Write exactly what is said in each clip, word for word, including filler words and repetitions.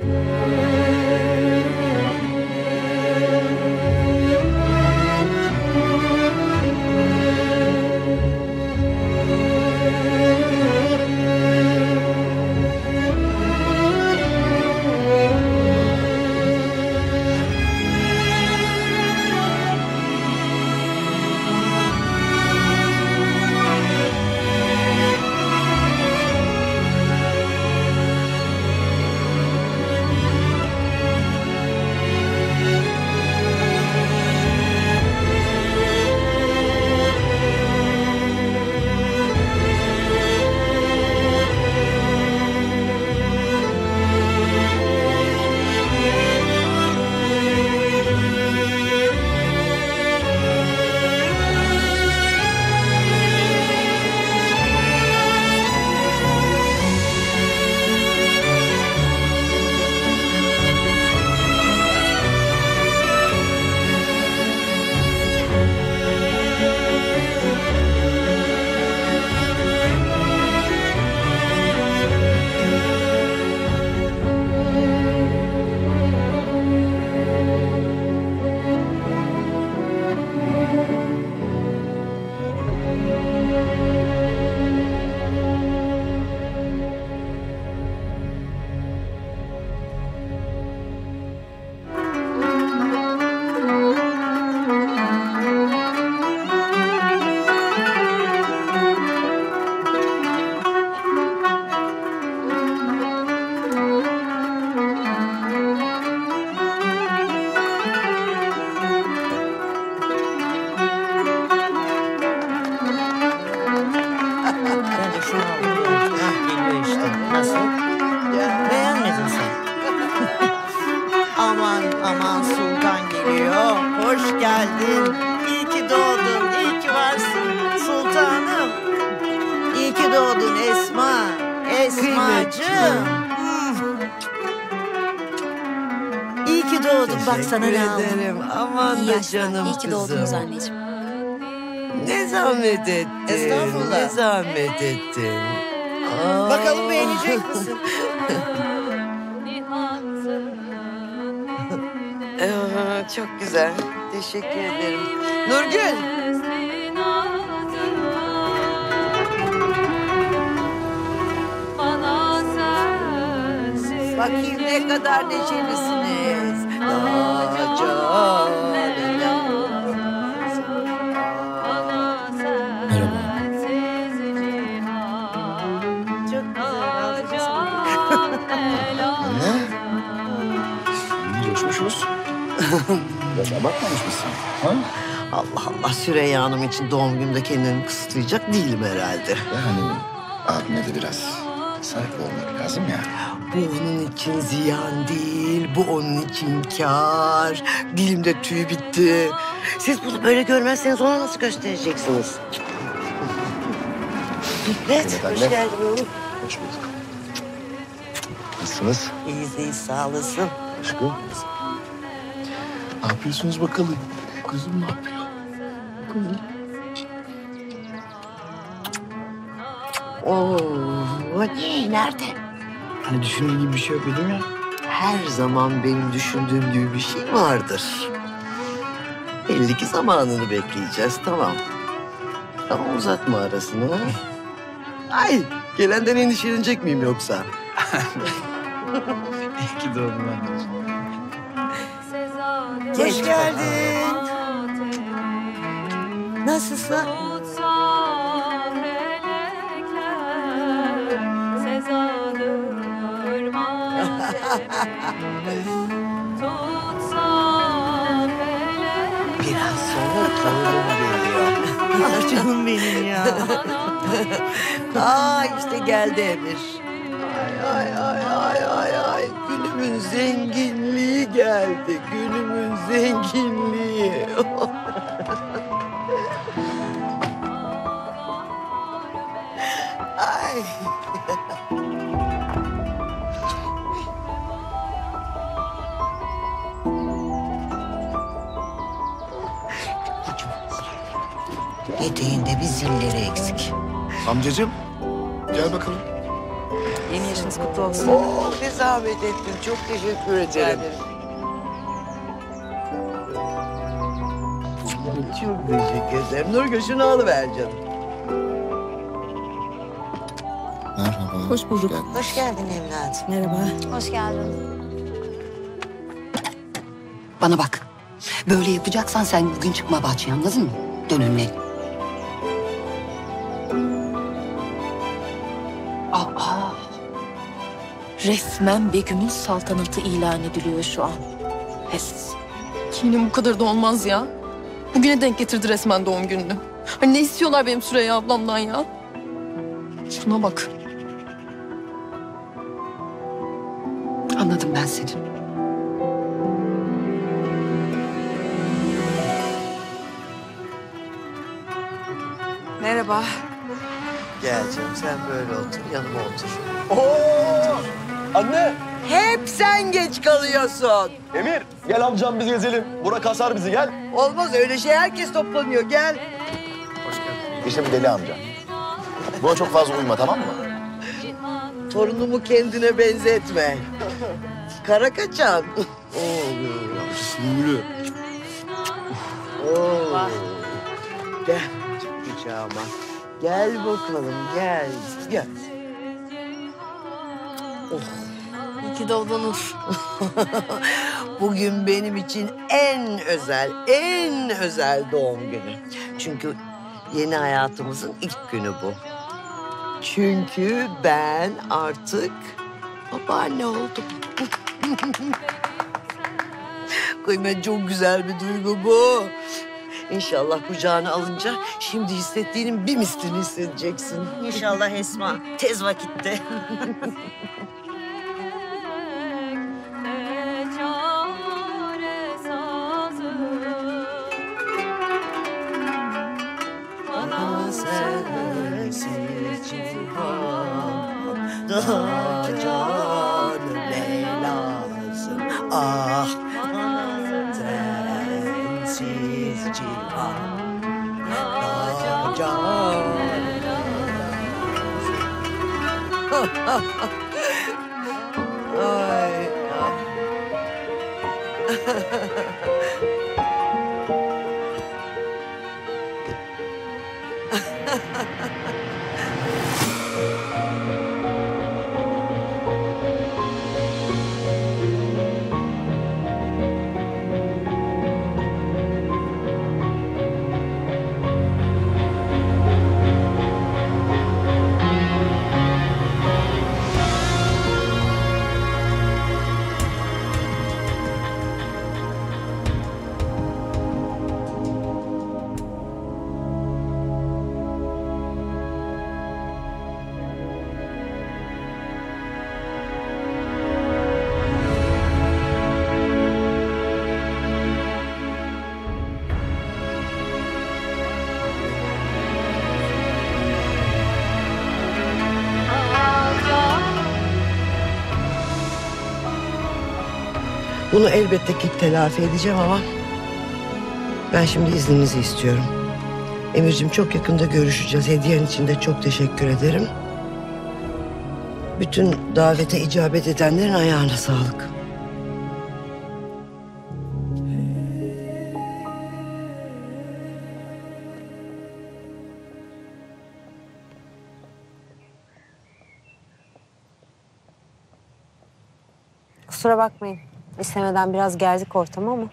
geldin. İyi ki doğdun, iyi ki varsın sultanım. İyi ki doğdun Esma, Esmacığım. İyi ki doğdun, bak sana ne aldım. Aman da canım İyi ki doğdunuz anneciğim. Ne zahmet ettin. Estağfurullah. Ne zahmet ettin. Aa. Bakalım beğenecek misin? Aa, çok güzel. Teşekkür ederim. Nurgül. Bakayım ne kadar neşelisiniz. Daha çok. Anne. Coşmuşuz. Biraz abartmamış mısın? Ha? Allah Allah, Süreyya Hanım için doğum günümde kendimi kısıtlayacak değilim herhalde. Yani abime de biraz saygılı olmak lazım ya. Bu onun için ziyan değil, bu onun için kâr. Dilimde tüy bitti. Siz bunu böyle görmezseniz ona nasıl göstereceksiniz? Evet, hoş anne. geldin oğlum. Hoş bulduk. Nasılsınız? İyiyiz, iyiyiz, sağ olasın. Aşkım. Ne yapıyorsunuz bakalım? Kızım ne yapıyor? Oo, ne? Nerede? Hani düşündüğün gibi bir şey yok dedim ya. Her zaman benim düşündüğüm gibi bir şey vardır. Belli ki zamanını bekleyeceğiz, tamam. Ama uzatma arasını. Ha? Ay, gelenden endişelenecek miyim yoksa? İyi ki doğdun anneciğim. Hoş geldin. Nasılsın? Biraz sonra torunum geliyor. Ah canım benim ya. Aa işte geldi Emir. Ay ay ay ay ay ay. Günümün zenginliği geldi. Günümün zenginliği. Ay. Eteğinde bir zilleri eksik. Amcacığım gel bakalım. Emir, Bayramınız kutlu olsun. Oo, ne zahmet ettin. Çok teşekkür ederim. Çok teşekkür ederim. Nurgül şunu alıver canım. Merhaba. Hoş bulduk. geldin. Hoş geldin evladım. Merhaba. Hoş geldin. Bana bak. Böyle yapacaksan sen bugün çıkma bahçeye, anladın mı? Dön önüne. Aa, resmen Begüm'ün saltanatı ilan ediliyor şu an. Pes. Kiminin bu kadar da olmaz ya. Bugüne denk getirdi resmen doğum gününü. Hani ne istiyorlar benim Süreyya ablamdan ya? Şuna bak. Anladım ben seni. Merhaba. Gel canım sen böyle otur. Yanıma otur. Oo! Anne! Hep sen geç kalıyorsun. Emir! Gel amcam biz gezelim. Burak asar bizi gel. Olmaz öyle şey. Herkes toplanıyor. Gel. İşte bu deli amca. Buna çok fazla uyma, tamam mı? Torunumu kendine benzetme. Kara kaçan. Oğlum. Yürü. Oo. Gel kucağıma. Gel bakalım gel. Gel. Oh. İyi ki doğdunuz. Bugün benim için en özel, en özel doğum günü. Çünkü yeni hayatımızın ilk günü bu. Çünkü ben artık babaanne oldum. Kıymet çok güzel bir duygu bu. İnşallah kucağına alınca şimdi hissettiğinin bir mislini hissedeceksin. İnşallah Esma. Tez vakitte. Bana sensiz cihan daha canım ne lazım? Ah bana sensiz cihan daha canım Ay. Bunu elbette ki telafi edeceğim ama ben şimdi izninizi istiyorum. Emir'cim çok yakında görüşeceğiz. Hediyen için de çok teşekkür ederim. Bütün davete icabet edenlerin ayağına sağlık. Kusura bakmayın. İstemeden biraz gerdik ortamı ama.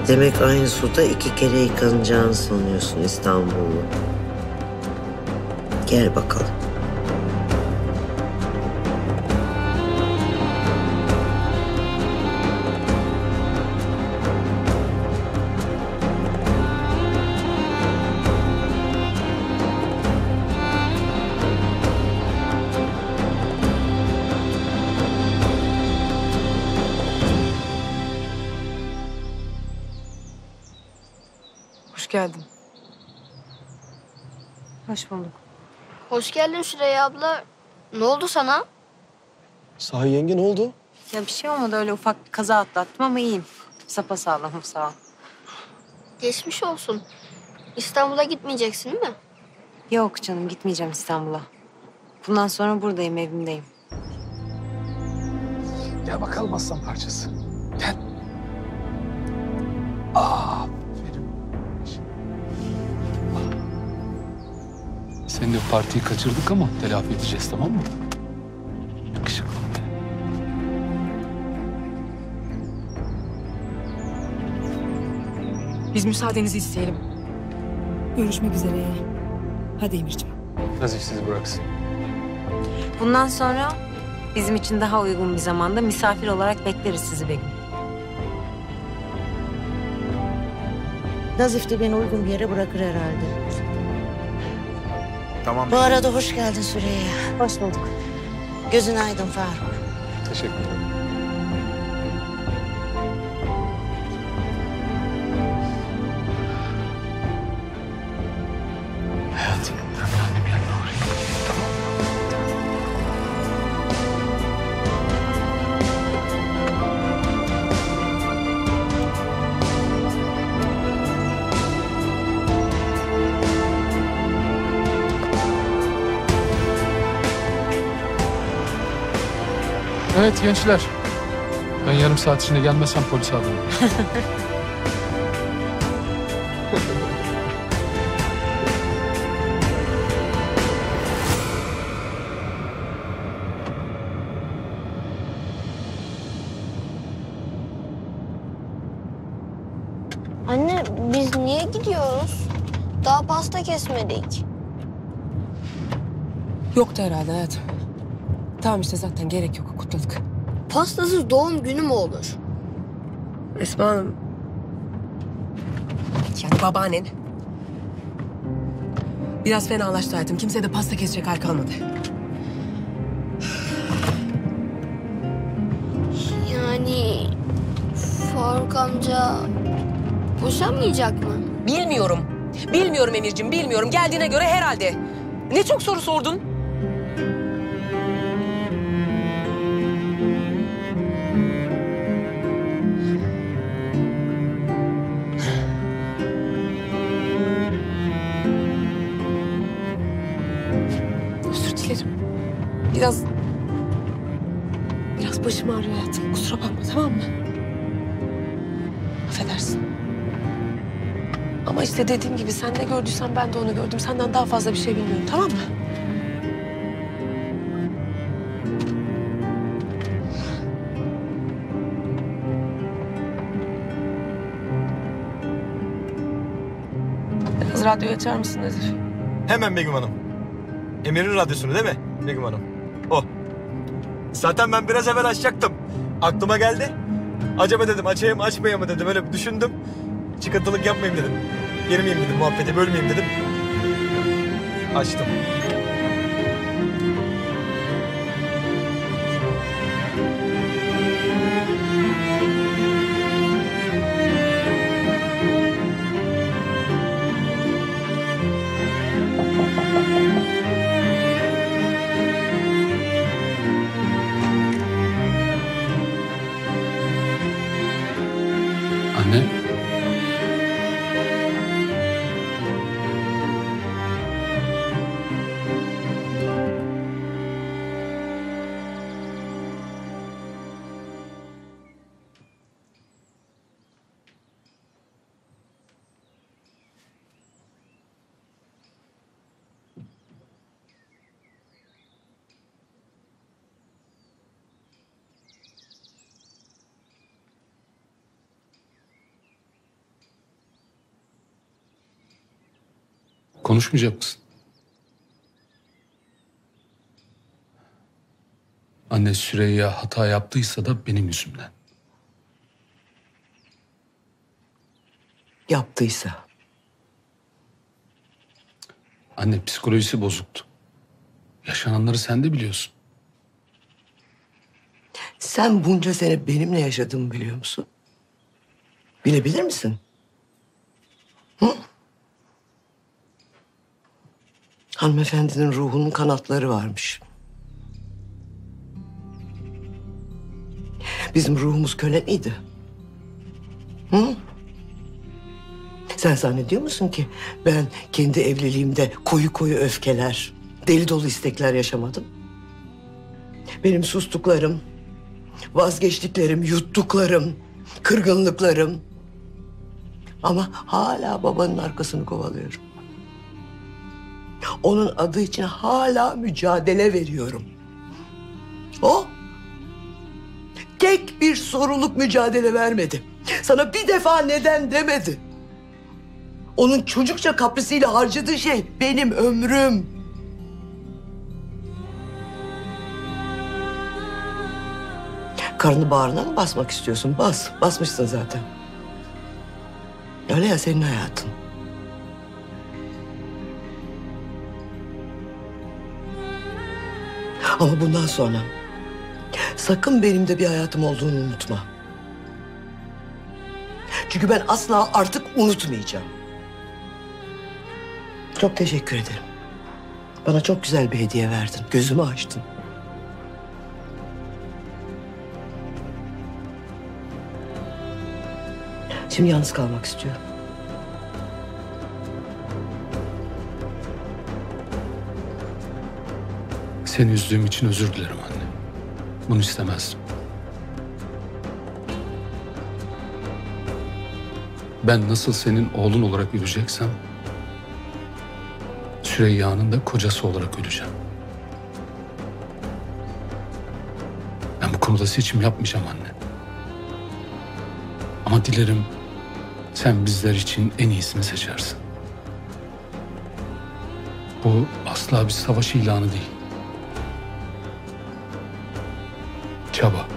Demek aynı suda iki kere yıkanacağını sanıyorsun İstanbul'u. Gel bakalım. Hoş geldin. Hoş bulduk. Hoş geldin Süreyya abla. Ne oldu sana? Sahi yenge ne oldu? Ya bir şey olmadı, öyle ufak bir kaza atlattım ama iyiyim. Sapasağlamım, sağ ol. Geçmiş olsun. İstanbul'a gitmeyeceksin değil mi? Yok canım, gitmeyeceğim İstanbul'a. Bundan sonra buradayım, evimdeyim. Gel bakalım aslan parçası. Gel. Aferin. Seninle partiyi kaçırdık ama telafi edeceğiz, tamam mı? Yakışıklı. Biz müsaadenizi isteyelim. Görüşmek üzere. Hadi Emirciğim. Nazif sizi bıraksın. Bundan sonra bizim için daha uygun bir zamanda misafir olarak bekleriz sizi Begüm. Nazif de beni uygun bir yere bırakır herhalde. Tamam. Bu arada hoş geldin Süreyya. Hoş bulduk. Gözün aydın Faruk. Teşekkür ederim. Hayatım, ben bir annemin yanına uğrayayım. Tamam. Evet gençler. Ben yarım saat içinde gelmezsem polise alırım. Anne biz niye gidiyoruz? Daha pasta kesmedik. Yoktu herhalde hayatım. Tamam işte, zaten gerek yok, kutladık. Pastasız doğum günü mü olur? Esma Hanım. Yani babaannen biraz fenalaştı hayatım. Kimseye de pasta kesecek hal kalmadı. Yani Faruk amca boşanmayacak mı? Bilmiyorum. Bilmiyorum Emirciğim, bilmiyorum. Geldiğine göre herhalde. Ne çok soru sordun. Özür dilerim. Biraz... Biraz başım ağrıyor hayatım. Kusura bakma, tamam mı? Affedersin. Ama işte dediğim gibi sen ne gördüysen ben de onu gördüm. Senden daha fazla bir şey bilmiyorum, tamam mı? Biraz radyoyu açar mısın Nazif? Hemen Begüm Hanım. Emir'in radyosunu değil mi Begüm Hanım? O. Zaten ben biraz evvel açacaktım. Aklıma geldi. Acaba dedim açayım açmayayım mı dedim. Öyle bir düşündüm. Çıkıntılık yapmayayım dedim. Girmeyeyim dedim muhabbete bölmeyeyim dedim. Açtım. Anne. Konuşmayacak mısın? Anne Süreyya hata yaptıysa da benim yüzümden. Yaptıysa. Anne psikolojisi bozuktu. Yaşananları sen de biliyorsun. Sen bunca sene benimle yaşadığımı biliyor musun? Bilebilir misin? Hı? Hanımefendinin ruhunun kanatları varmış. Bizim ruhumuz köle miydi? Hı? Sen zannediyor musun ki ben kendi evliliğimde koyu koyu öfkeler, deli dolu istekler yaşamadım? Benim sustuklarım, vazgeçtiklerim, yuttuklarım, kırgınlıklarım. Ama hala babanın arkasını kovalıyorum. Onun adı için hala mücadele veriyorum. O tek bir soruluk mücadele vermedi. Sana bir defa neden demedi. Onun çocukça kaprisiyle harcadığı şey benim ömrüm. Karını bağrına mı basmak istiyorsun? Bas, basmışsın zaten. Öyle ya senin hayatın. Ama bundan sonra sakın benim de bir hayatım olduğunu unutma. Çünkü ben asla artık unutmayacağım. Çok teşekkür ederim. Bana çok güzel bir hediye verdin. Gözümü açtın. Şimdi yalnız kalmak istiyorum. Seni üzdüğüm için özür dilerim anne. Bunu istemezdim. Ben nasıl senin oğlun olarak öleceksem... Süreyya'nın da kocası olarak öleceğim. Ben bu konuda seçim yapmayacağım anne. Ama dilerim sen bizler için en iyisini seçersin. Bu asla bir savaş ilanı değil. Çaba.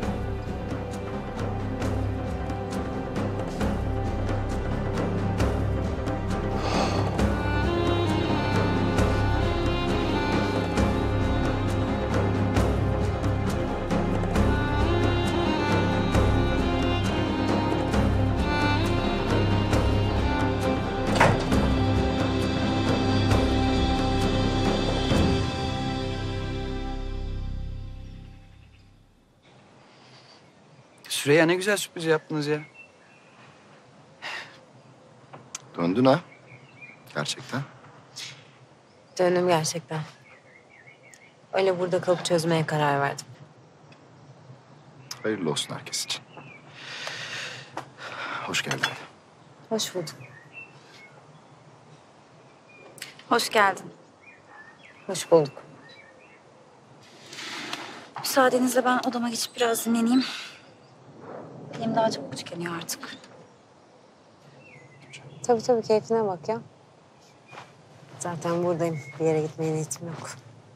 Süreyya ne güzel sürpriz yaptınız ya. Döndün ha. Gerçekten. Döndüm gerçekten. Öyle burada kalıp çözmeye karar verdim. Hayırlı olsun herkes için. Hoş geldin. Hoş bulduk. Hoş geldin. Hoş bulduk. Müsaadenizle ben odama geçip biraz dinleneyim. Benim daha çabuk tükeniyor artık. Tabii tabii keyfine bak ya. Zaten buradayım. Bir yere gitmeye niyetim yok.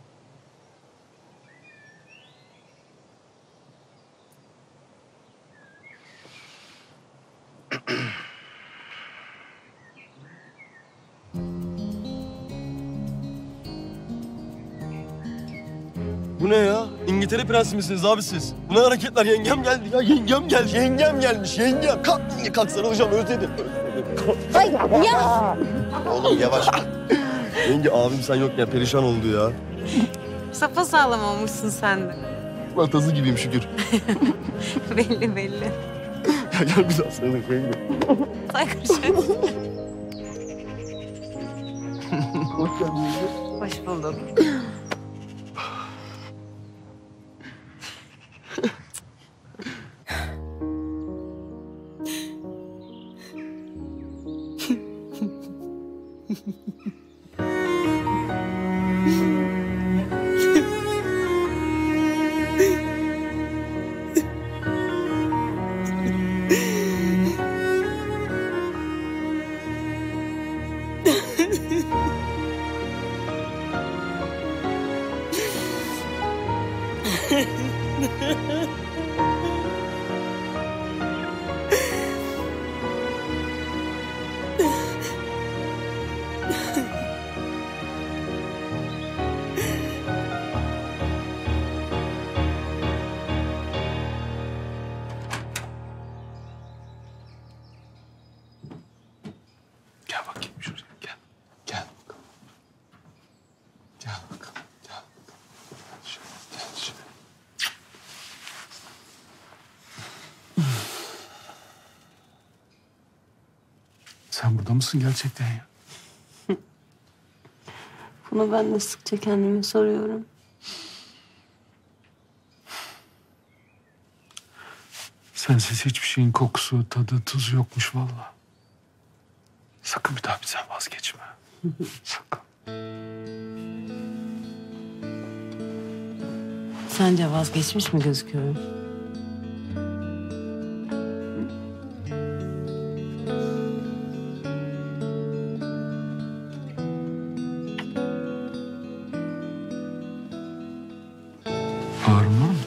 Bu ne ya? İngiltere prensi misiniz abi siz? Bu ne hareketler? Yengem geldi ya. Yengem geldi. Yengem gelmiş. Yengem. Kalk. Kalk sarılacağım. Özledim. Ay ya. Oğlum yavaş. Yenge abim sen yokken perişan oldu ya. Sapa sağlam olmuşsun sen de. Ben tazı gibiyim şükür. Belli belli. Ya gel bir daha sarılalım yenge. Saygı Hoş geldin yenge. Hoş bulduk. Ha ha ha. Sen burada mısın gerçekten ya? Bunu ben de sıkça kendime soruyorum. Sensiz hiçbir şeyin kokusu, tadı, tuzu yokmuş vallahi. Sakın bir daha bizden vazgeçme. Sakın. Sence vazgeçmiş mi gözüküyorum? Ağrım var mı?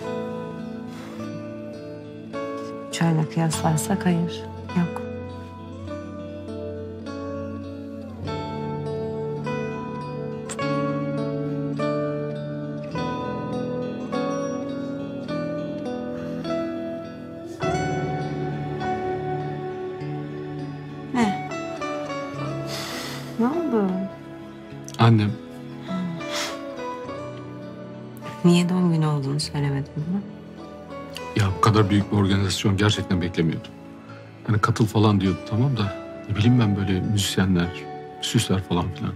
Şöyle kıyaslarsak hayır, yok. Ne? Ne oldu? Annem. Niye doğum günü olduğunu söylemedin mi? Ya bu kadar büyük bir organizasyon gerçekten beklemiyordum. Hani katıl falan diyordu tamam da ne bileyim ben böyle müzisyenler, süsler falan filan.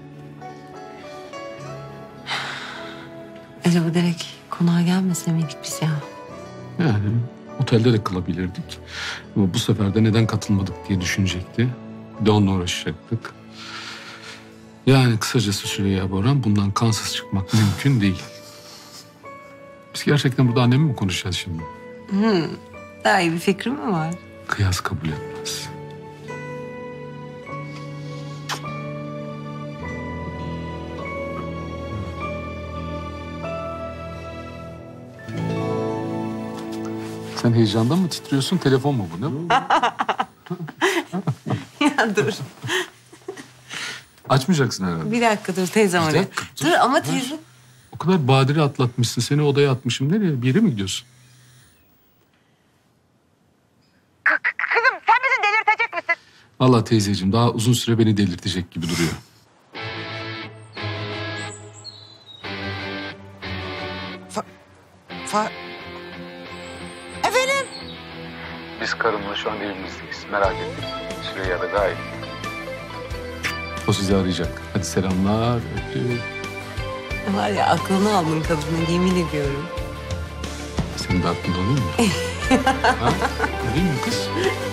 Acaba direkt konağa gelmese miydik biz ya? Yani otelde de kılabilirdik. Ama bu sefer de neden katılmadık diye düşünecekti. Bir de onunla uğraşacaktık. Yani kısacası Süreyya Boran bundan kansız çıkmak mümkün değil. Biz gerçekten burada annemi mi konuşacağız şimdi? Hmm, daha iyi bir fikrin mi var? Kıyas kabul etmez. Sen heyecandan mı titriyorsun? Telefon mu bu? Ne bu? Ya dur. Açmayacaksın herhalde. Bir dakika dur teyzem Bir arıyor. dakika, Dur, ama teyze. O kadar badire atlatmışsın. Seni odaya atmışım. Nereye? Bir yere mi gidiyorsun? Kızım sen bizi delirtecek misin? Vallahi teyzeciğim daha uzun süre beni delirtecek gibi duruyor. Fa... Fa... Efendim? Biz karımla şu an evimizdeyiz. Merak etmeyin. Süreyya da gayet iyi. O sizi arayacak. Hadi selamlar. Öptüm. Var ya aklını aldın kadını yemin ediyorum. Senin de aklında olur mu? Ha? Değil mi kız?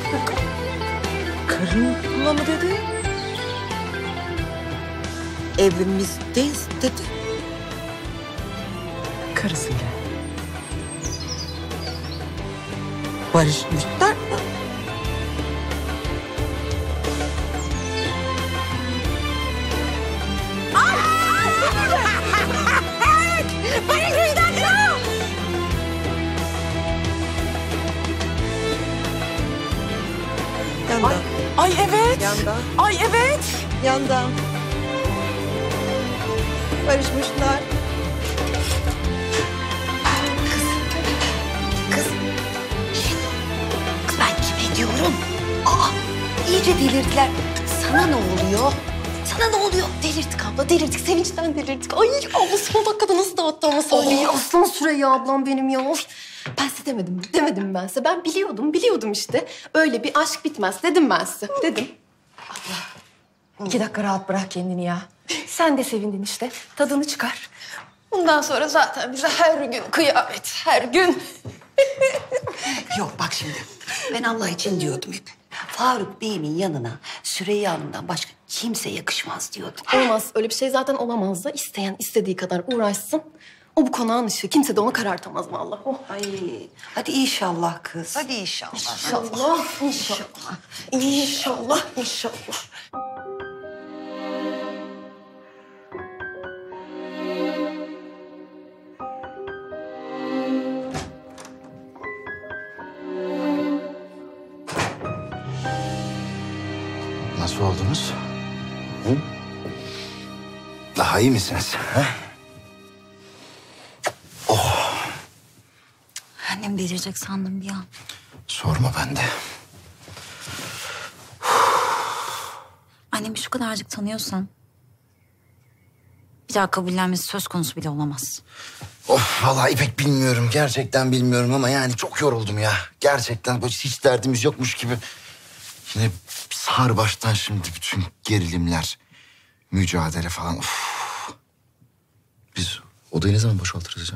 Karımla mı dedi? Evimizdeyiz dedi. Karısıyla. Barışmışlar mı? Barışmışlar mı? Yanda. Ay evet. Yanda. Ay evet. Yanda. Barışmışlar. Kız ben kime diyorum? Aa, iyice delirdiler. Sana ne oluyor? Sana ne oluyor? Delirdik abla, delirdik. Sevinçten delirdik. Ay abla son dakikada nasıl dağıttı ama sahneyi. Aslan Süreyya ablam benim ya. Ben size demedim, demedim ben size. Ben biliyordum, biliyordum işte. Öyle bir aşk bitmez dedim ben size. Dedim. Abla, iki dakika rahat bırak kendini ya. Sen de sevindin işte. Tadını çıkar. Bundan sonra zaten bize her gün kıyamet, her gün. Yok bak şimdi. Ben Allah için diyordum hep. Faruk Bey'imin yanına Süreyya Hanım'dan başka kimse yakışmaz diyordum. Olmaz. Öyle bir şey zaten olamaz da. İsteyen istediği kadar uğraşsın. O bu konağın ışığı. Kimse de onu karartamaz vallahi. Oh. Ay, hadi inşallah kız. Hadi inşallah. İnşallah, inşallah. İnşallah, inşallah. Nasıl oldunuz? Hı? Daha iyi misiniz? Ha? Annem delirecek sandım bir an. Sorma ben de. Annemi şu kadarcık tanıyorsan bir daha kabullenmesi söz konusu bile olamaz. Of vallahi İpek bilmiyorum. Gerçekten bilmiyorum ama yani çok yoruldum ya. Gerçekten böyle hiç derdimiz yokmuş gibi. Yine sar baştan şimdi bütün gerilimler, mücadele falan. Uf. Biz odayı ne zaman boşaltırız ya?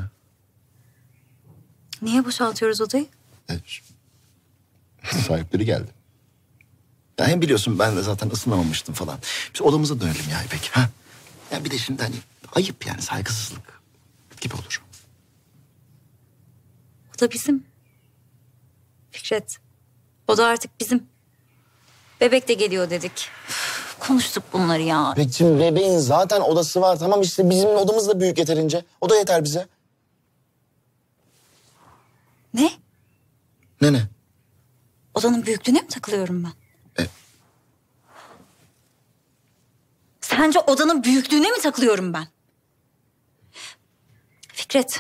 Niye boşaltıyoruz odayı? Evet. Sahipleri geldi. Ya hem biliyorsun ben de zaten ısınamamıştım falan. Biz odamıza dönelim ya İpek. Ha? Ya bir de şimdi hani ayıp yani saygısızlık gibi olur. O da bizim. Fikret. O da artık bizim. Bebek de geliyor dedik. Üf, konuştuk bunları ya. İpekciğim bebeğin zaten odası var. Tamam işte bizim odamız da büyük yeterince. O da yeter bize. Ne? Ne ne? Odanın büyüklüğüne mi takılıyorum ben? E? Sence odanın büyüklüğüne mi takılıyorum ben? Fikret.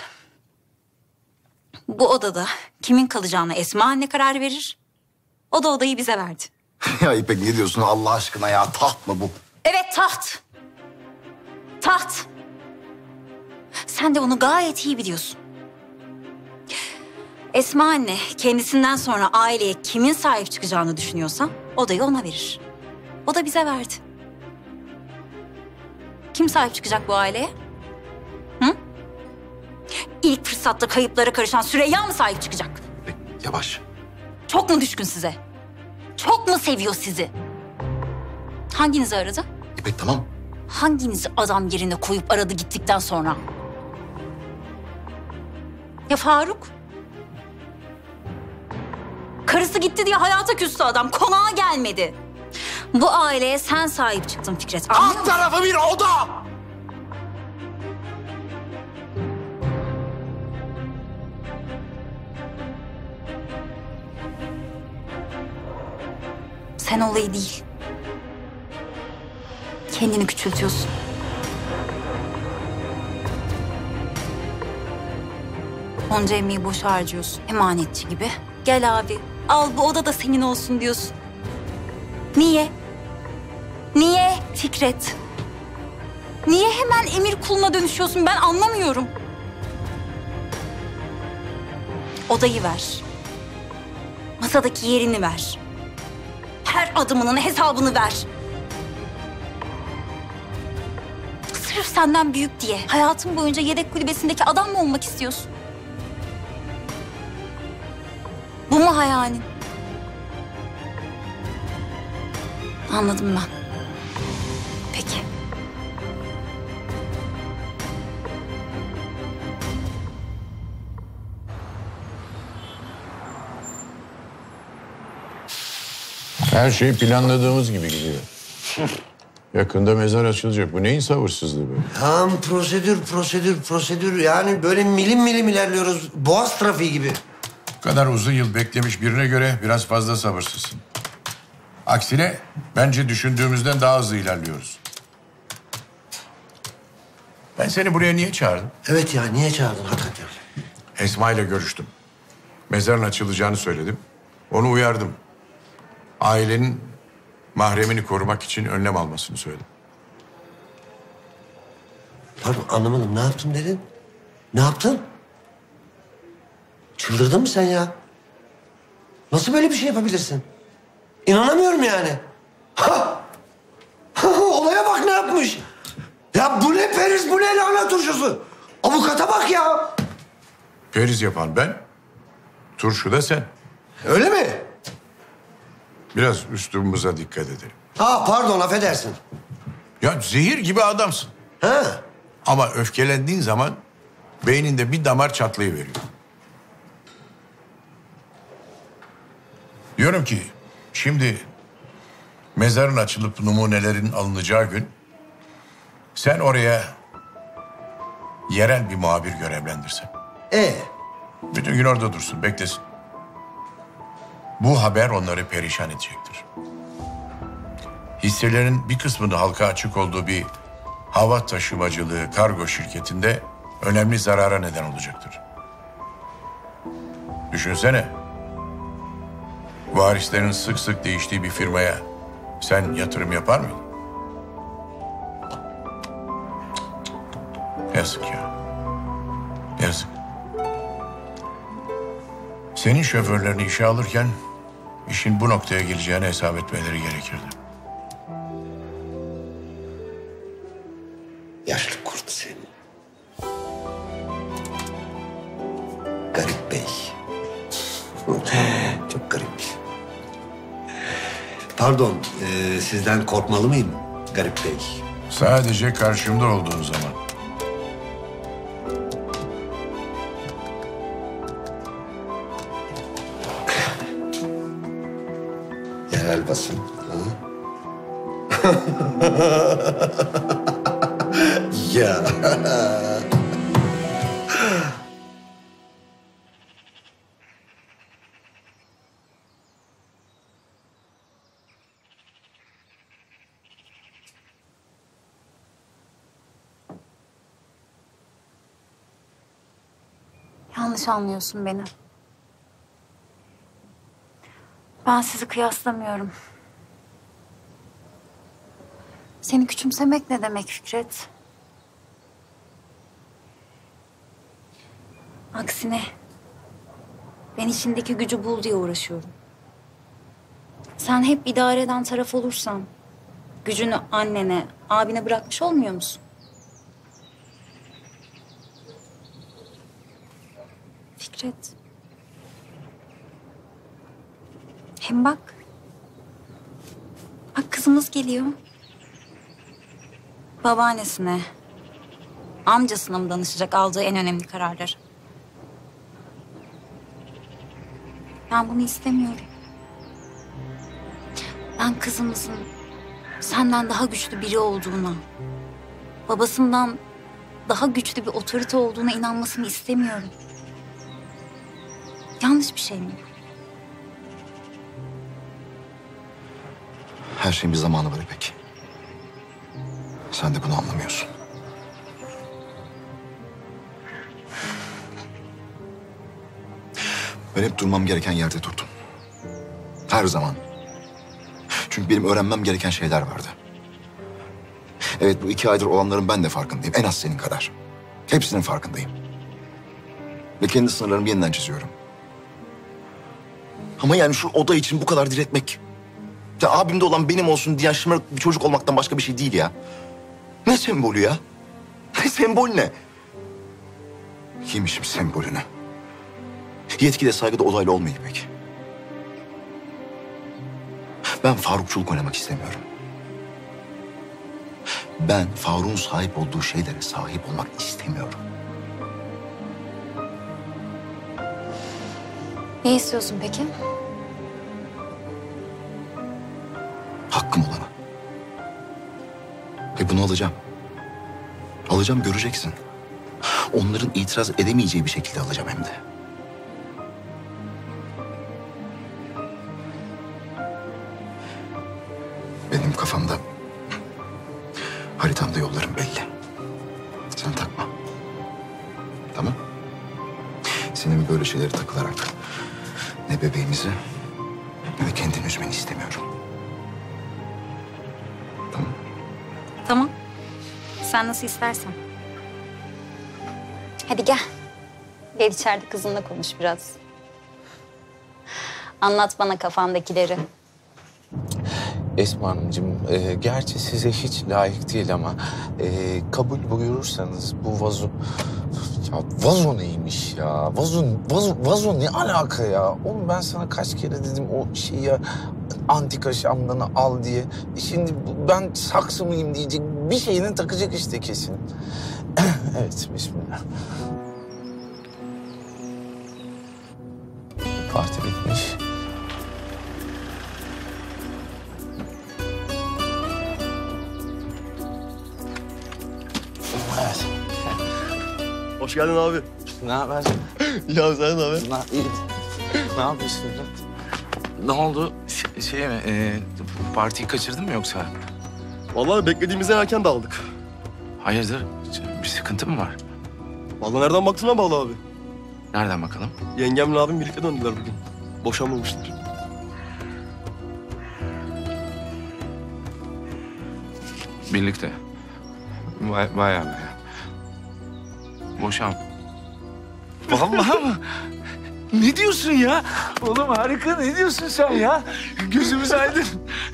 Bu odada kimin kalacağına Esma anne karar verir. O da odayı bize verdi. Ya İpek ne diyorsun Allah aşkına ya? Taht mı bu? Evet taht. Taht. Sen de onu gayet iyi biliyorsun. Esma anne kendisinden sonra aileye kimin sahip çıkacağını düşünüyorsa odayı ona verir. O da bize verdi. Kim sahip çıkacak bu aileye? Hı? İlk fırsatta kayıplara karışan Süreyya mı sahip çıkacak? İpek yavaş. Çok mu düşkün size? Çok mu seviyor sizi? Hanginizi aradı? İpek tamam. Hanginizi adam yerine koyup aradı gittikten sonra? Ya Faruk? Karısı gitti diye hayata küstü adam. Konağa gelmedi. Bu aileye sen sahip çıktın Fikret. Alt tarafı bir oda! Sen olayı değil. Kendini küçültüyorsun. Onca emeği boşa harcıyorsun. Emanetçi gibi. Gel abi, al bu oda da senin olsun diyorsun. Niye? Niye Fikret? Niye hemen emir kuluna dönüşüyorsun? Ben anlamıyorum. Odayı ver. Masadaki yerini ver. Her adımının hesabını ver. Sırf senden büyük diye hayatın boyunca yedek kulübesindeki adam mı olmak istiyorsun? Bu mu hayalin? Anladım ben. Peki. Her şey planladığımız gibi gidiyor. Yakında mezar açılacak. Bu neyin sabırsızlığı böyle? Tamam prosedür, prosedür, prosedür. Yani böyle milim milim ilerliyoruz. Boğaz trafiği gibi. Bu kadar uzun yıl beklemiş birine göre biraz fazla sabırsızsın. Aksine bence düşündüğümüzden daha hızlı ilerliyoruz. Ben seni buraya niye çağırdım? Evet ya, niye çağırdın hakikaten? Esma ile görüştüm. Mezarın açılacağını söyledim. Onu uyardım. Ailenin mahremini korumak için önlem almasını söyledim. Pardon anlamadım. Ne yaptın dedin? Ne yaptın? Çıldırdın mı sen ya? Nasıl böyle bir şey yapabilirsin? İnanamıyorum yani. Ha! Ha, olaya bak ne yapmış. Ya bu ne periz, bu ne lahana turşusu? Avukata bak ya. Periz yapan ben, turşu da sen. Öyle mi? Biraz üslubumuza dikkat edelim. Ha pardon affedersin. Ya zehir gibi adamsın. Ha. Ama öfkelendiğin zaman beyninde bir damar çatlayıveriyor. Diyorum ki şimdi mezarın açılıp numunelerin alınacağı gün sen oraya yerel bir muhabir görevlendirsen. Ee? Bütün gün orada dursun, beklesin. Bu haber onları perişan edecektir. Hisselerin bir kısmının halka açık olduğu bir hava taşımacılığı kargo şirketinde önemli zarara neden olacaktır. Düşünsene. Varislerin sık sık değiştiği bir firmaya sen yatırım yapar mıydın? Yazık ya. Yazık. Senin şoförlerini işe alırken işin bu noktaya geleceğini hesap etmeleri gerekirdi. Yaşlı kurt seni. Garip bey. Çok garip. Pardon, e, sizden korkmalı mıyım Garip Bey? Sadece karşımda olduğun zaman. Yerel basın. Ya. Yanlış anlıyorsun beni. Ben sizi kıyaslamıyorum. Seni küçümsemek ne demek Fikret? Aksine ben içindeki gücü bul diye uğraşıyorum. Sen hep idare eden taraf olursan gücünü annene, abine bırakmış olmuyor musun? Fikret. Hem bak. Bak kızımız geliyor. Babaannesine, amcasına mı danışacak aldığı en önemli kararlar? Ben bunu istemiyorum. Ben kızımızın senden daha güçlü biri olduğuna, babasından daha güçlü bir otorite olduğuna inanmasını istemiyorum. Yanlış bir şey mi? Her şeyin bir zamanı var İpek. Sen de bunu anlamıyorsun. Ben hep durmam gereken yerde durdum. Her zaman. Çünkü benim öğrenmem gereken şeyler vardı. Evet, bu iki aydır olanların ben de farkındayım. En az senin kadar. Hepsinin farkındayım. Ve kendi sınırlarımı yeniden çiziyorum. Ama yani şu oda için bu kadar diretmek... Ya abimde olan benim olsun diyen şımarık bir çocuk olmaktan başka bir şey değil ya. Ne sembolü ya? Ne sembol ne? Yemişim sembolünü. Yetkide saygıda odayla olmuyor İpek. Ben Farukçuluk oynamak istemiyorum. Ben Faruk'un sahip olduğu şeylere sahip olmak istemiyorum. Ne istiyorsun peki? Hakkım olanı. Ve bunu alacağım. Alacağım, göreceksin. Onların itiraz edemeyeceği bir şekilde alacağım hem de. Benim kafamda, haritamda yollarım belli. Sen takma. Tamam? Senin böyle şeylere takılarak ne bebeğimizi ne de kendini üzmeni istemiyorum. Tamam. Tamam. Sen nasıl istersen. Hadi gel. Gel içeride kızınla konuş biraz. Anlat bana kafandakileri. Esma Hanımcığım, e, gerçi size hiç layık değil ama e, kabul buyurursanız bu vazo... Ya vazo neymiş ya? Vazo, vazo, vazo ne alaka ya? Oğlum ben sana kaç kere dedim o şeyi ya, antika şamdanı al diye. Şimdi ben saksı mıyım diyecek, bir şeyini takacak işte kesin. Evet, bismillah. Parti bitmiş. Evet. Hoş geldin abi. Ne haber? Ya sen ne haber? Ne, iyi. Ne yapıyorsun Fırat? Ne oldu? Ş- şey mi? E, partiyi kaçırdın mı yoksa? Vallahi beklediğimizden erken dağıldık. Hayırdır? Bir sıkıntı mı var? Vallahi nereden baktığına bağlı abi. Nereden bakalım? Yengemle abim birlikte döndüler bugün. Boşanmamışlar. Birlikte. Vay, bayağı bayağı. Boşan. Vallahi mı? Ne diyorsun ya? Oğlum harika, ne diyorsun sen ya? Gözümüz aydın.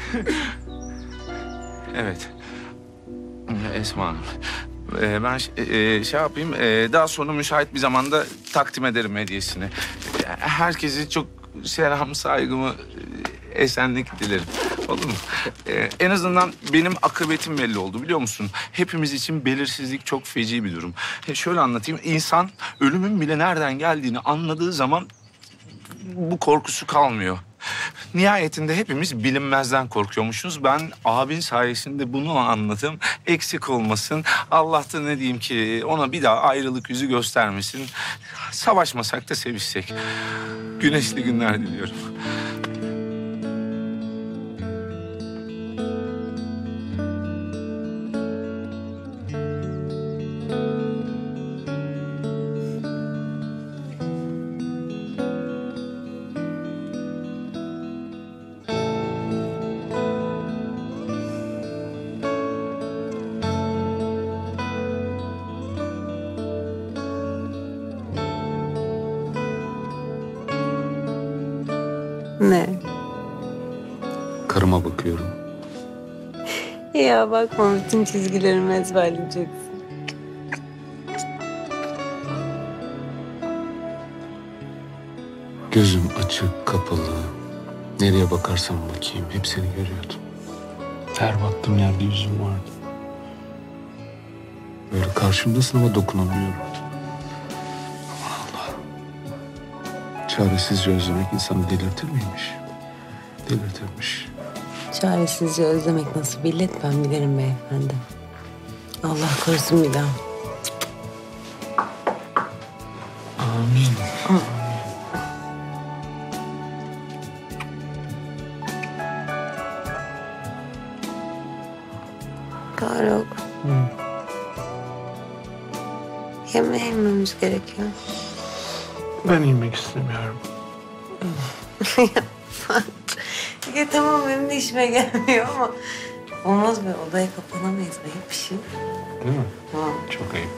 Evet. Esma Hanım. Ee, ben e, şey yapayım, e, daha sonra müsait bir zamanda takdim ederim hediyesini. Herkese çok selam, saygımı, esenlik dilerim. Olur mu? Ee, en azından benim akıbetim belli oldu, biliyor musun? Hepimiz için belirsizlik çok feci bir durum. E, şöyle anlatayım, insan ölümün bile nereden geldiğini anladığı zaman bu korkusu kalmıyor. Nihayetinde hepimiz bilinmezden korkuyormuşuz. Ben abin sayesinde bunu anladım. Eksik olmasın. Allah da ne diyeyim ki ona bir daha ayrılık yüzü göstermesin. Savaşmasak da sevişsek. Güneşli günler diliyorum. Ne? Karıma bakıyorum. Ya bakma, bütün çizgilerimi ezberleyeceksin. Gözüm açık, kapalı. Nereye bakarsam bakayım hep seni görüyordum. Her baktığım yerde yüzün vardı. Böyle karşımdasın ama dokunamıyorum. Allah. Çaresizce özlemek insanı delirtir miymiş? Delirtirmiş. Çaresizce özlemek nasıl bir illet ben bilirim beyefendi. Allah korusun bir daha. Amin. Amin. Faruk. Hı. Yemeğe yememiz gerekiyor. Ben yemek istemiyorum. Ya tamam, benim de işime gelmiyor ama olmaz be, odaya kapanamayız. Ayıp bir şey. Değil mi? Tamam. Çok ayıp.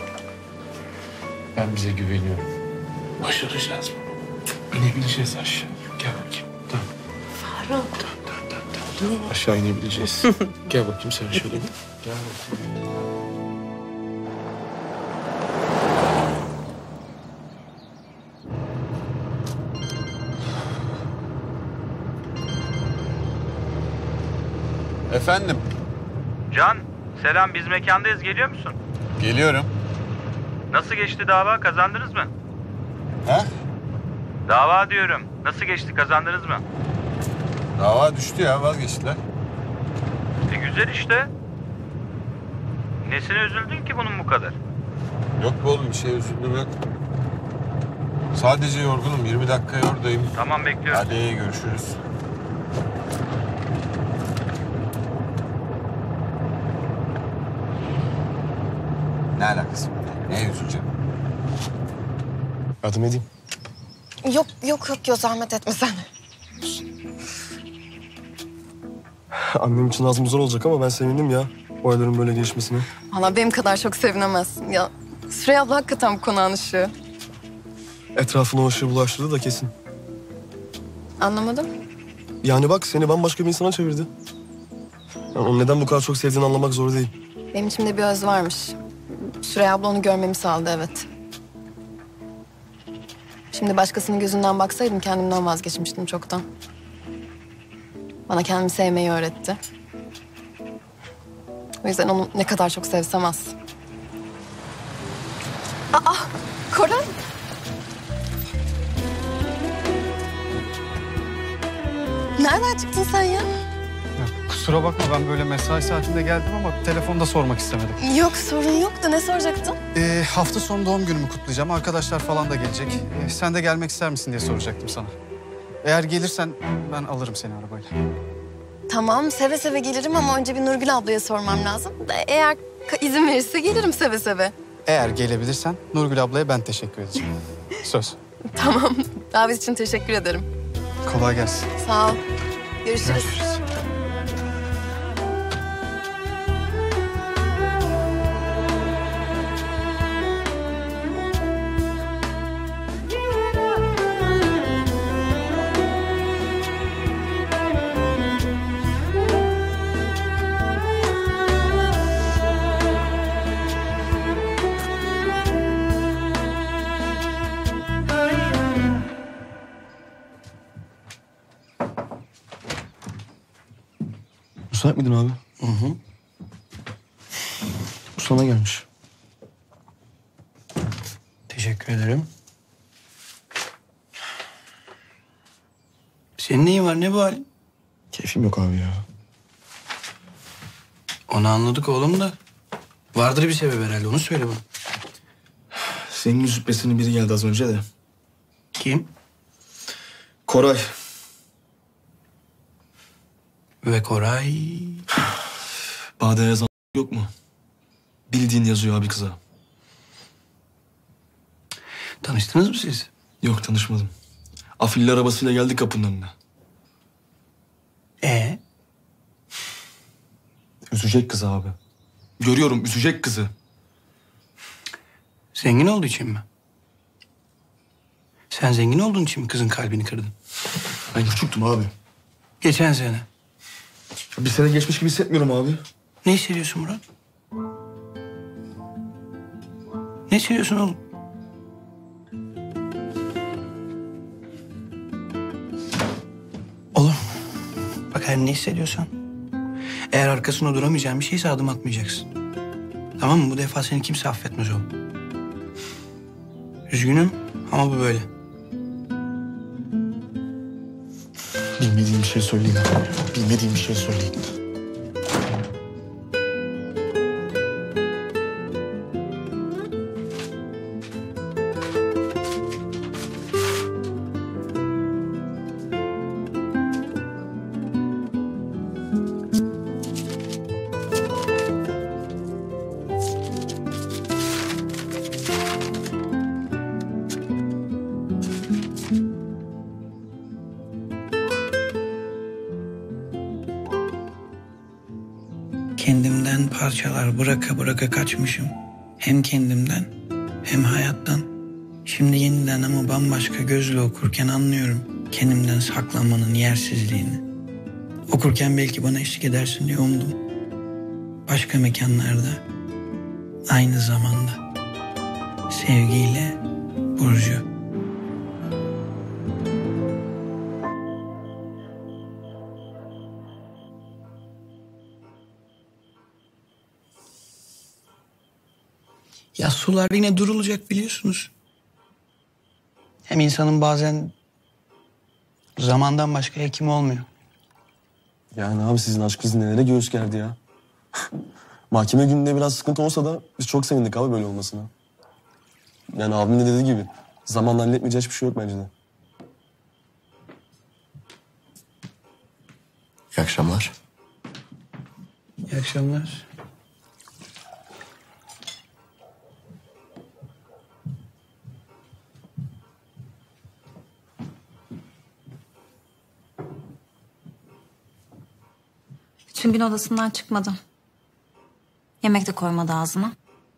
Ben bize güveniyorum. Başaracağız bunu. İnebileceğiz aşağı. Gel bakayım. Tamam. Faruk. Ne? Aşağı inebileceğiz. Gel bakayım sen şöyle bir. Gel bakayım. Efendim? Can, selam. Biz mekandayız. Geliyor musun? Geliyorum. Nasıl geçti dava? Kazandınız mı? He? Dava diyorum. Nasıl geçti? Kazandınız mı? Dava düştü ya, vazgeçtiler. E güzel işte. Nesine üzüldün ki bunun bu kadar? Yok be oğlum, bir şey üzüldüm yok. Sadece yorgunum, yirmi dakikaya oradayım. Tamam, bekliyorum. Hadi görüşürüz. Ne alakası var? Neye üzüleceğim? Yardım edeyim. Yok yok yok yok, zahmet etme sen. Annem için az zor olacak ama ben sevindim ya. Olayların böyle gelişmesine. Valla benim kadar çok sevinemezsin ya. Süreyya abla hakikaten bu konağın ışığı. Etrafına o ışığı bulaştırdı da kesin. Anlamadım. Yani bak, seni bambaşka bir insana çevirdi. Yani onu neden bu kadar çok sevdiğini anlamak zor değil. Benim içimde bir öz varmış. Süreyya abla onu görmemi sağladı, evet. Şimdi başkasının gözünden baksaydım kendimden vazgeçmiştim çoktan. Bana kendimi sevmeyi öğretti. O yüzden onu ne kadar çok sevsem az. Aa, Koray. Nereden çıktın sen ya? Kusura bakma, ben böyle mesai saatinde geldim ama telefonda sormak istemedim. Yok, sorun yok da ne soracaktın? Ee, hafta sonu doğum günümü kutlayacağım. Arkadaşlar falan da gelecek. Ee, sen de gelmek ister misin diye soracaktım sana. Eğer gelirsen ben alırım seni arabayla. Tamam, seve seve gelirim ama önce bir Nurgül ablaya sormam lazım. Eğer izin verirse gelirim seve seve. Eğer gelebilirsen Nurgül ablaya ben teşekkür edeceğim. Söz. Tamam, davet için teşekkür ederim. Kolay gelsin. Sağ ol. Görüşürüz. Görüşürüz. Müsait miydin abi? Hı hı. Bu sana gelmiş. Teşekkür ederim. Senin neyin var? Ne bu halin? Keyfim yok abi ya. Onu anladık oğlum da. Vardır bir sebep herhalde. Onu söyle bana. Senin züppesinin biri geldi az önce de. Kim? Koray. Ve Koray... Bade yazan yok mu? Bildiğin yazıyor abi kıza. Tanıştınız mı siz? Yok, tanışmadım. Afilli arabasıyla geldi kapının önüne. Ee? Üzecek kızı abi. Görüyorum, üzecek kızı. Zengin olduğu için mi? Sen zengin olduğun için mi kızın kalbini kırdın? Ben küçüktüm abi. Geçen sene. Bir sene geçmiş gibi hissetmiyorum abi. Ne hissediyorsun Murat? Ne hissediyorsun oğlum? Oğlum, bak her ne hissediyorsan. Eğer arkasında duramayacağın bir şeyse adım atmayacaksın. Tamam mı? Bu defa seni kimse affetmez oğlum. Üzgünüm ama bu böyle. Bilmediğim bir şey söyleyin abi. Bilmediğim bir şey söyleyin. Kendimden parçalar bıraka bıraka kaçmışım. Hem kendimden hem hayattan. Şimdi yeniden ama bambaşka gözle okurken anlıyorum kendimden saklanmanın yersizliğini. Okurken belki bana eşlik edersin diye umdum. Başka mekanlarda, aynı zamanda. Sevgiyle Burcu. Ya sular yine durulacak biliyorsunuz. Hem insanın bazen zamandan başka hekimi olmuyor. Yani abi sizin aşkınız nelere göğüs gerdi ya. Mahkeme gününde biraz sıkıntı olsa da biz çok sevindik abi böyle olmasına. Yani abimin de dediği gibi zamanla halletmeyeceği hiçbir şey yok bence de. İyi akşamlar. İyi akşamlar. Bütün gün odasından çıkmadı. Yemek de koymadı ağzına.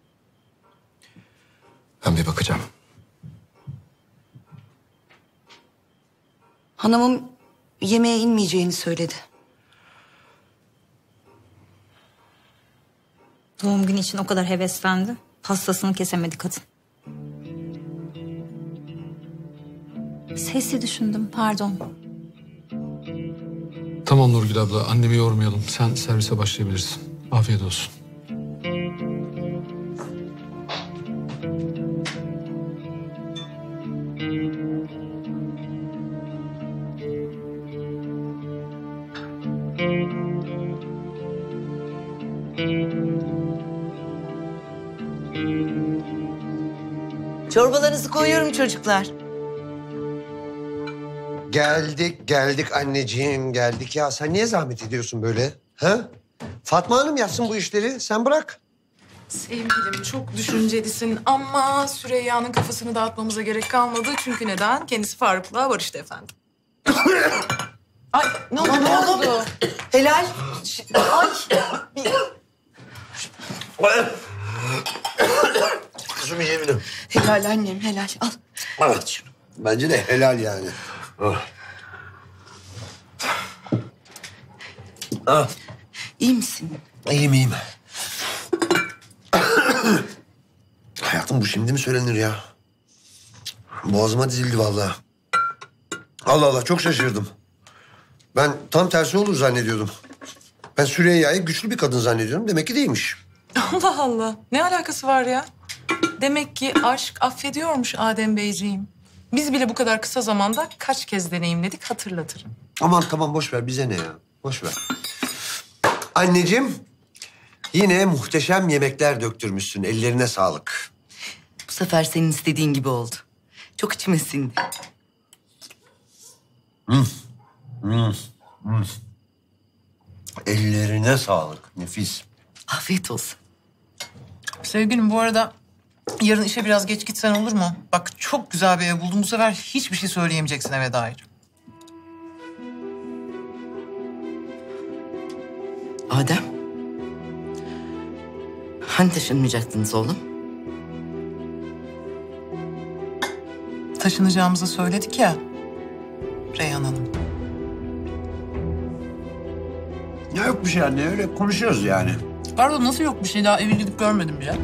Ben bir bakacağım. Hanımım yemeğe inmeyeceğini söyledi. Doğum günü için o kadar heveslendi. Pastasını kesemedi kadın. Sesi düşündüm, pardon. Tamam Nurgül abla, annemi yormayalım. Sen servise başlayabilirsin. Afiyet olsun. Çorbalarınızı koyuyorum çocuklar. Geldik, geldik anneciğim, geldik. Ya sen niye zahmet ediyorsun böyle? Ha? Fatma Hanım yapsın bu işleri, sen bırak. Sevgilim çok düşüncelisin ama Süreyya'nın kafasını dağıtmamıza gerek kalmadı. Çünkü neden? Kendisi Faruk'la barıştı efendim. Ay ne oldu? Ne oldu? Helal. Ay. Kızım yiyebilirim. Helal annem, helal. Al. Evet şunu. Bence de helal yani. Ah. Ah. İyi misin? İyiyim, iyiyim. Hayatım bu şimdi mi söylenir ya? Boğazıma dizildi vallahi. Allah Allah çok şaşırdım. Ben tam tersi olur zannediyordum. Ben Süreyya'yı güçlü bir kadın zannediyorum. Demek ki değilmiş. Allah Allah. Ne alakası var ya? Demek ki aşk affediyormuş Adem Beyciğim. Biz bile bu kadar kısa zamanda kaç kez deneyimledik hatırlatırım. Aman tamam boş ver. Bize ne ya? Boş ver. Anneciğim, yine muhteşem yemekler döktürmüşsün. Ellerine sağlık. Bu sefer senin istediğin gibi oldu. Çok içime sindi. Hmm. Hmm. Hmm. Ellerine sağlık. Nefis. Afiyet olsun. Sevgilim bu arada yarın işe biraz geç gitsen olur mu? Bak çok güzel bir ev buldum. Bu sefer hiçbir şey söyleyemeyeceksin eve dair. Adem. Hani taşınmayacaktınız oğlum? Taşınacağımızı söyledik ya Reyhan Hanım. Ya yok bir şey anne. Öyle konuşuyoruz yani. Pardon nasıl yok bir şey? Daha eve gidip görmedim bile.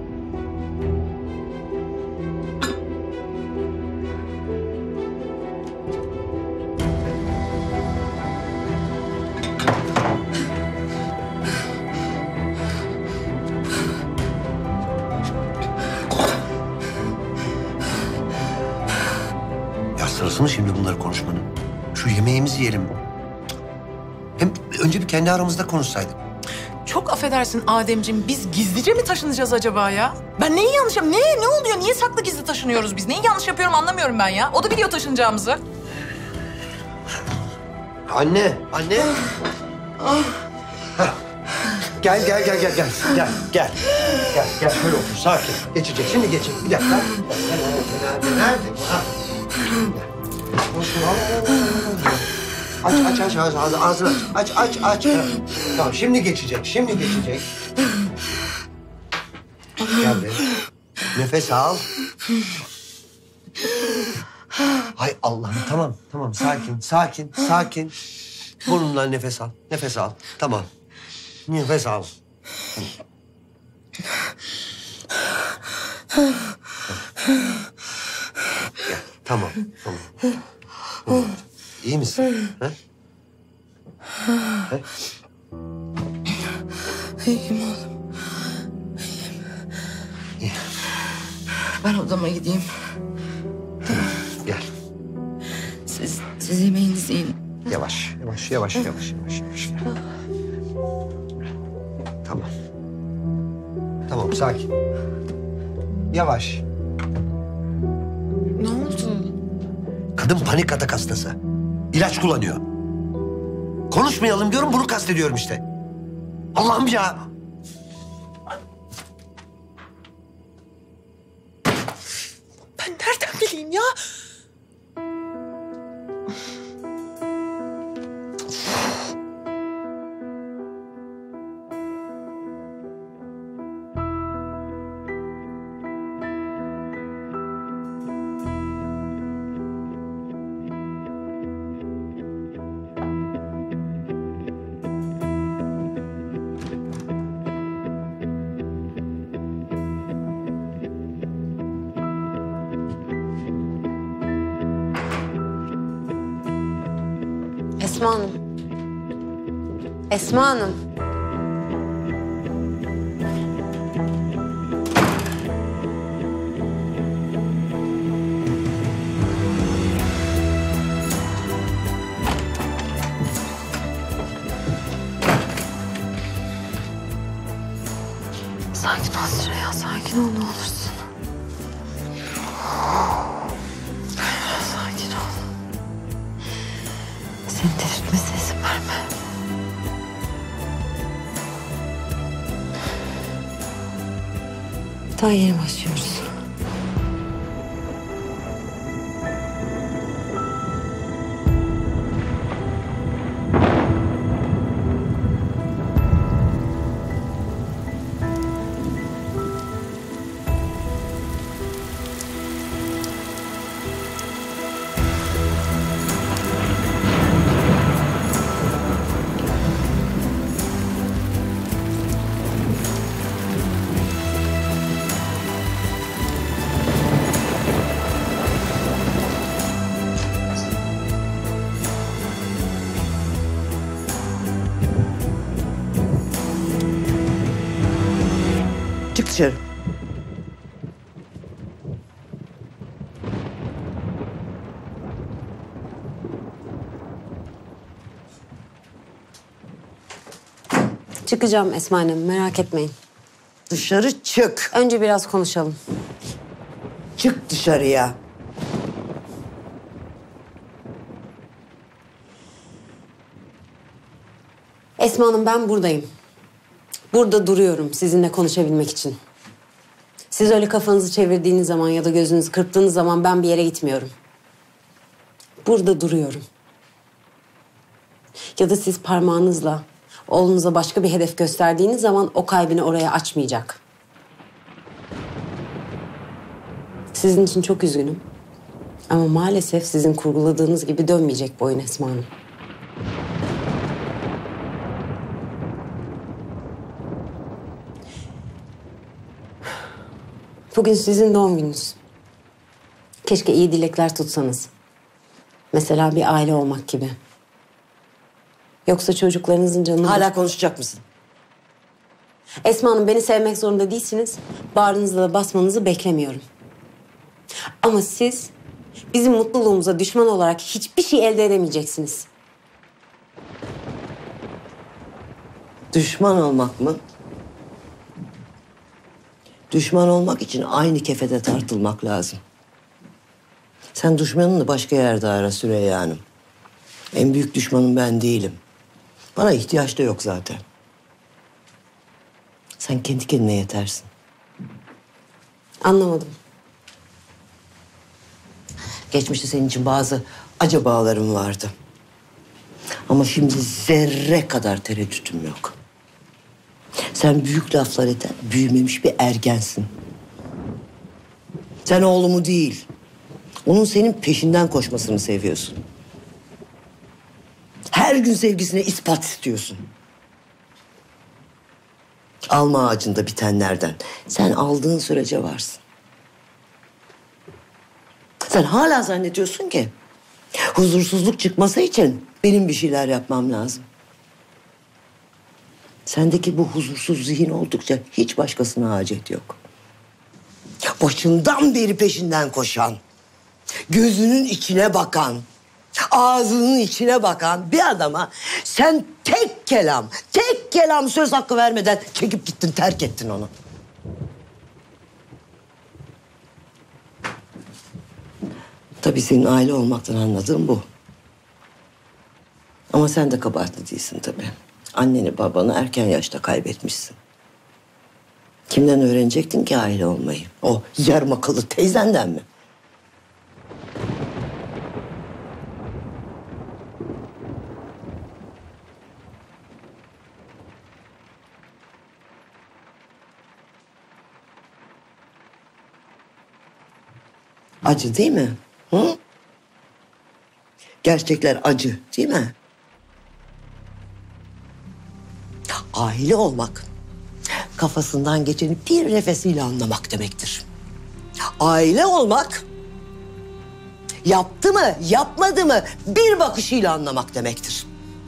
Ya sırası mı şimdi bunları konuşmanın? Şu yemeğimizi yiyelim. Hem önce bir kendi aramızda konuşsaydık. Çok affedersin Ademciğim. Biz gizlice mi taşınacağız acaba ya? Ben neyi yanlış yapıyorum? Ne, ne oluyor? Niye saklı gizli taşınıyoruz biz? Neyi yanlış yapıyorum anlamıyorum ben ya. O da biliyor taşınacağımızı. Anne, anne. Heh. Gel, gel, gel, gel, gel. Gel, gel. Gel, gel. Şöyle otur, sakin. Geçecek, şimdi geçecek. Bir dakika. Nerede, nerede? Ha. Olsun, al, al, al, al. Aç, aç, aç, aç, ağzını aç. Aç, aç, aç. Tamam, şimdi geçecek, şimdi geçecek. Gel be. Nefes al. Hay Allah'ım, tamam, tamam. Sakin, sakin, sakin. Burnundan nefes al, nefes al. Tamam. Nefes al. Gel, tamam, tamam. tamam. İyi misin? Ha? Ha? İyiyim oğlum. İyiyim. Ben odama gideyim. Gel. Siz, siz yemeğinizi yiyin. Yavaş, yavaş, yavaş, yavaş, yavaş, yavaş. Gel. Tamam. Tamam, sakin. Yavaş. Ne oldu? Kadın panik atak hastası. İlaç kullanıyor. Konuşmayalım diyorum, bunu kastediyorum işte. Allah'ım ya. Ben nereden bileyim ya? Esma Hanım. Esma Hanım. Sakin ol Süreyya, sakin ol ne olursun. Sakin ol. Seni delirtmesine izin verme. Daha yeni başlıyoruz. Çık dışarı. Çıkacağım Esma Hanım, merak etmeyin. Dışarı çık. Önce biraz konuşalım. Çık dışarıya. Esma Hanım, ben buradayım. Burada duruyorum sizinle konuşabilmek için. Siz öyle kafanızı çevirdiğiniz zaman ya da gözünüzü kırptığınız zaman ben bir yere gitmiyorum. Burada duruyorum. Ya da siz parmağınızla oğlunuza başka bir hedef gösterdiğiniz zaman o kalbini oraya açmayacak. Sizin için çok üzgünüm. Ama maalesef sizin kurguladığınız gibi dönmeyecek bu oyun Esma Hanım. Bugün sizin doğum gününüz. Keşke iyi dilekler tutsanız. Mesela bir aile olmak gibi. Yoksa çocuklarınızın canını... Hala konuşacak mısın? Esma Hanım, beni sevmek zorunda değilsiniz. Bağrınızla da basmanızı beklemiyorum. Ama siz bizim mutluluğumuza düşman olarak hiçbir şey elde edemeyeceksiniz. Düşman olmak mı? Düşman olmak için aynı kefede tartılmak lazım. Sen düşmanını başka yerde ara Süreyya Hanım. En büyük düşmanım ben değilim. Bana ihtiyaç da yok zaten. Sen kendi kendine yetersin. Anlamadım. Geçmişte senin için bazı acabalarım vardı. Ama şimdi zerre kadar tereddütüm yok. Sen büyük laflar eden, büyümemiş bir ergensin. Sen oğlumu değil, onun senin peşinden koşmasını seviyorsun. Her gün sevgisine ispat istiyorsun. Alma ağacında bitenlerden sen aldığın sürece varsın. Sen hala zannediyorsun ki huzursuzluk çıkması için benim bir şeyler yapmam lazım. Sendeki bu huzursuz zihin oldukça hiç başkasına hacet yok. Başından beri peşinden koşan, gözünün içine bakan, ağzının içine bakan bir adama sen tek kelam, tek kelam söz hakkı vermeden çekip gittin, terk ettin onu. Tabii senin aile olmaktan anladığım bu. Ama sen de kabahatli değilsin tabii. Anneni babanı erken yaşta kaybetmişsin. Kimden öğrenecektin ki aile olmayı? O yarım akıllı teyzenden mi? Acı değil mi? Hı? Gerçekler acı değil mi? Aile olmak, kafasından geçeni bir nefesiyle anlamak demektir. Aile olmak, yaptı mı, yapmadı mı bir bakışıyla anlamak demektir.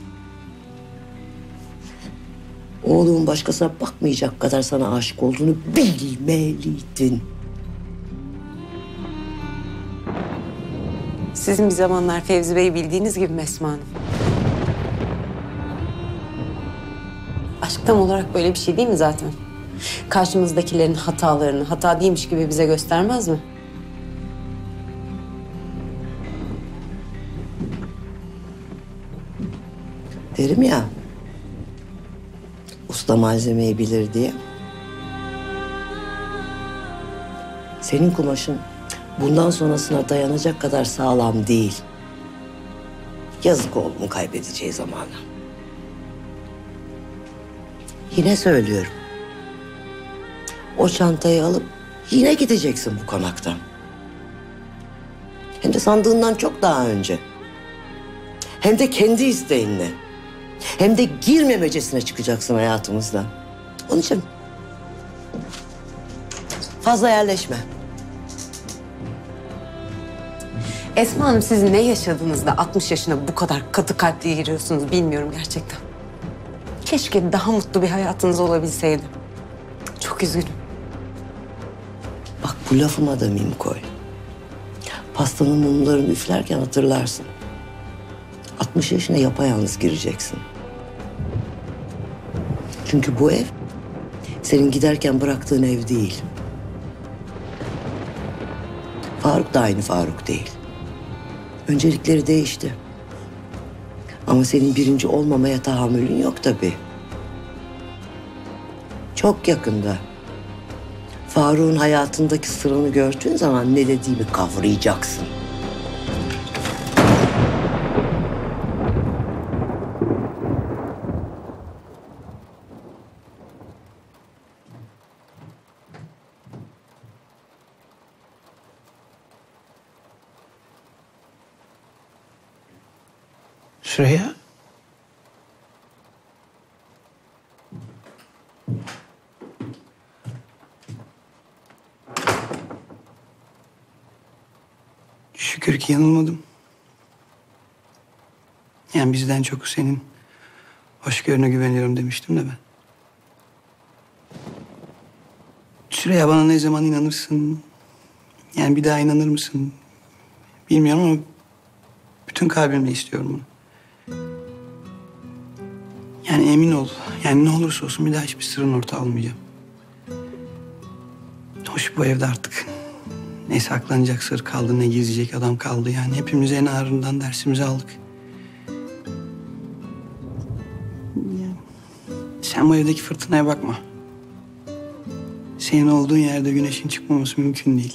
Oğlumun başkasına bakmayacak kadar sana aşık olduğunu bilmeliydin. Sizin bir zamanlar Fevzi Bey'i bildiğiniz gibi Esma Hanım. Aşk tam olarak böyle bir şey değil mi zaten? Karşımızdakilerin hatalarını hata değilmiş gibi bize göstermez mi? Derim ya, usta malzemeyi bilir diye. Senin kumaşın bundan sonrasına dayanacak kadar sağlam değil. Yazık oğlumu kaybedeceği zamana. Yine söylüyorum. O çantayı alıp yine gideceksin bu konaktan. Hem de sandığından çok daha önce. Hem de kendi isteğinle. Hem de girmemecesine çıkacaksın hayatımızdan. Onun için fazla yerleşme. Esma Hanım, siz ne yaşadığınızda altmış yaşına bu kadar katı kalpli giriyorsunuz bilmiyorum gerçekten. Keşke daha mutlu bir hayatınız olabilseydi. Çok üzgünüm. Bu lafıma da mim koy. Pastanın mumlarını üflerken hatırlarsın. altmış yaşına yapayalnız gireceksin. Çünkü bu ev senin giderken bıraktığın ev değil. Faruk da aynı Faruk değil. Öncelikleri değişti. Ama senin birinci olmamaya tahammülün yok tabii. Çok yakında Faruk'un hayatındaki sırrını gördüğün zaman ne dediğimi kavrayacaksın. Süreyya? Şükür ki yanılmadım. Yani bizden çok senin hoşgörüne güveniyorum demiştim de ben. Süreyya, bana ne zaman inanırsın? Yani bir daha inanır mısın? Bilmiyorum ama bütün kalbimle istiyorum bunu. Yani emin ol. Yani ne olursa olsun bir daha hiçbir sırrın ortağı olmayacağım. Hoş, bu evde artık ne saklanacak sır kaldı, ne gizleyecek adam kaldı. Yani hepimiz en ağırından dersimizi aldık. Yani sen bu evdeki fırtınaya bakma. Senin olduğun yerde güneşin çıkmaması mümkün değil.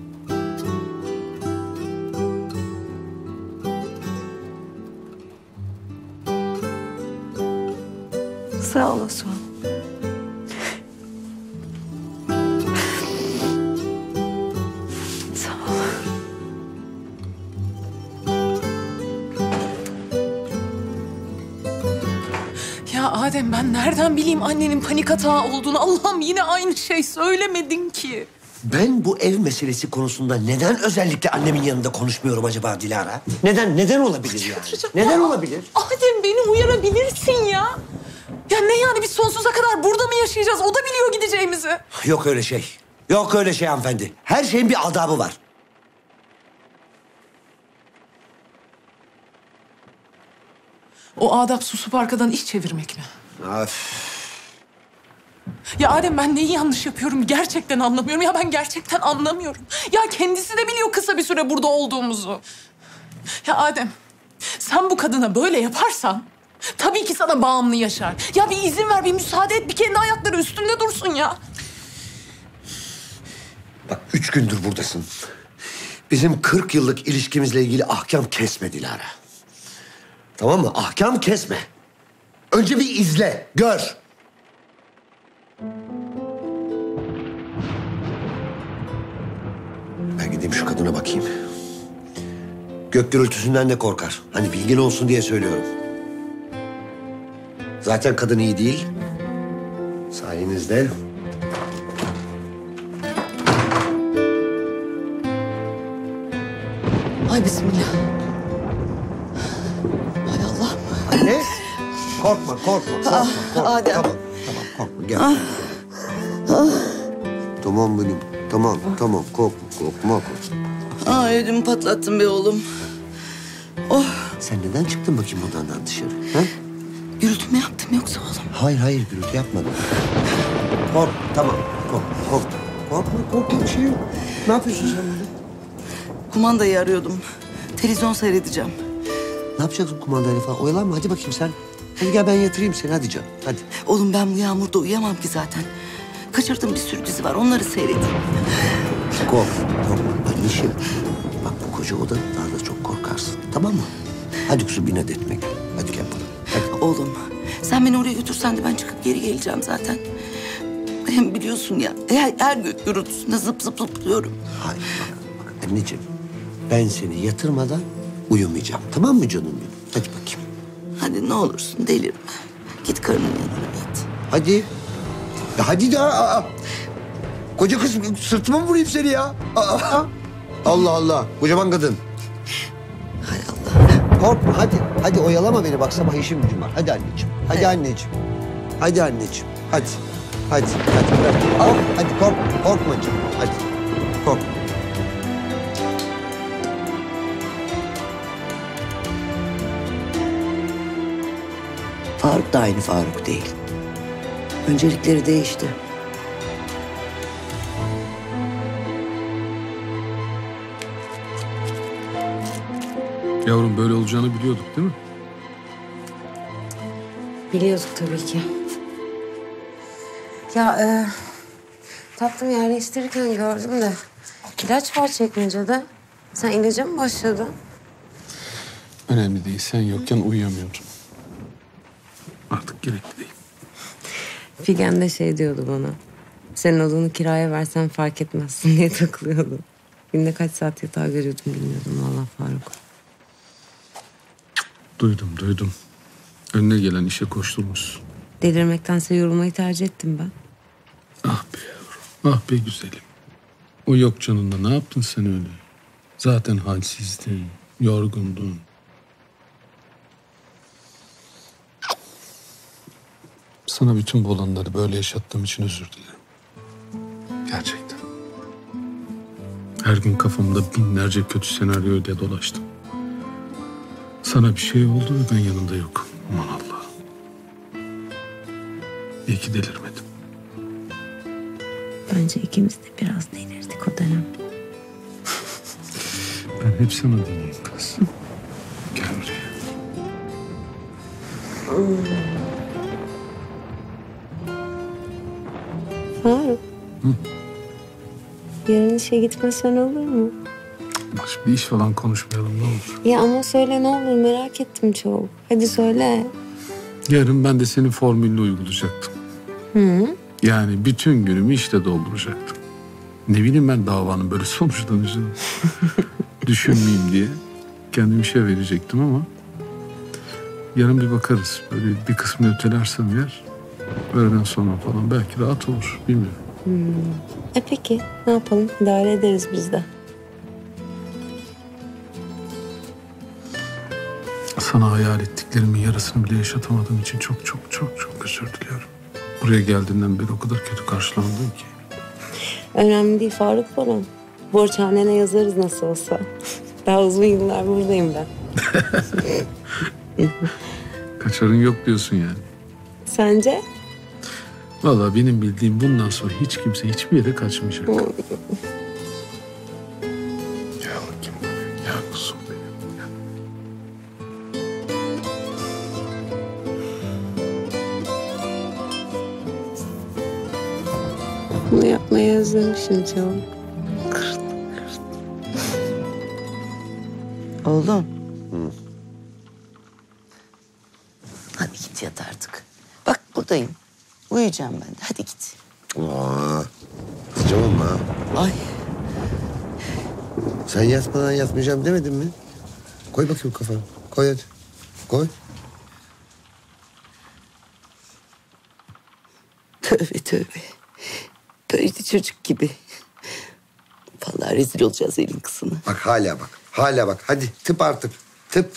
Sağ olasın. Sağ ol. Ya Adem, ben nereden bileyim annenin panik atağı olduğunu? Allah'ım, yine aynı şey söylemedin ki. Ben bu ev meselesi konusunda neden özellikle annemin yanında konuşmuyorum acaba Dilara? Neden, neden olabilir yani? Neden Ya, olabilir? Adem, beni uyarabilirsin ya. Ya ne yani, biz sonsuza kadar burada mı yaşayacağız? O da biliyor gideceğimizi. Yok öyle şey. Yok öyle şey hanımefendi. Her şeyin bir adabı var. O adap susup arkadan iş çevirmek mi? Öf. Ya Adem, ben neyi yanlış yapıyorum gerçekten anlamıyorum. Ya ben gerçekten anlamıyorum. Ya kendisi de biliyor kısa bir süre burada olduğumuzu. Ya Adem, sen bu kadına böyle yaparsan tabii ki sana bağımlı yaşar. Ya bir izin ver, bir müsaade et, bir kendi ayakları üstünde dursun ya. Bak, üç gündür buradasın. Bizim kırk yıllık ilişkimizle ilgili ahkam kesme Dilara. Tamam mı? Ahkam kesme. Önce bir izle, gör. Ben gideyim şu kadına bakayım. Gök gürültüsünden de korkar. Hani bilgin olsun diye söylüyorum. Zaten kadın iyi değil. Sayenizde. Ay bismillah. Hay Allah. Anne, korkma, korkma, korkma. Ah, korkma. Adem. Tamam, tamam, korkma. Gel. Ah. Ah. Tamam benim, tamam, tamam. Korkma, korkma, korkma. Aa, ödümü patlattın be oğlum. Oh. Sen neden çıktın bakayım odandan dışarı? Ha? Gürültü mü yaptım yoksa oğlum? Hayır, hayır, gürültü yapmadım. Korkma, tamam. Korkma, korkma. Korkma, korkma, bir şey yok. Ne yapıyorsun sen burada? Kumandayı arıyordum. Televizyon seyredeceğim. Ne yapacaksın kumandayla falan? Oyalanma, hadi bakayım sen. Hadi gel ben yatırayım seni, hadi canım, hadi. Oğlum ben bu yağmurda uyuyamam ki zaten. Kaçırdığım bir sürü dizi var, onları seyredeyim. Korkma, korkma. Anneciğim, bak bu koca odada daha da çok korkarsın, tamam mı? Hadi kuzum, inat etme gel. Hadi gel bana. Hadi. Oğlum, sen beni oraya götürsen de ben çıkıp geri geleceğim zaten. Hem biliyorsun ya, her, her gök gürültüsünde zıp zıp zıplıyorum. Hayır, bak, bak anneciğim. Ben seni yatırmadan uyumayacağım, tamam mı canım benim? Hadi bakayım. Hadi ne olursun delirme. Git karının yanına yat. Hadi. Ya hadi daha. Aa. Koca kız, sırtıma mı vurayım seni ya? Aa. Allah Allah, kocaman kadın. Hay Allah. Korkma, hadi. Hadi oyalama beni, bak sabah işim gücüm var. Hadi anneciğim, hadi Evet. anneciğim. Hadi anneciğim, hadi. Hadi, hadi bırak. Al, hadi korkma, korkma canım, hadi. kork. Faruk da aynı Faruk değil. Öncelikleri değişti. Yavrum böyle olacağını biliyorduk değil mi? Biliyorduk tabii ki. Ya e, tatlım yerleştirirken gördüm de ilaç var çekmecede. Sen ilaca mı başladın? Önemli değil. Sen yokken uyuyamıyordum. Artık gerekli değil. Figen de şey diyordu bana. Senin odunu kiraya versen fark etmezsin diye takılıyordu. Günde kaç saat yatağa görüyordum bilmiyordum vallahi Faruk. Duydum, duydum. Önüne gelen işe koşturmuşsun. Delirmektense yorulmayı tercih ettim ben. Ah be yavrum, ah be güzelim. O yok canında ne yaptın sen öyle? Zaten halsizdin, yorgundun. Sana bütün bu olanları böyle yaşattığım için özür dilerim. Gerçekten. Her gün kafamda binlerce kötü senaryoyla dolaştım. Sana bir şey oldu ve ben yanında yokum. Aman Allah. İyi ki delirmedim. Bence ikimiz de biraz delirdik o dönem. Ben hep sana dinleyeyim kız. Gel buraya. Faruk. Hı? Yarın işe gitmesen olur mu? Bak bir iş falan konuşmayalım ne olur. Ya ama söyle ne olur merak ettim çok. Hadi söyle. Yarın ben de senin formülünü uygulayacaktım. Hı. Yani bütün günümü işte dolduracaktım. Ne bileyim ben davanın böyle sonuçlanacağını düşünmeyeyim diye kendimi işe verecektim ama yarın bir bakarız. Böyle bir kısmını ötelersem eğer öğleden sonra falan belki rahat olur bilmiyorum. Hmm. E peki ne yapalım idare ederiz biz de. Sana hayal ettiklerimin yarısını bile yaşatamadığım için çok çok çok çok özür diliyorum. Buraya geldiğinden beri o kadar kötü karşılandım ki. Önemli değil Faruk falan. Borçhanene yazarız nasıl olsa. Daha uzun yıllar buradayım ben. Kaçarın yok diyorsun yani. Sence? Vallahi benim bildiğim bundan sonra hiç kimse hiçbir yere kaçmayacak. Hmm. Gel bakayım buraya. Gel kuzum benim. Gel. Bunu yapmayı özlemişim çok. Oğlum. Hı. Hadi git yat artık. Bak buradayım. Uyuyacağım ben de. Hadi git. Aa, kızcağım ha. Ay. Sen yatmadan yatmayacağım demedin mi? Koy bakayım kafanı. Koy hadi. Koy. Tövbe tövbe. Böyle çocuk gibi. Vallahi rezil olacağız elin kızına. Bak hala bak. Hala bak. Hadi tıp artık. Tıp.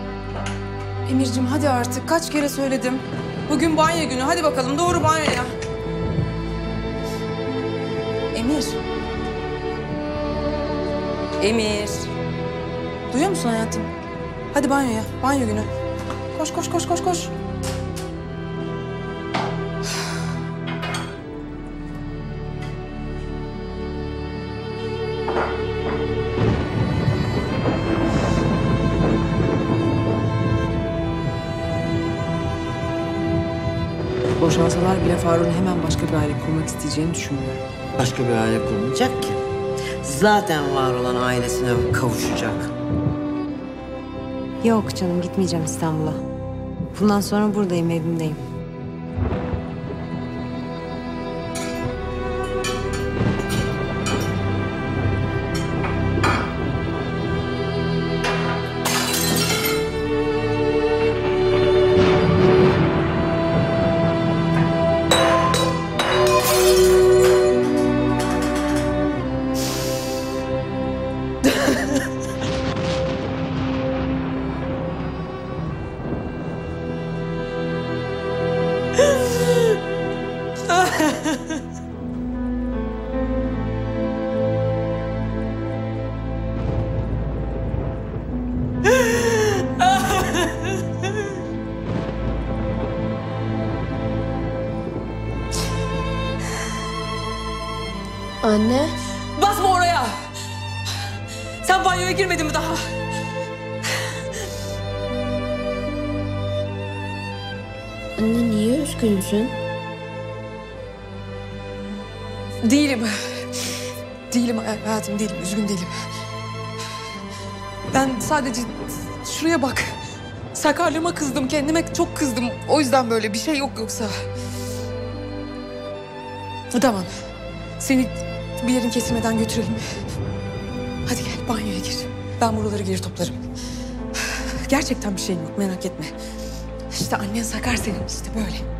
Emir'cim hadi artık. Kaç kere söyledim. Bugün banyo günü. Hadi bakalım doğru banyoya. Emir. Emir. Duyuyor musun hayatım? Hadi banyoya. Banyo günü. Koş koş koş koş koş. Boşansalar bile Faruk'un hemen başka bir aile kurmak isteyeceğini düşünmüyorum. Başka bir aile kurmayacak ki. Zaten var olan ailesine kavuşacak. Yok canım, gitmeyeceğim İstanbul'a. Bundan sonra buradayım, evimdeyim. Anne. Basma oraya. Sen banyoya girmedin mi daha? Anne niye üzgünsün? Değilim. Değilim hayatım, değilim. Üzgün değilim. Ben sadece şuraya bak. Sakarlığıma kızdım, kendime çok kızdım. O yüzden böyle bir şey yok yoksa. Tamam. Seni bir yerin kesilmeden götürelim. Hadi gel banyoya gir. Ben buraları geri toplarım. Gerçekten bir şeyim yok, merak etme. İşte annen sakar senin, işte böyle.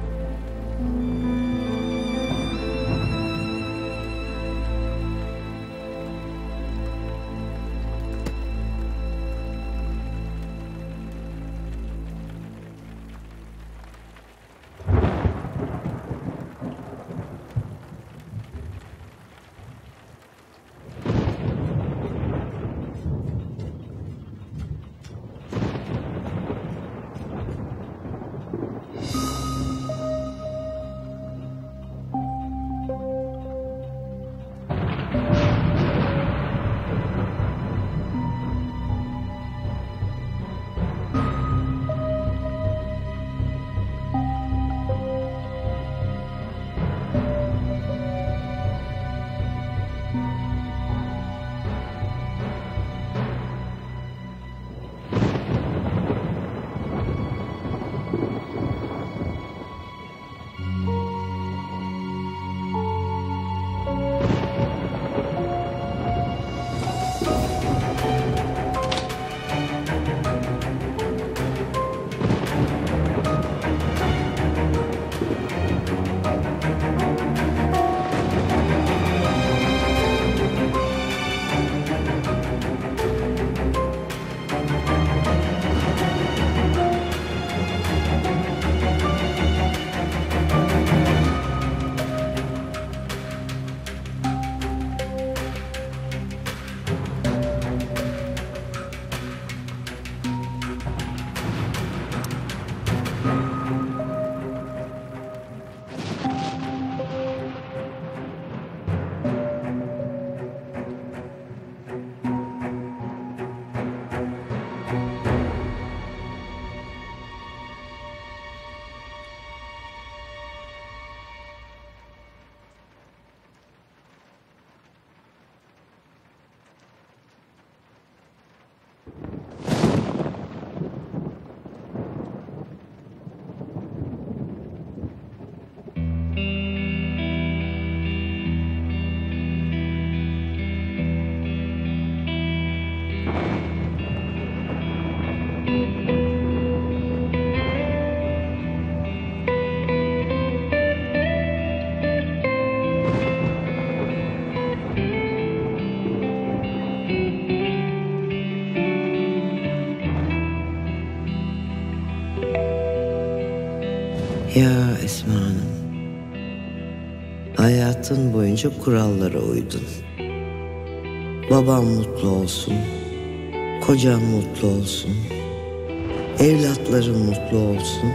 Ya Esma Hanım, Hayatın boyunca kurallara uydun. Babam mutlu olsun, kocam mutlu olsun, evlatlarım mutlu olsun.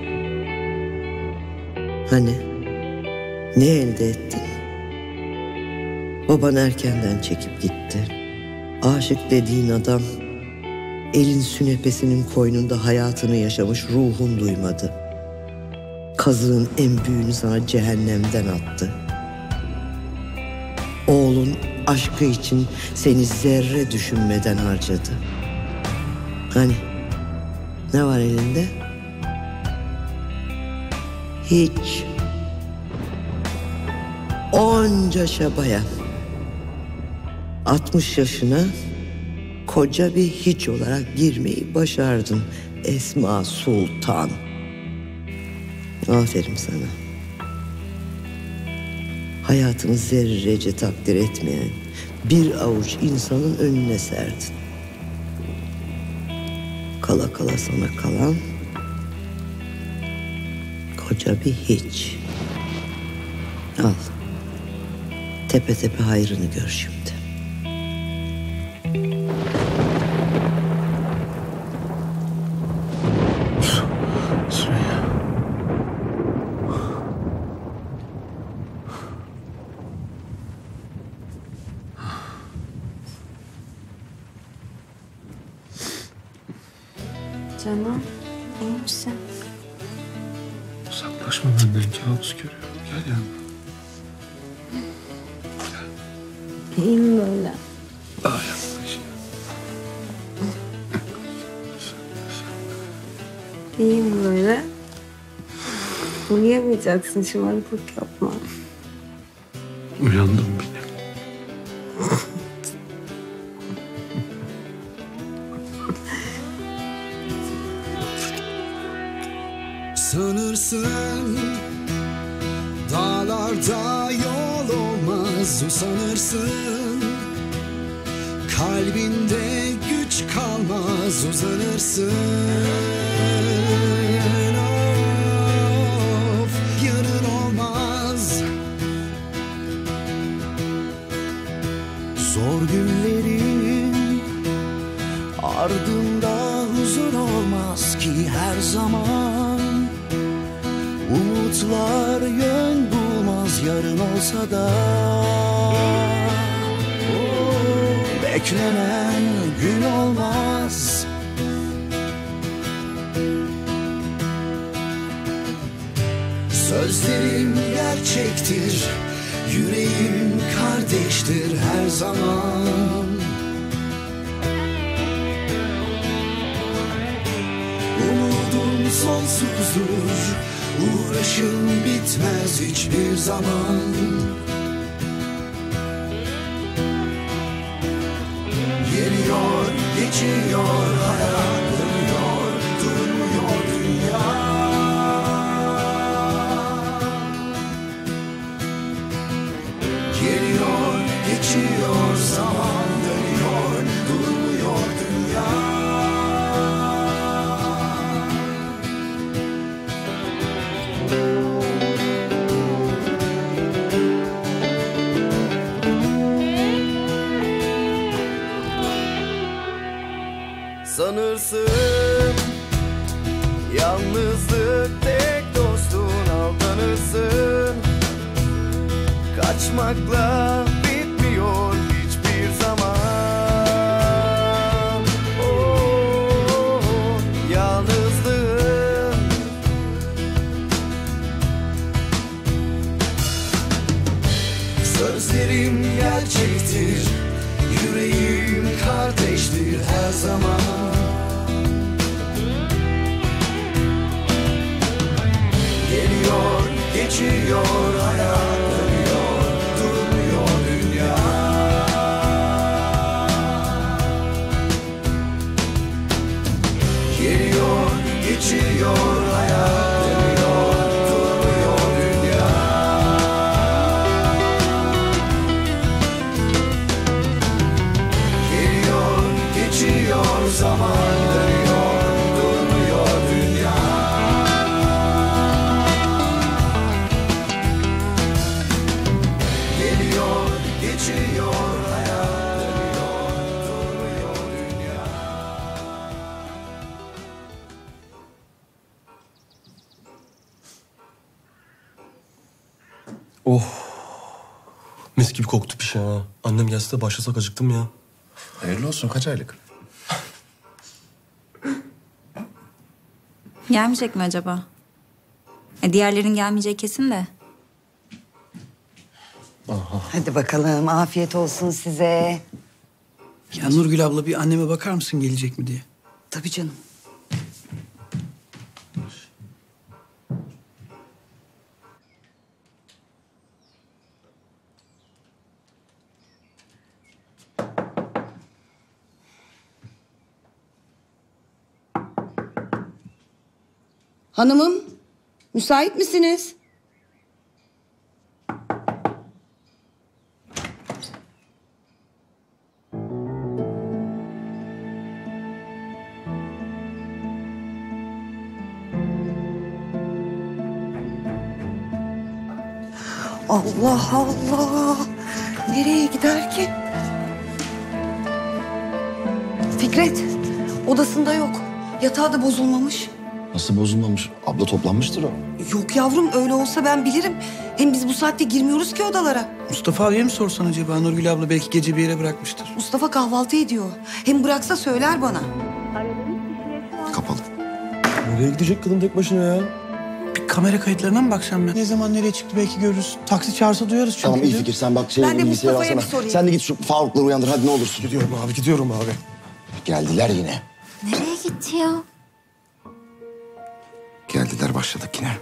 Hani ne elde ettin? Baban erkenden çekip gitti. Aşık dediğin adam elin sünepesinin koynunda hayatını yaşamış, ruhun duymadı. Kazığın en büyüğünü sana cehennemden attı. Oğlun aşkı için seni zerre düşünmeden harcadı. Hani ne var elinde? Hiç. Onca çabaya altmış yaşına koca bir hiç olarak girmeyi başardın Esma Sultan. Aferin sana. Hayatını zerrece takdir etmeyen bir avuç insanın önüne serdin. Kala kala sana kalan koca bir hiç. Al. Tepe tepe hayrını gör şimdi. Canım, iyi misin? Uzaklaşma benden, kabus görüyorum. Gel yanıma. İyiyim böyle. Daha yaklaş. İyiyim böyle. Uyuyamayacaksın, şımarıklık yapma. Uyandım bile. Sanırsın dağlarda yol olmaz, usanırsın kalbinde güç kalmaz, uzanırsın. Of, yarın olmaz. Zor günlerin ardında huzur olmaz ki her zaman. Umutlar yön bulmaz yarın olsa da. Oh, beklenen gün olmaz. Sözlerim gerçektir, yüreğim kardeştir her zaman. Umudum sonsuzdur, uğraşım bitmez hiçbir zaman. Geliyor, geçiyor hayat, dönüyor, durmuyor dünya. Geliyor, geçiyor zaman, dönüyor, durmuyor dünya. Sanırsın yalnızlık tek dostun, aldanırsın. Kaçmakla bitmiyor hiçbir zaman. Oh, yalnızlığın sözlerim gerçektir, yüreğim kardeştir her zaman. Geliyor, geçiyor hayat, dönüyor, durmuyor dünya. Geliyor, geçiyor hayat, dönüyor, durmuyor dünya. Geliyor, geçiyor zaman, dönüyor, durmuyor dünya. Oh. Mis gibi koktu piş ha. Annem gelse de başlasak acıktım ya. Hayırlı olsun. Kaç aylık? Gelmeyecek mi acaba? E, diğerlerin gelmeyeceği kesin de. Hadi bakalım, afiyet olsun size. Ya Nurgül abla bir anneme bakar mısın gelecek mi diye. Tabii canım. Hanımım, müsait misiniz? Allah Allah. Nereye gider ki? Fikret, odasında yok. Yatağı da bozulmamış. Nasıl bozulmamış? Abla toplanmıştır o. Yok yavrum, öyle olsa ben bilirim. Hem biz bu saatte girmiyoruz ki odalara. Mustafa abiye mi sorsan acaba? Nurgül abla belki gece bir yere bırakmıştır. Mustafa kahvaltı ediyor. Hem bıraksa söyler bana. Kapalı. Nereye gidecek kadın tek başına ya? Bir kamera kayıtlarına mı baksam ben? Ne zaman nereye çıktı belki görürüz. Taksi çağırsa duyarız çünkü. Tamam iyi fikir. Sen bak şey Ben de bilgisayarı Mustafa'ya alsana. bir sorayım. Sen de git şu Faruk'ları uyandır hadi ne olursun. Gidiyorum abi, gidiyorum abi. Geldiler yine. Nereye gitti ya? Geldiler başladık yine.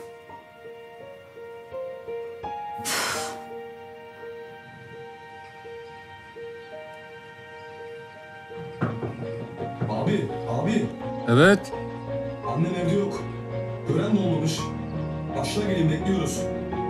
Abi, abi. Evet. Annem evde yok. Gören de olmamış. Aşağı gelin, bekliyoruz.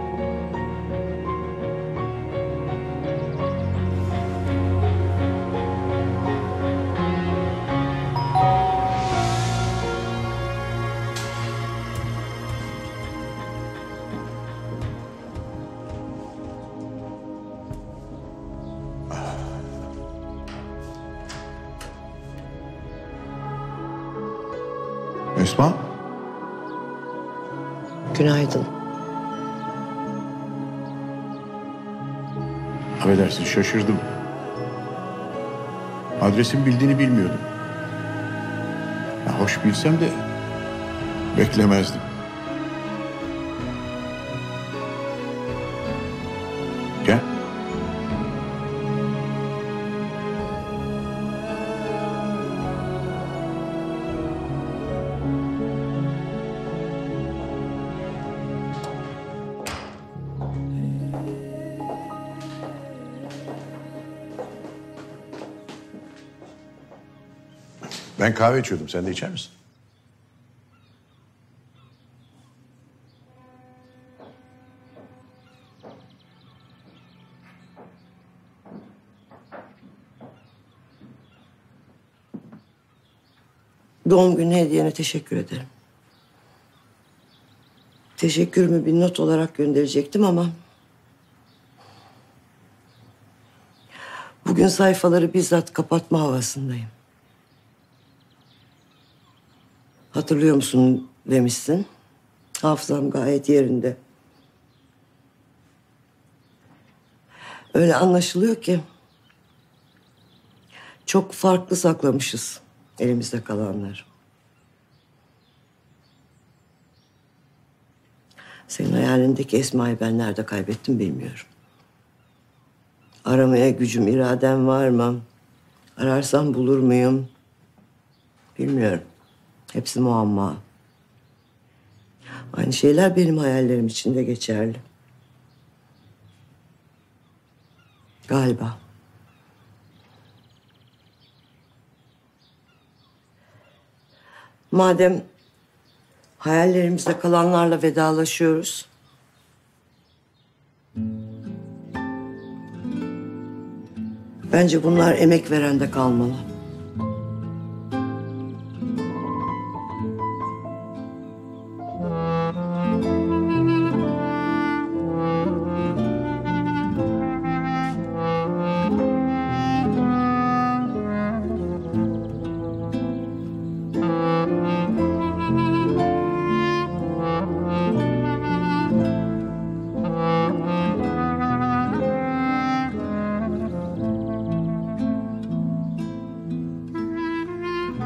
Esma? Günaydın. Affedersin şaşırdım. Adresimi bildiğini bilmiyordum. Ya, hoş bilsem de beklemezdim. Gel. Ben kahve içiyordum. Sen de içer misin? Doğum günü hediyene teşekkür ederim. Teşekkürümü bir not olarak gönderecektim ama... bugün sayfaları bizzat kapatma havasındayım. Hatırlıyor musun demişsin. Hafızam gayet yerinde. Öyle anlaşılıyor ki... çok farklı saklamışız elimizde kalanları. Senin hayalindeki Esma'yı ben nerede kaybettim bilmiyorum. Aramaya gücüm, iradem var mı? Ararsam bulur muyum? Bilmiyorum. Hepsi muamma. Aynı şeyler benim hayallerim için de geçerli. Galiba. Madem hayallerimizde kalanlarla vedalaşıyoruz... bence bunlar emek verende kalmalı.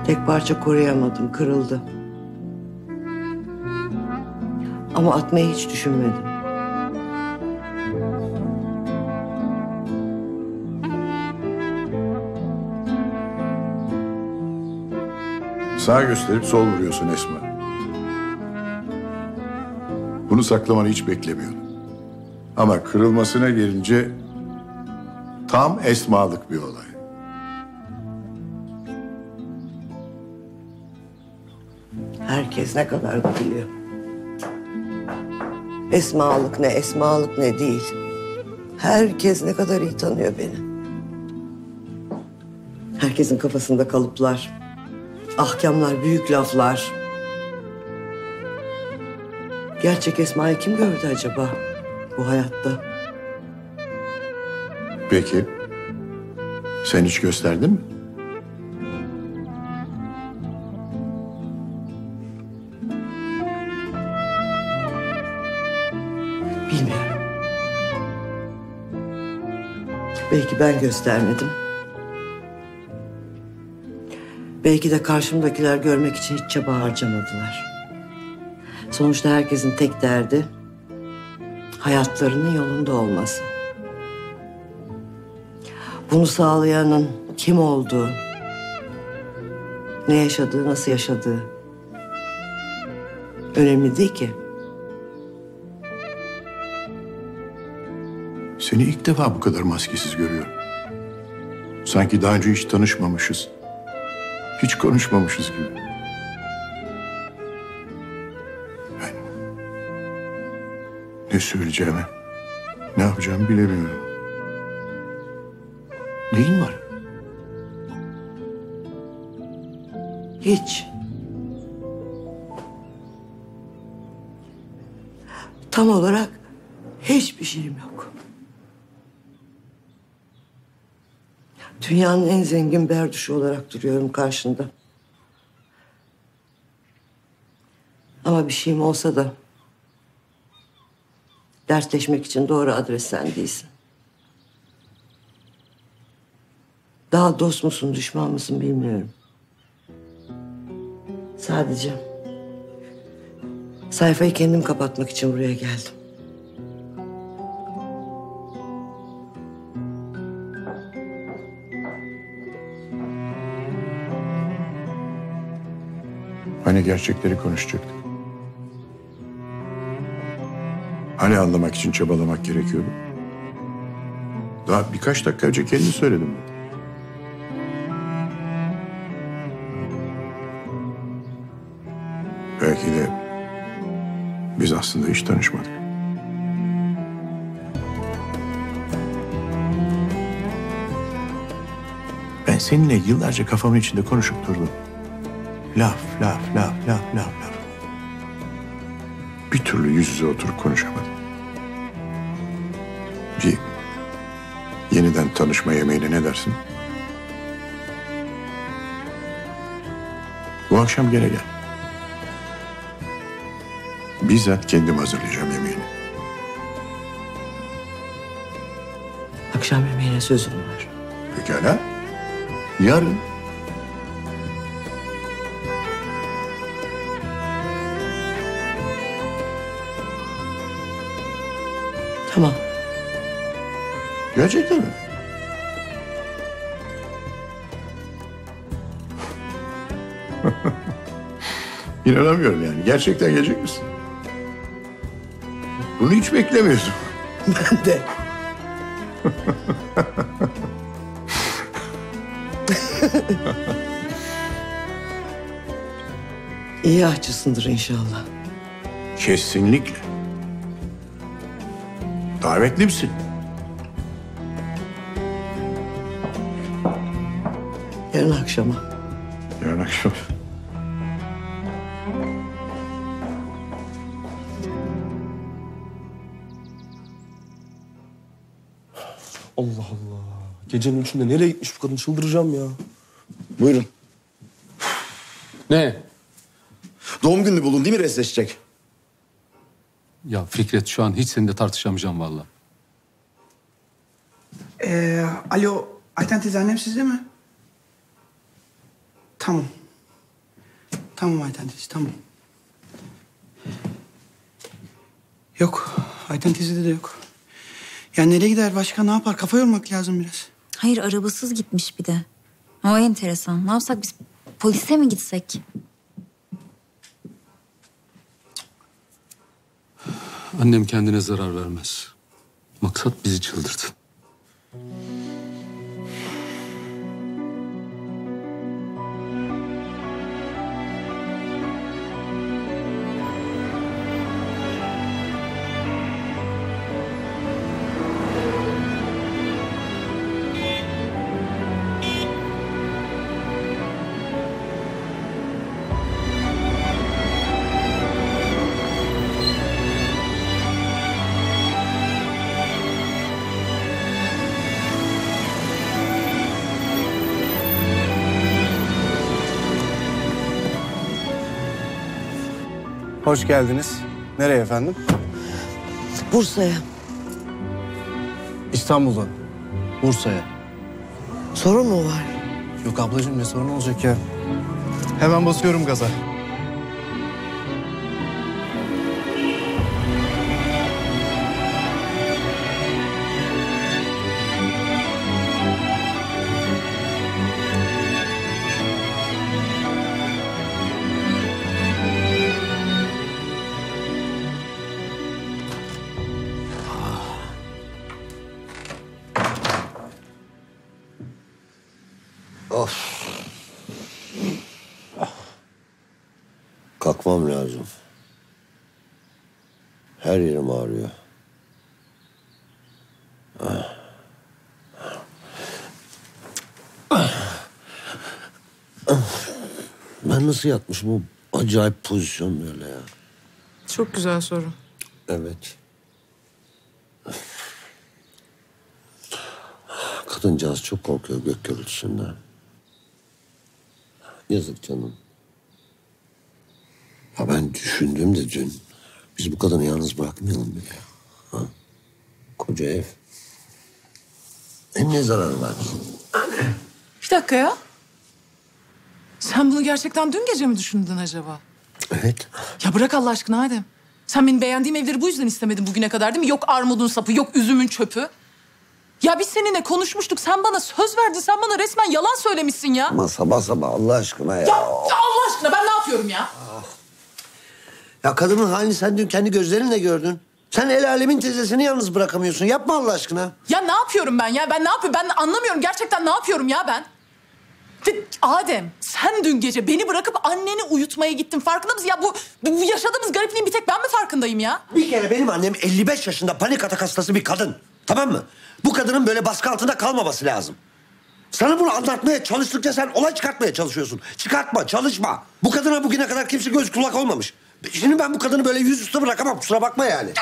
Tek parça koruyamadım, kırıldı. Ama atmayı hiç düşünmedim. Sağ gösterip sol vuruyorsun Esma. Bunu saklamanı hiç beklemiyordum. Ama kırılmasına gelince tam Esma'lık bir olay. Herkes ne kadar da biliyor. Esmalık ne, esmalık ne değil. Herkes ne kadar iyi tanıyor beni. Herkesin kafasında kalıplar, ahkamlar, büyük laflar. Gerçek Esma'yı kim gördü acaba bu hayatta? Peki, sen hiç gösterdin mi? Bilmiyorum. Belki ben göstermedim. Belki de karşımdakiler görmek için hiç çaba harcamadılar. Sonuçta herkesin tek derdi hayatlarının yolunda olması. Bunu sağlayanın kim olduğu, ne yaşadığı, nasıl yaşadığı önemli değil ki. Seni ilk defa bu kadar maskesiz görüyorum. Sanki daha önce hiç tanışmamışız. Hiç konuşmamışız gibi. Ben ne söyleyeceğimi, ne yapacağımı bilemiyorum. Neyin var? Hiç. Tam olarak hiçbir şeyim yok. Dünyanın en zengin berduşu olarak duruyorum karşında. Ama bir şeyim olsa da dertleşmek için doğru adres sen değilsin. Daha dost musun, düşman mısın bilmiyorum. Sadece sayfayı kendim kapatmak için buraya geldim. Hani gerçekleri konuşacaktık? Hani anlamak için çabalamak gerekiyordu? Daha birkaç dakika önce kendin söyledin. Belki de biz aslında hiç tanışmadık. Ben seninle yıllarca kafamın içinde konuşup durdum. Laf, laf, laf, laf, laf, laf. Bir türlü yüz yüze oturup konuşamadım. Bir yeniden tanışma yemeğine ne dersin? Bu akşam gene gel. Bizzat kendim hazırlayacağım yemeğini. Akşam yemeğine sözüm var. Pekala. Yarın. Tamam. Gerçekten mi? İnanamıyorum yani. Gerçekten gelecek misin? Bunu hiç beklemiyordum. Ben de. İyi ahçısındır inşallah. Kesinlikle. Davetli misin? Yarın akşama. Yarın akşam. Allah Allah. Gecenin üçünde nereye gitmiş bu kadın? Çıldıracağım ya. Buyurun. Ne? Doğum gününü buldun değil mi resleşecek? Ya Fikret şu an hiç seninle tartışamayacağım vallahi. Ee, alo, Ayten teyze annem sizde mi? Tamam. Tamam Ayten teyze, tamam. Yok, Ayten teyzede de yok. Ya nereye gider başka, ne yapar? Kafa yormak lazım biraz. Hayır, arabasız gitmiş bir de. O enteresan. Ne yapsak biz, polise mi gitsek? Annem kendine zarar vermez. Maksat bizi çıldırdı. Hoş geldiniz. Nereye efendim? Bursa'ya. İstanbul'dan. Bursa'ya. Sorun mu var? Yok ablacığım, ne sorun olacak ya? Hemen basıyorum gaza. Of. Kalkmam lazım. Her yerim ağrıyor. Ben nasıl yatmışım bu acayip pozisyon böyle ya? Çok güzel soru. Evet. Kadıncağız çok korkuyor gök gürültüsünden. Yazık canım. Ya ben düşündüm de dün, biz bu kadını yalnız bırakmayalım dedi. Ha? Koca ev. Hem ne zararı var? Bir dakika ya. Sen bunu gerçekten dün gece mi düşündün acaba? Evet. Ya bırak Allah aşkına Adem. Sen benim beğendiğim evleri bu yüzden istemedin bugüne kadar değil mi? Yok armudun sapı, yok üzümün çöpü. Ya biz seninle konuşmuştuk. Sen bana söz verdin. Sen bana resmen yalan söylemişsin ya. Ama sabah sabah Allah aşkına ya. Ya Allah aşkına ben ne yapıyorum ya? Ya kadının halini sen dün kendi gözlerinle gördün. Sen el alemin teyzesini yalnız bırakamıyorsun. Yapma Allah aşkına. Ya ne yapıyorum ben ya? Ben ne yapıyorum? Ben anlamıyorum. Gerçekten ne yapıyorum ya ben? De, Adem, sen dün gece beni bırakıp anneni uyutmaya gittin. Farkında mısın? Ya bu, bu yaşadığımız garipliğin bir tek ben mi farkındayım ya? Bir kere benim annem elli beş yaşında panik atak hastası bir kadın. Tamam mı? Bu kadının böyle baskı altında kalmaması lazım. Sana bunu anlatmaya çalıştıkça sen olay çıkartmaya çalışıyorsun. Çıkartma, çalışma. Bu kadına bugüne kadar kimse göz kulak olmamış. Şimdi ben bu kadını böyle yüzüstü bırakamam. Kusura bakma yani.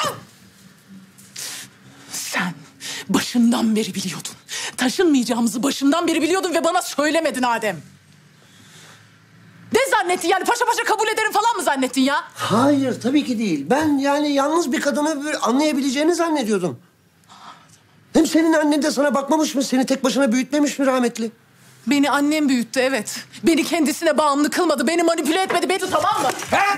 Sen başından beri biliyordun. Taşınmayacağımızı başından beri biliyordun ve bana söylemedin Adem. Ne zannettin yani? Paşa paşa kabul ederim falan mı zannettin ya? Hayır, tabii ki değil. Ben yani yalnız bir kadını böyle anlayabileceğini zannediyordum. Hem senin annen de sana bakmamış mı? Seni tek başına büyütmemiş mi rahmetli? Beni annem büyüttü evet. Beni kendisine bağımlı kılmadı. Beni manipüle etmedi. Beni tamam mı? He?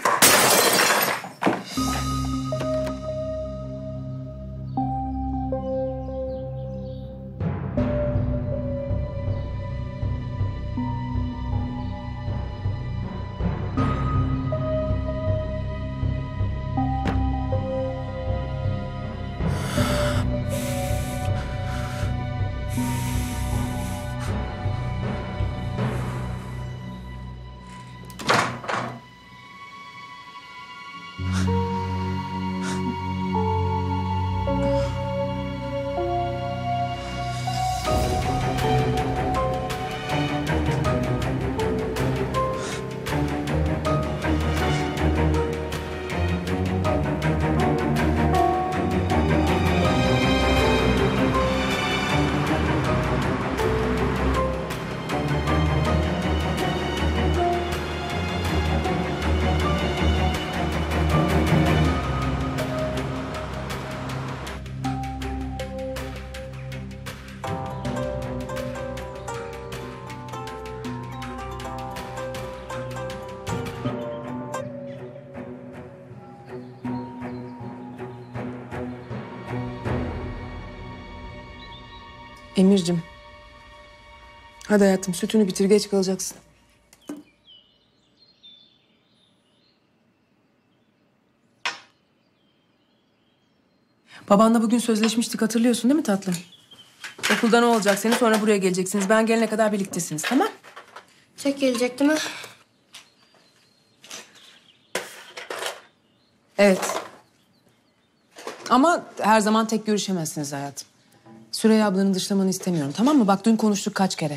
Emir'cim. Hadi hayatım sütünü bitir, geç kalacaksın. Babanla bugün sözleşmiştik, hatırlıyorsun değil mi tatlım? Okulda ne olacak senin, sonra buraya geleceksiniz. Ben gelene kadar birliktesiniz, tamam? Tek gelecek değil mi? Evet. Ama her zaman tek görüşemezsiniz hayatım. Süreyya ablanın dışlamanı istemiyorum, tamam mı? Bak dün konuştuk kaç kere.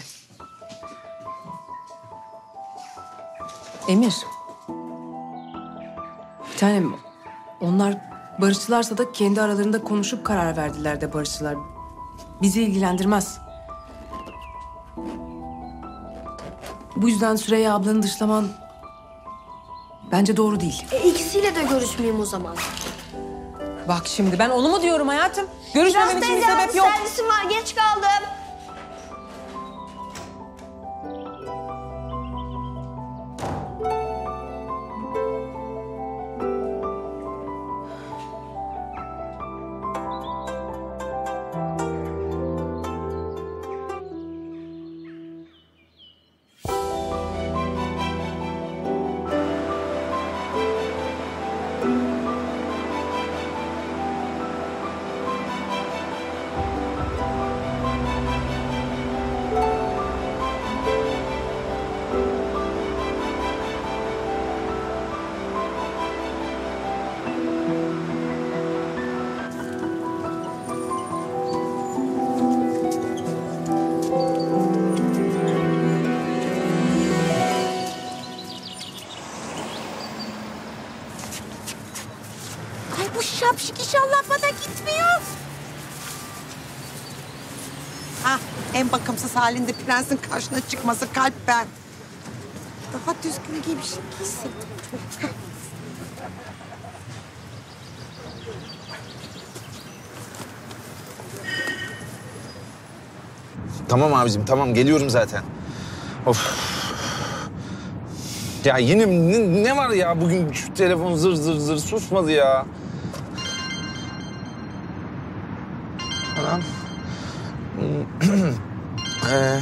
Emir. Bir tanem, onlar barışçılarsa da kendi aralarında konuşup karar verdiler de barışçılar. Bizi ilgilendirmez. Bu yüzden Süreyya ablanın dışlaman bence doğru değil. E, ikisiyle de görüşmeyeyim o zaman. Bak şimdi ben onu mu diyorum hayatım? Görüşmemen için bir sebep yok. Servisim var, geç kaldım. Ay bu şapşik inşallah bana gitmiyor. Ha, en bakımsız halinde prensin karşına çıkması kalp ben. Daha düzgün giy bir şey giysin. Tamam abicim, tamam. Geliyorum zaten. Of. Ya yine ne, ne var ya bugün şu telefon zır zır zır susmadı ya. Anam. ee,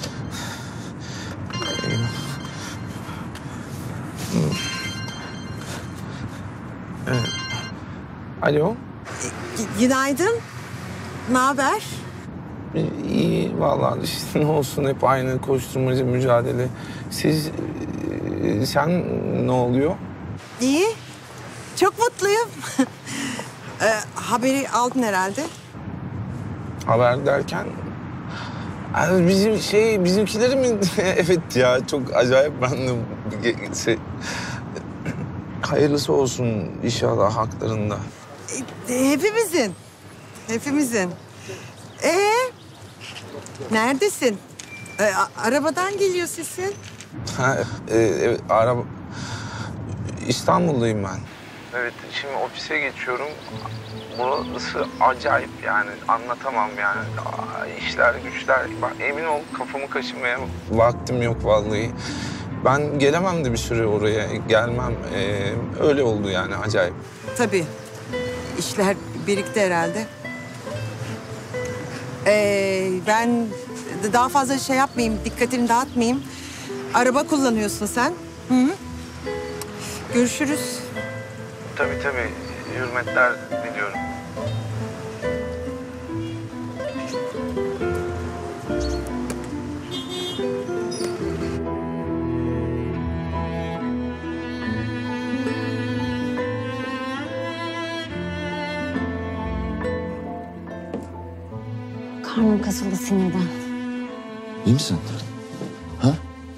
ee, Alo. Günaydın. Ne haber? İyi vallahi işte ne olsun hep aynı koşturmacı mücadele. Siz, e, sen ne oluyor? İyi. Çok mutluyum. ee, haberi aldın herhalde. Haber derken? Yani bizim şey, bizimkileri mi? Evet ya çok acayip ben de şey, hayırlısı olsun inşallah haklarında. E, hepimizin. Hepimizin. Ee, neredesin? Ee, a- arabadan geliyor sesin. Ha, e, evet, araba... İstanbul'dayım ben. Evet, şimdi ofise geçiyorum. Burası acayip yani, anlatamam yani. Aa, işler güçler, bak emin ol kafamı kaşımaya vaktim yok vallahi. Ben gelemem de bir süre oraya, gelmem. Ee, öyle oldu yani, acayip. Tabii. İşler birikti herhalde. Ee, ben daha fazla şey yapmayayım, dikkatini dağıtmayayım. Araba kullanıyorsun sen. Hı hı. Görüşürüz. Tabii tabii, hürmetler diliyorum. Karnım kasıldı sinirden. İyi misin? Ha?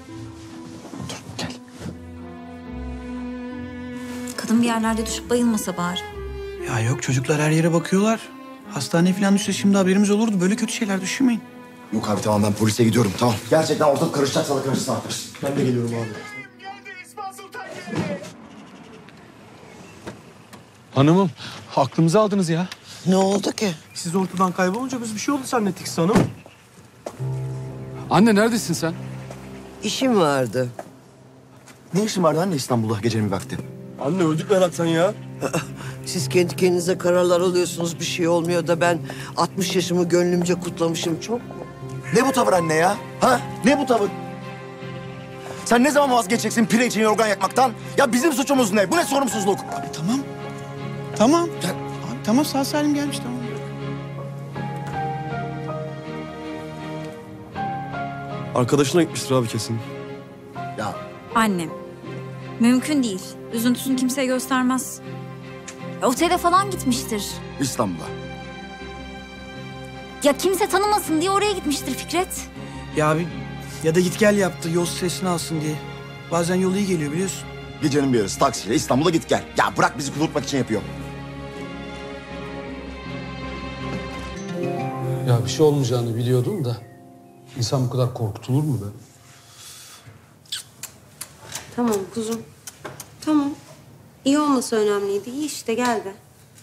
Kadın bir yerlerde düşüp bayılmasa bari. Ya yok çocuklar her yere bakıyorlar. Hastane falan düşse şimdi haberimiz olurdu. Böyle kötü şeyler düşünmeyin. Yok abi tamam ben polise gidiyorum tamam. Gerçekten ortalık karışacaksa da karışsın arkadaş. Ben de geliyorum abi. Hanımım, aklımızı aldınız ya. Ne oldu ki? Siz ortadan kaybolunca biz bir şey oldu zannettik sanım. Anne neredesin sen? İşim vardı. Ne işin vardı anne İstanbul'da gecenin bir vakti? Anne öldük meraktan ya. Siz kendi kendinize kararlar alıyorsunuz, bir şey olmuyor da ben altmış yaşımı gönlümce kutlamışım. Çok mu? Ne bu tavır anne ya? Ha? Ne bu tavır? Sen ne zaman vazgeçeceksin pire için yorgan yakmaktan? Ya bizim suçumuz ne? Bu ne sorumsuzluk? Abi tamam. Tamam. Ya, abi tamam sağ salim gelmiş tamam. Arkadaşına gitmiştir abi kesin. Ya Annem. Mümkün değil. Üzüntüsünü kimseye göstermez. Ya, otele falan gitmiştir. İstanbul'a. Ya kimse tanımasın diye oraya gitmiştir Fikret. Ya abi ya da git gel yaptı yol stresini alsın diye. Bazen yol iyi geliyor biliyorsun. Gecenin bir yarısı taksiyle İstanbul'a git gel. Ya bırak bizi kudurtmak için yapıyor. Ya bir şey olmayacağını biliyordum da insan bu kadar korkutulur mu be? Tamam kuzum. Tamam. İyi olması önemliydi. İyi işte geldi.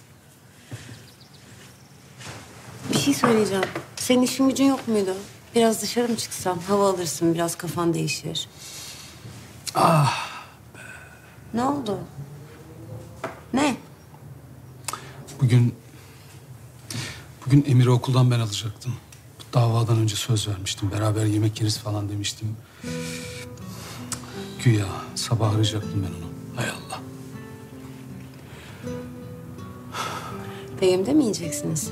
Bir şey söyleyeceğim. Senin işin gücün yok muydu? Biraz dışarı mı çıksam? Hava alırsın, biraz kafan değişir. Ah. Ne oldu? Ne? Bugün... Bugün Emir'i okuldan ben alacaktım. Davadan önce söz vermiştim. Beraber yemek yeriz falan demiştim. Güya sabah arayacaktım ben onu. Hay Allah. Beyimde mi yiyeceksiniz?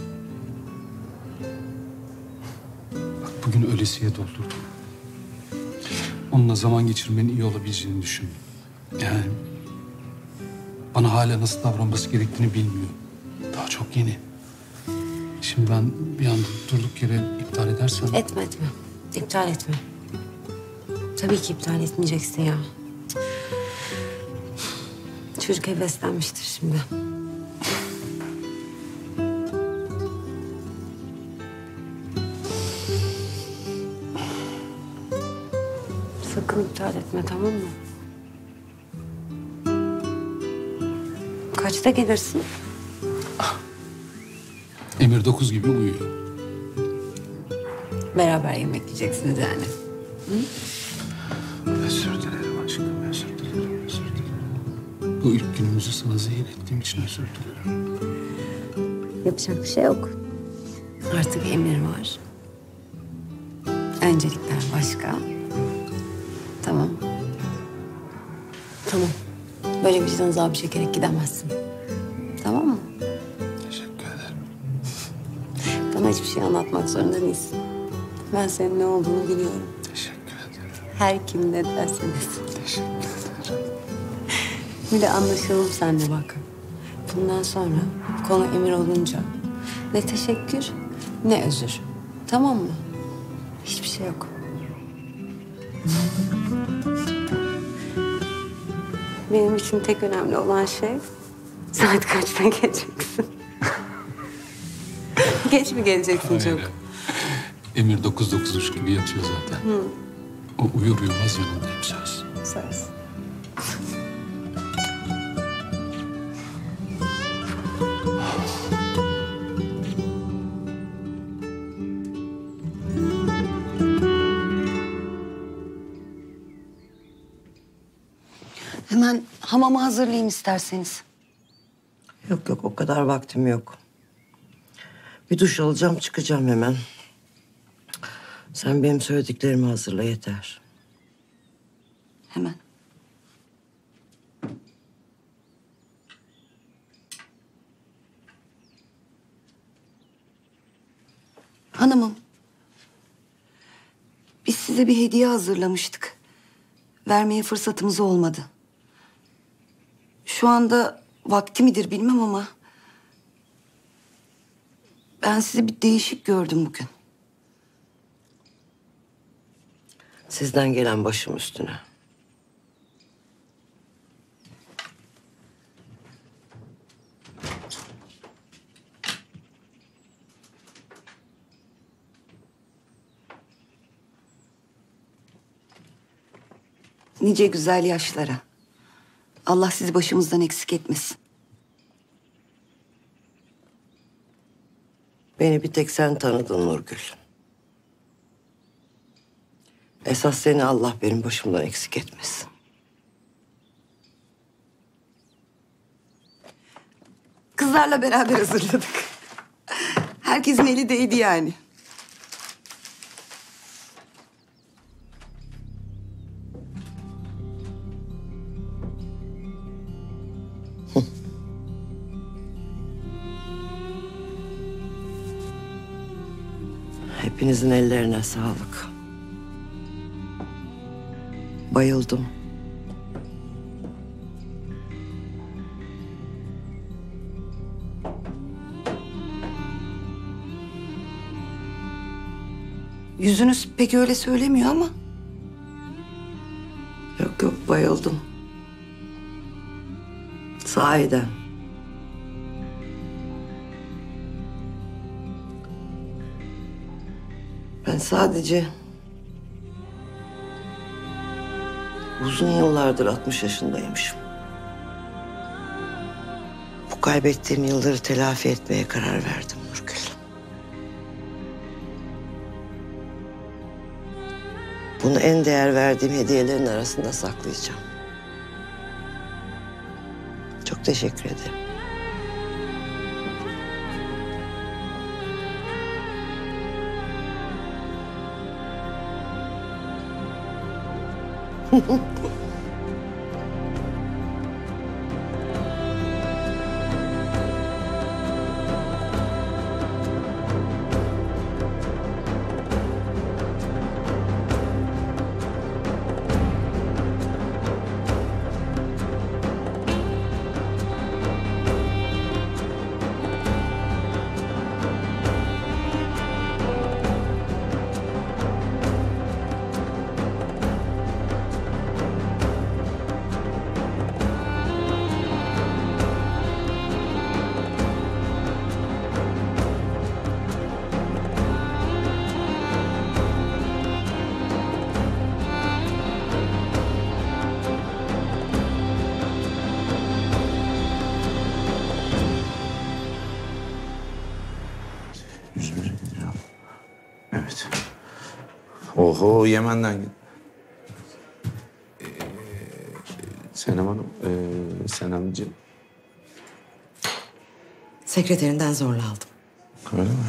Bak bugün ölesiye doldurdum. Onunla zaman geçirmenin iyi olabileceğini düşündüm. Yani bana hala nasıl davranması gerektiğini bilmiyor. Daha çok yeni. Şimdi ben bir anda durduk yere iptal edersem... Etme etme. İptal etme. Tabii ki iptal etmeyeceksin ya. Çocuk heveslenmiştir şimdi. Sakın iptal etme tamam mı? Kaçta gelirsin? Emir dokuz gibi uyuyor. Beraber yemek yiyeceksiniz yani. Hı? Özür dilerim aşkım, özür dilerim, özür dilerim. Bu ilk günümüzü sana zehir ettiğim için özür dilerim. Yapacak bir şey yok. Artık Emir var. Öncelikler başka. Tamam. Tamam. Böyle vicdan azabı çekerek gidemezsin. Tamam mı? Teşekkür ederim. Bana hiçbir şey anlatmak zorunda değilsin. Ben senin ne olduğunu biliyorum. Teşekkür ederim. Her kim ne derse desin. Teşekkür ederim. Bir de anlaşalım seninle bak. Bundan sonra konu Emir olunca ne teşekkür ne özür. Tamam mı? Hiçbir şey yok. Benim için tek önemli olan şey saat kaçta geleceksin. Geç mi geleceksin çok? Aynen. Emir dokuz dokuz buçuk gibi yatıyor zaten. Hı. O uyur uyumaz yanındayım söz. Söz. Hemen hamamı hazırlayayım isterseniz. Yok yok o kadar vaktim yok. Bir duş alacağım çıkacağım hemen. Sen benim söylediklerimi hazırla yeter. Hemen. Hanımım. Biz size bir hediye hazırlamıştık. Vermeye fırsatımız olmadı. Şu anda vakti midir bilmem ama... ben sizi bir değişik gördüm bugün. Sizden gelen başım üstüne. Nice güzel yaşlara. Allah sizi başımızdan eksik etmesin. Beni bir tek sen tanıdın Nurgül. Esas seni Allah benim başımdan eksik etmesin. Kızlarla beraber hazırladık. Herkesin eli değdi yani. Hepinizin ellerine sağlık. Bayıldım. Yüzünüz pek öyle söylemiyor ama. Yok yok, bayıldım. Sahiden. Ben sadece uzun yıllardır altmış yaşındaymışım. Bu kaybettiğim yılları telafi etmeye karar verdim Nurgül. Bunu en değer verdiğim hediyelerin arasında saklayacağım. Çok teşekkür ederim. Evet. Oho, Yemen'den gel. Ee, Senem Hanım, ee, Senemciğim. Sekreterinden zorla aldım. Öyle mi?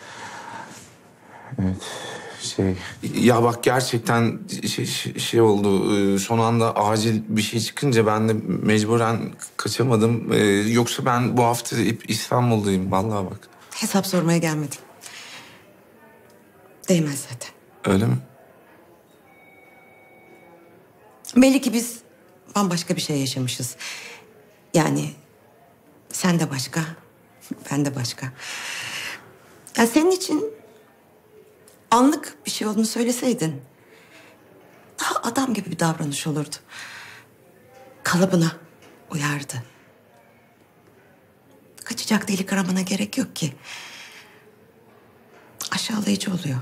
Evet. Şey, ya bak gerçekten şey, şey, şey oldu. ee, Son anda acil bir şey çıkınca ben de mecburen kaçamadım. Ee, yoksa ben bu hafta hep İstanbul'dayım. Vallahi bak. Hesap sormaya gelmedim. Değmez zaten. Öyle mi? Belli ki biz bambaşka bir şey yaşamışız. Yani sen de başka, ben de başka. Ya senin için anlık bir şey olduğunu söyleseydin daha adam gibi bir davranış olurdu. Kalıbına uyardı. Kaçacak delik aramana gerek yok ki. Aşağılayıcı oluyor.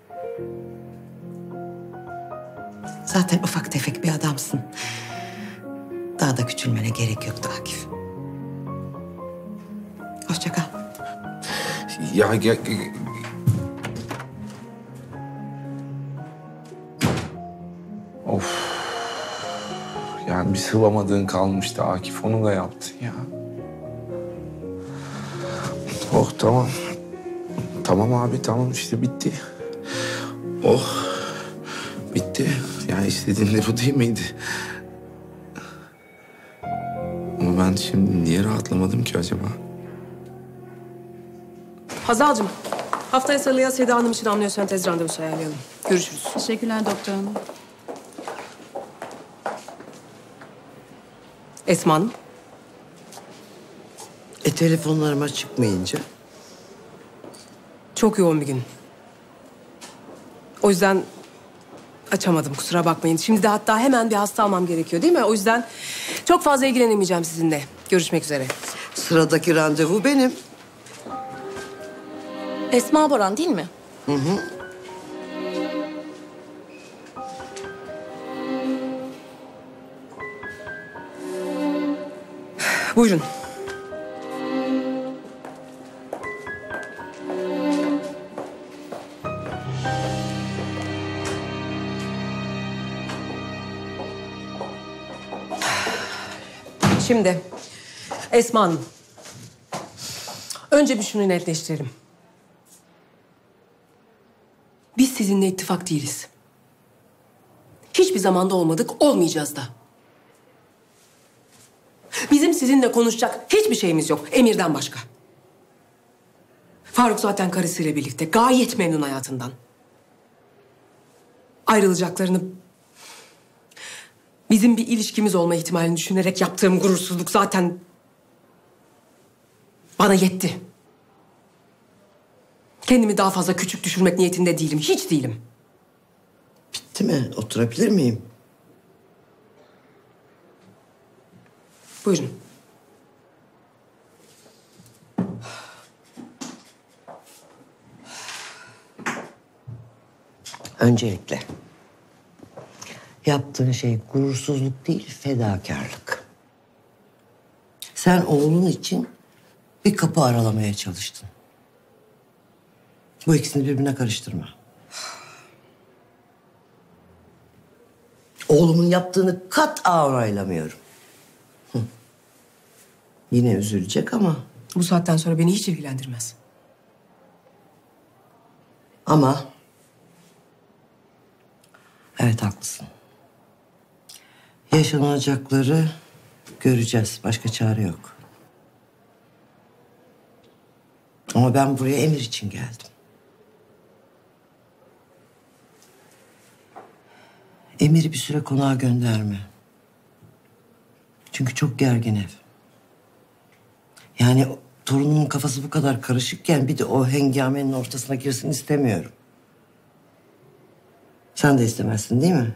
Zaten ufak tefek bir adamsın. Daha da küçülmene gerek yoktu Akif. Hoşça kal. Ya, ya, of. Yani bir sıvamadığın kalmıştı Akif. Onu da yaptın ya. Oh, tamam. Tamam abi, tamam işte bitti. Oh. Bitti. Yani istediğin de bu değil miydi? Ama ben şimdi niye rahatlamadım ki acaba? Hazal'cığım, haftaya salıya Seda Hanım için amniyosentez randevusu ayarlayalım. Görüşürüz. Teşekkürler doktor hanım. Esma Hanım. E telefonlarıma çıkmayınca? Çok yoğun bir gün. O yüzden açamadım, kusura bakmayın. Şimdi de hatta hemen bir hasta almam gerekiyor değil mi? O yüzden çok fazla ilgilenemeyeceğim sizinle. Görüşmek üzere. Sıradaki randevu benim. Esma Boran değil mi? Hı hı. Buyurun. Şimdi Esma Hanım. Önce bir şunu netleştirelim. Biz sizinle ittifak değiliz. Hiçbir zamanda olmadık, olmayacağız da. Bizim sizinle konuşacak hiçbir şeyimiz yok, Emir'den başka. Faruk zaten karısıyla birlikte, gayet memnun hayatından. Ayrılacaklarını... Bizim bir ilişkimiz olma ihtimalini düşünerek yaptığım gurursuzluk zaten... bana yetti. Kendimi daha fazla küçük düşürmek niyetinde değilim, hiç değilim. Bitti mi? Oturabilir miyim? Buyurun. Öncelikle yaptığın şey gurursuzluk değil, fedakarlık. Sen oğlun için bir kapı aralamaya çalıştın. Bu ikisini birbirine karıştırma. Oğlumun yaptığını kat'a onaylamıyorum. Hı. Yine üzülecek ama... Bu saatten sonra beni hiç ilgilendirmez. Ama... Evet, haklısın. Yaşanacakları göreceğiz. Başka çare yok. Ama ben buraya Emir için geldim. Emir'i bir süre konağa gönderme. Çünkü çok gergin ev. Yani torunumun kafası bu kadar karışıkken bir de o hengamenin ortasına girsin istemiyorum. Sen de istemezsin değil mi?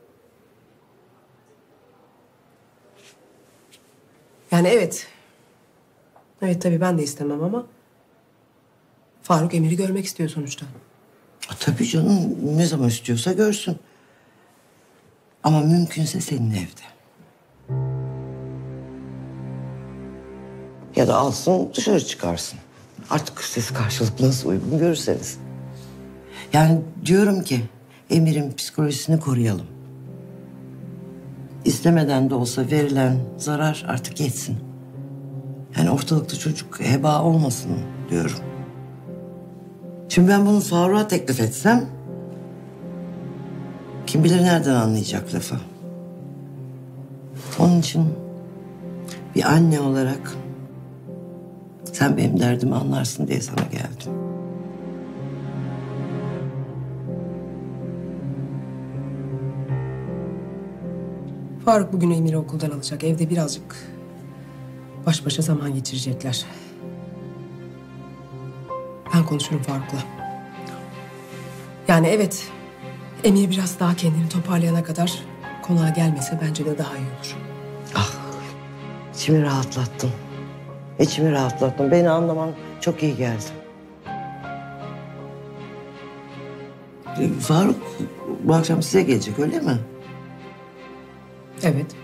Yani evet. Evet tabii ben de istemem ama... Faruk Emir'i görmek istiyor sonuçta. Tabii canım, ne zaman istiyorsa görsün. Ama mümkünse senin evde. Ya da alsın dışarı çıkarsın. Artık siz karşılıklı nasıl uygun görürseniz. Yani diyorum ki Emir'in psikolojisini koruyalım. İstemeden de olsa verilen zarar artık yetsin. Yani ortalıkta çocuk heba olmasın diyorum. Şimdi ben bunu Faruk'a teklif etsem... kim bilir nereden anlayacak lafı. Onun için bir anne olarak sen benim derdimi anlarsın diye sana geldim. Faruk bugün Emir'i okuldan alacak. Evde birazcık baş başa zaman geçirecekler. Ben konuşurum Faruk'la. Yani evet, Emir biraz daha kendini toparlayana kadar konağa gelmese bence de daha iyi olur. Ah, içimi rahatlattın. İçimi rahatlattın. Beni anlaman çok iyi geldi. Ee, Faruk bu akşam size gelecek öyle mi? Evet.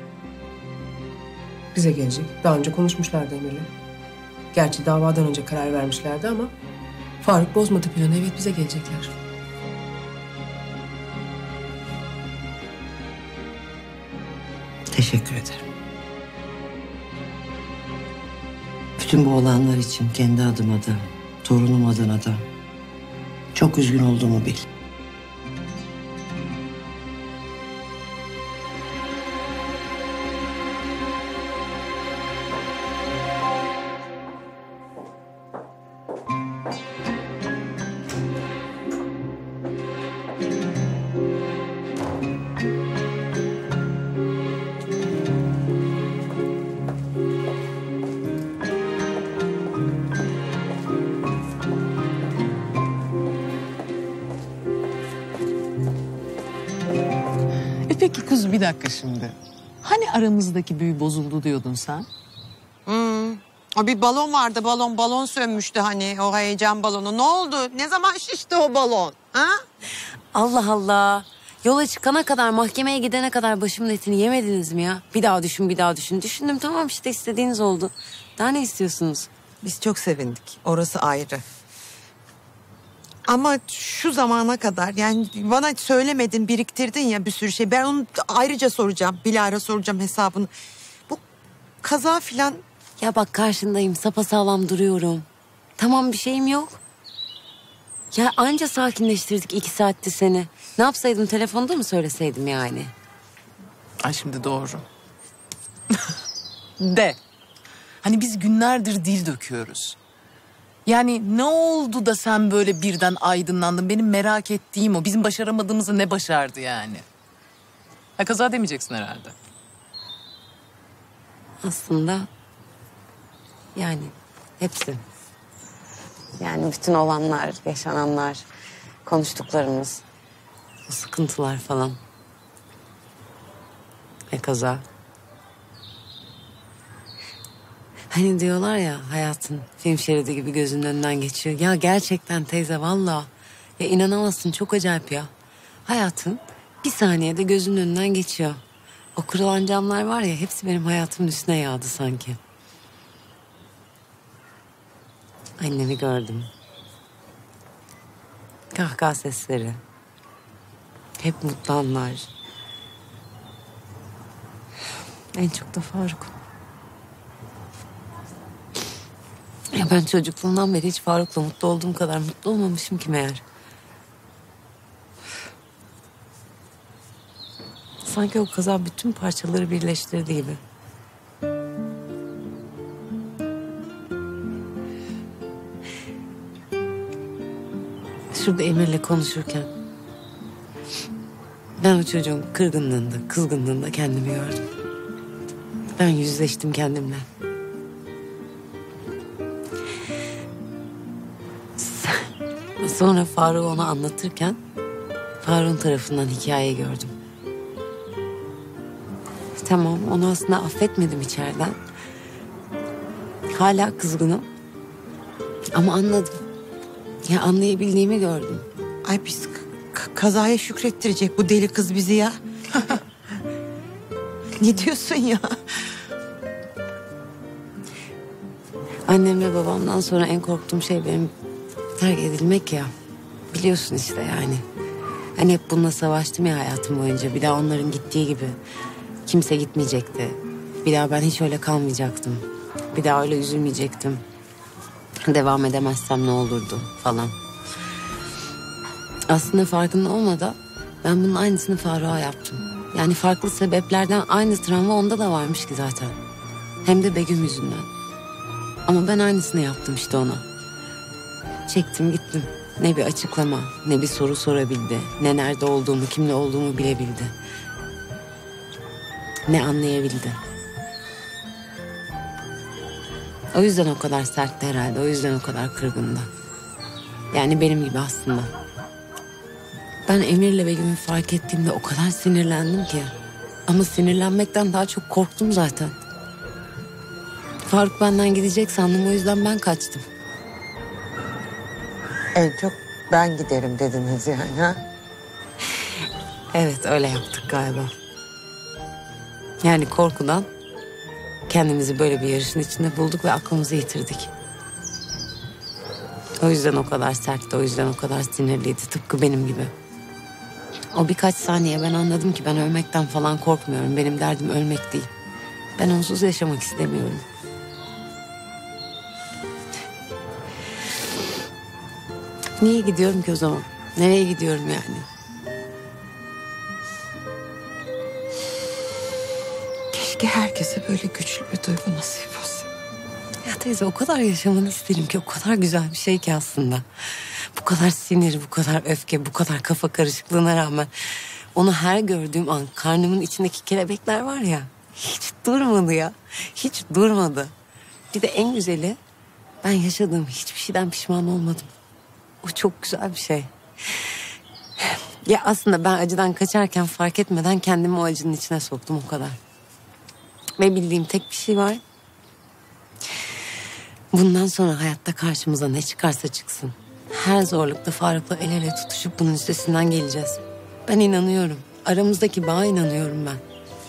Bize gelecek. Daha önce konuşmuşlardı Emir'le. Gerçi davadan önce karar vermişlerdi ama... Faruk bozmadı planı. Evet, bize gelecekler. Teşekkür ederim. Bütün bu olanlar için kendi adıma da, torunum adına da çok üzgün olduğumu bil. E peki kız bir dakika şimdi. Hani aramızdaki büyü bozuldu diyordun sen? Hmm. O bir balon vardı, balon balon sönmüştü hani, o heyecan balonu. Ne oldu? Ne zaman şişti o balon? Ha? Allah Allah. Yola çıkana kadar, mahkemeye gidene kadar başımın etini yemediniz mi ya? Bir daha düşün, bir daha düşün. Düşündüm, tamam işte, istediğiniz oldu. Daha ne istiyorsunuz? Biz çok sevindik. Orası ayrı. Ama şu zamana kadar yani bana söylemedin, biriktirdin ya bir sürü şey. Ben onu ayrıca soracağım. Bilal'e soracağım hesabını. Bu kaza filan Ya bak karşındayım, sapasağlam duruyorum. Tamam bir şeyim yok. Ya anca sakinleştirdik iki saatte seni. Ne yapsaydım, telefonda mı söyleseydim yani? Ay şimdi doğru. De. Hani biz günlerdir dil döküyoruz. Yani ne oldu da sen böyle birden aydınlandın? Benim merak ettiğim o. Bizim başaramadığımızı ne başardı yani? Ha, kaza demeyeceksin herhalde. Aslında yani hepsi. Yani bütün olanlar, yaşananlar, konuştuklarımız, o sıkıntılar falan. Ve kaza. Hani diyorlar ya, hayatın film şeridi gibi gözünün önünden geçiyor. Ya gerçekten teyze, vallahi. Ya inanamazsın, çok acayip ya. Hayatın bir saniyede gözünün önünden geçiyor. O kırılan camlar var ya, hepsi benim hayatımın üstüne yağdı sanki. Annemi gördüm. Kahkaha sesleri. Hep mutlu anlar. En çok da Faruk. Ya ben çocukluğumdan beri hiç Faruk'la mutlu olduğum kadar mutlu olmamışım ki meğer. Sanki o kaza bütün parçaları birleştirdi gibi. Şurada Emir'le konuşurken ben o çocuğun kırgınlığında, kızgınlığında kendimi gördüm. Ben yüzleştim kendimle. Sonra Faruk'u ona anlatırken Faruk'un tarafından hikaye gördüm. Tamam, onu aslında affetmedim içeriden. Hala kızgınım. Ama anladım. Ya anlayabildiğimi gördüm. Ay biz kazaya şükrettirecek bu deli kız bizi ya. Ne diyorsun ya? Annem ve babamdan sonra en korktuğum şey benim terk edilmek ya. Biliyorsun işte yani. Hani hep bununla savaştım ya hayatım boyunca. Bir daha onların gittiği gibi. Kimse gitmeyecekti. Bir daha ben hiç öyle kalmayacaktım. Bir daha öyle üzülmeyecektim. Devam edemezsem ne olurdu falan. Aslında farkında olmadan ben bunun aynısını Faruk'a yaptım. Yani farklı sebeplerden aynı travma onda da varmış ki zaten. Hem de Begüm yüzünden. Ama ben aynısını yaptım işte ona. Çektim gittim. Ne bir açıklama, ne bir soru sorabildi. Ne nerede olduğumu, kimle olduğumu bilebildi. Ne anlayabildi. O yüzden o kadar sertti herhalde. O yüzden o kadar kırgındı. Yani benim gibi aslında. Ben Emir'le Begüm'ü fark ettiğimde o kadar sinirlendim ki. Ama sinirlenmekten daha çok korktum zaten. Faruk benden gidecek sandım. O yüzden ben kaçtım. En çok ben giderim dediniz yani ha? Evet, öyle yaptık galiba. Yani korkudan kendimizi böyle bir yarışın içinde bulduk ve aklımızı yitirdik. O yüzden o kadar sertti, o yüzden o kadar sinirliydi, tıpkı benim gibi. O birkaç saniye ben anladım ki ben ölmekten falan korkmuyorum. Benim derdim ölmek değil. Ben onsuz yaşamak istemiyorum. Niye gidiyorum ki o zaman? Nereye gidiyorum yani? Keşke herkese böyle güçlü bir duygu nasip olsa. Ya teyze, o kadar yaşamanı isterim ki, o kadar güzel bir şey ki aslında. Bu kadar sinir, bu kadar öfke, bu kadar kafa karışıklığına rağmen onu her gördüğüm an karnımın içindeki kelebekler var ya, hiç durmadı ya. Hiç durmadı. Bir de en güzeli, ben yaşadığım hiçbir şeyden pişman olmadım. O çok güzel bir şey. Ya aslında ben acıdan kaçarken fark etmeden kendimi o acının içine soktum, o kadar. Ve bildiğim tek bir şey var. Bundan sonra hayatta karşımıza ne çıkarsa çıksın, her zorlukta Faruk'la el ele tutuşup bunun üstesinden geleceğiz. Ben inanıyorum. Aramızdaki bağa inanıyorum ben.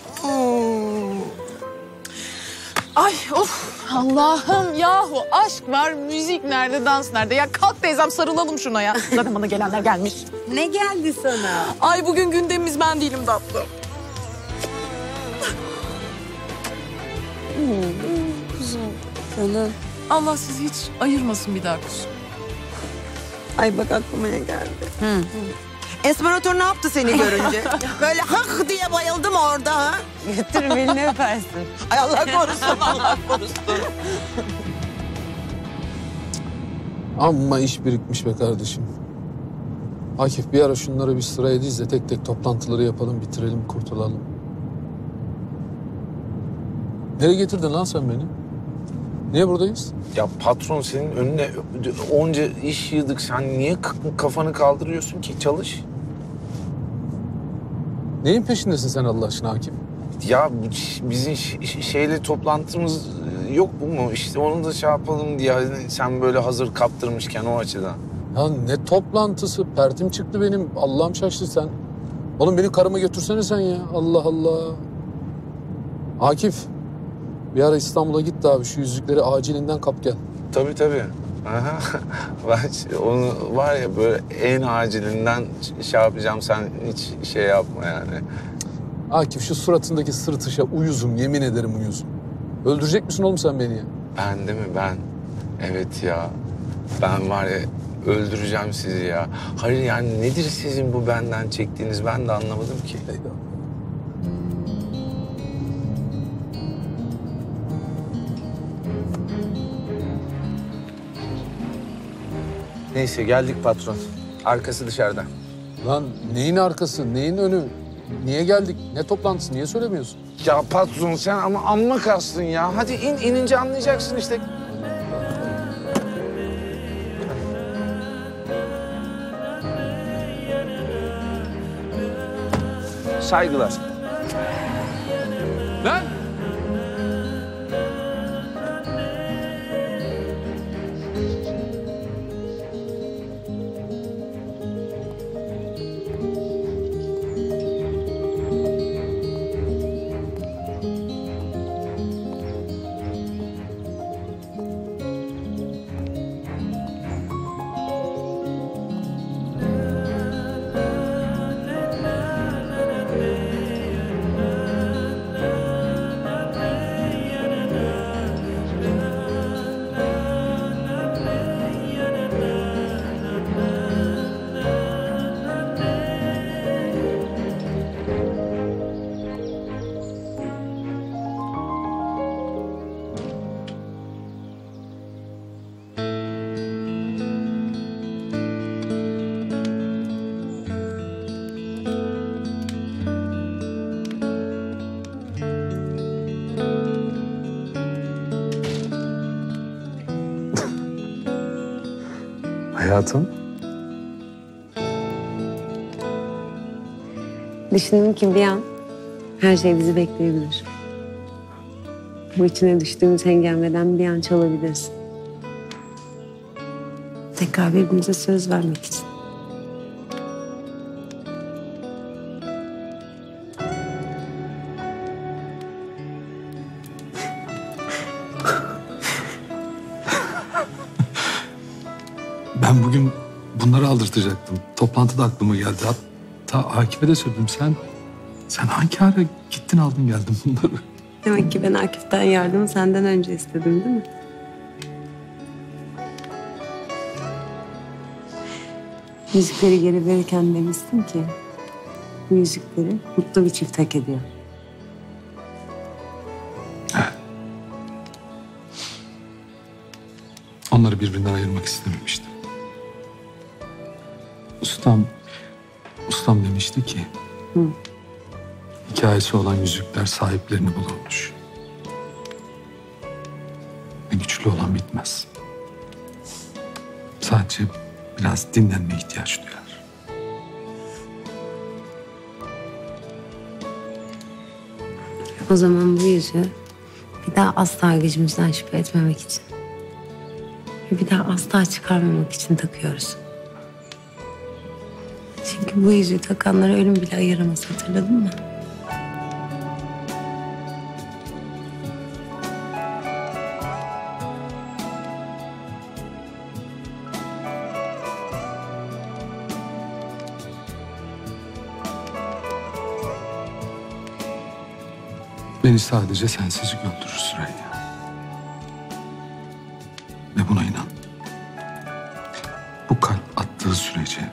Ay of Allah'ım yahu, aşk var, müzik nerede, dans nerede? Ya kalk teyzem, sarılalım şuna ya. Zaten bana gelenler gelmiş. Ne geldi sana? Ay bugün gündemimiz ben değilim tatlım. Kuzum. Canım. Allah sizi hiç ayırmasın bir daha kuzum. Ay bak aklıma ne geldi. Hı. Esmeratör ne yaptı seni görünce? Böyle hak diye bayıldım orada ha. Götür belini öpersin. Ay Allah korusun, Allah korusun. Amma iş birikmiş be kardeşim. Akif bir ara şunları bir sıraya diz de tek tek toplantıları yapalım, bitirelim, kurtulalım. Nereye getirdin lan sen beni? Niye buradayız? Ya patron senin önüne onca iş yığdık. Sen niye kafanı kaldırıyorsun ki? Çalış. Neyin peşindesin sen Allah aşkına Akif? Ya bizim şeyle toplantımız yok bu mu? İşte onu da şey yapalım diye sen böyle hazır kaptırmışken o açıdan. Ya ne toplantısı? Pertim çıktı benim. Allah'ım şaştı sen. Oğlum beni karıma götürsene sen ya. Allah Allah. Akif. Bir ara İstanbul'a git de abi şu yüzükleri acilinden kap gel. Tabii tabii. Aha. Ben onu var ya böyle en acilinden şey yapacağım, sen hiç şey yapma yani. Akif şu suratındaki sırtışa uyuzum, yemin ederim uyuzum. Öldürecek misin oğlum sen beni ya? Ben de mi ben? Evet ya. Ben var ya öldüreceğim sizi ya. Hayır yani nedir sizin bu benden çektiğiniz, ben de anlamadım ki. Neyse geldik patron. Arkası dışarıda. Lan neyin arkası, neyin önü? Niye geldik? Ne toplantısı? Niye söylemiyorsun? Ya patron sen ama amma kastın ya. Hadi in, inince anlayacaksın işte. Saygılar. Lan! Hayatım. Düşündüm ki bir an her şey bizi bekleyebilir. Bu içine düştüğümüz hengameden bir an çalabilirsin. Tekrar birbirimize söz vermek için. Ben bugün bunları aldırtacaktım. Toplantıda aklıma geldi. Hatta Akif'e de söyledim. Sen, sen hangi ara gittin aldın geldin bunları? Demek ki ben Akif'ten yardımı senden önce istedim değil mi? Yüzükleri geri verirken demiştin ki bu yüzükleri mutlu bir çift hak ediyor. Onları birbirinden ayırmak istememiştim. Ustam, ustam demişti ki... Hı. Hikayesi olan yüzükler sahiplerini bulurmuş. Ve güçlü olan bitmez. Sadece biraz dinlenme ihtiyaç duyar. O zaman bu yüzüğü bir daha asla gücümüzden şüphe etmemek için ve bir daha asla çıkarmamak için takıyoruz. Çünkü bu yüzüğü takanlara ölüm bile ayıramaz, hatırladın mı? Beni sadece sensizlik öldürür Süreyya. baktığı sürece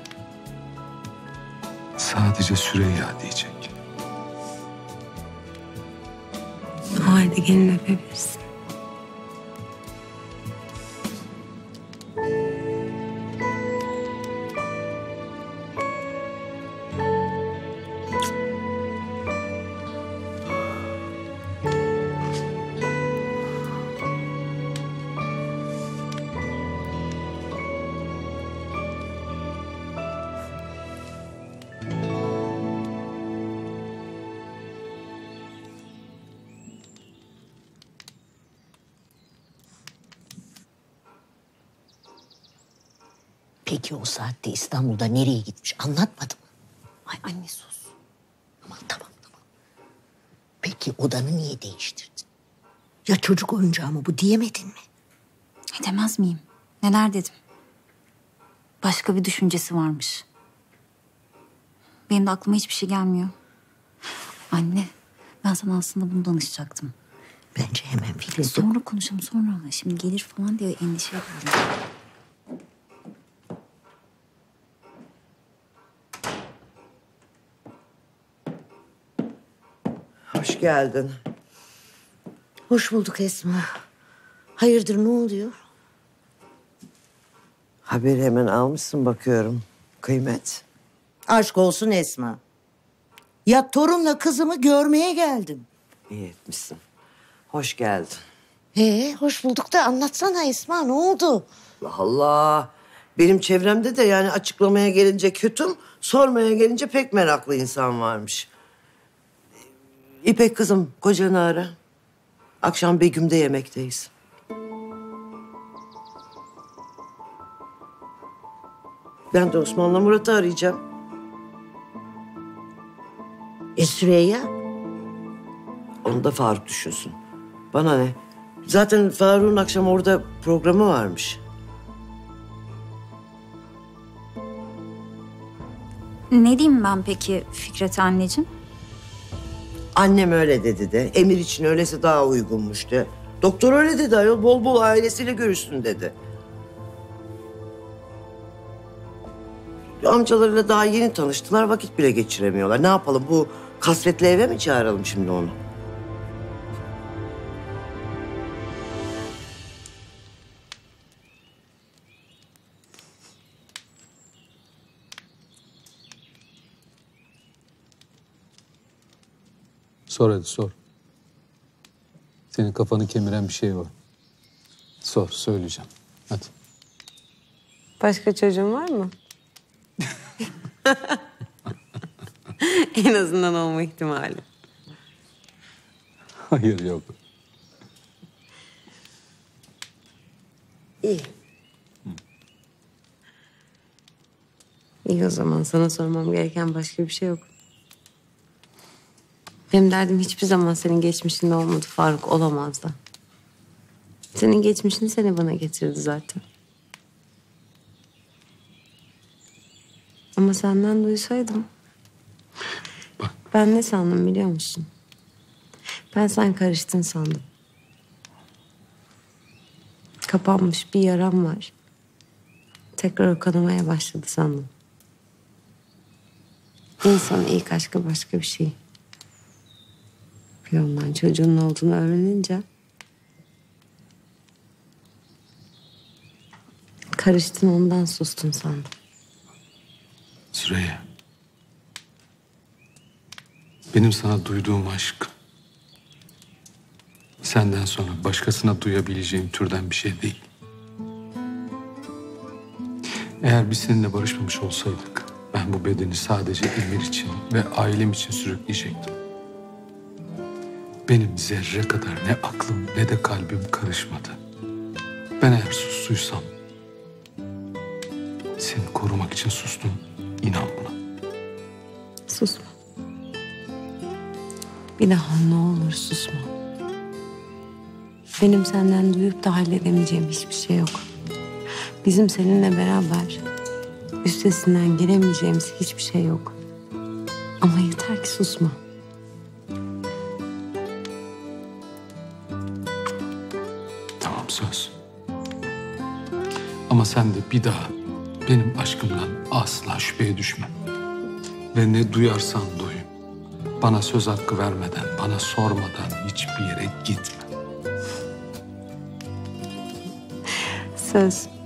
sadece Süreyya diyecek. O halde gelin öpebilirsin. Peki o saatte İstanbul'da nereye gitmiş anlatmadı mı? Ay anne sus. Aman tamam tamam. Peki odanı niye değiştirdin? Ya çocuk oyuncağı mı bu diyemedin mi? Demez miyim? Neler dedim? Başka bir düşüncesi varmış. Benim de aklıma hiçbir şey gelmiyor. Anne, ben sana aslında bunu danışacaktım. Bence hemen Fikret'e... Sonra konuşalım sonra. Şimdi gelir falan diye endişe ediyorum. Hoş geldin. Hoş bulduk Esma. Hayırdır ne oluyor? Haberi hemen almışsın bakıyorum. Kıymet. Aşk olsun Esma. Ya torunla kızımı görmeye geldim. İyi etmişsin. Hoş geldin. Ee, hoş bulduk da anlatsana Esma ne oldu? Allah Allah. Benim çevremde de yani açıklamaya gelince kötüm, sormaya gelince pek meraklı insan varmış. İpek kızım, kocanı ara. Akşam Begüm'de yemekteyiz. Ben de Osman'la Murat'ı arayacağım. E Süreyya? Onu da Faruk düşünsün. Bana ne? Zaten Faruk'un akşam orada programı varmış. Ne diyeyim ben peki Fikret anneciğim? Annem öyle dedi de. Emir için öylesi daha uygunmuş de. Doktor öyle dedi ayol. Bol bol ailesiyle görüşsün dedi. Amcalarıyla daha yeni tanıştılar. Vakit bile geçiremiyorlar. Ne yapalım bu kasvetli eve mi çağıralım şimdi onu? Sor hadi sor. Senin kafanı kemiren bir şey var. Sor, söyleyeceğim. Hadi. Başka çocuğun var mı? En azından olma ihtimali. Hayır yok. İyi. İyi o zaman sana sormam gereken başka bir şey yok. Benim derdim hiçbir zaman senin geçmişinde olmadı Faruk, olamaz da. Senin geçmişini seni bana getirdi zaten. Ama senden duysaydım... Ben ne sandım biliyor musun? Ben sen karıştın sandım. Kapanmış bir yaram var. Tekrar o kanamaya başladı sandım. İnsanın ilk aşkı başka bir şey. Bir ondan çocuğun olduğunu öğrenince... Karıştın ondan sustun sandım. Süreyya. Benim sana duyduğum aşk... senden sonra başkasına duyabileceğim türden bir şey değil. Eğer biz seninle barışmamış olsaydık... ben bu bedeni sadece Emir için ve ailem için sürükleyecektim. Benim zerre kadar ne aklım ne de kalbim karışmadı. Ben eğer sustuysam... seni korumak için sustum. İnan buna. Susma. Bir daha ne olur susma. Benim senden duyup da halledemeyeceğim hiçbir şey yok. Bizim seninle beraber üstesinden gelemeyeceğimiz hiçbir şey yok. Ama yeter ki susma. Tamam söz. Ama sen de bir daha benim aşkımdan asla şüpheye düşme. Ve ne duyarsan duy. Bana söz hakkı vermeden, bana sormadan hiçbir yere gitme. Söz.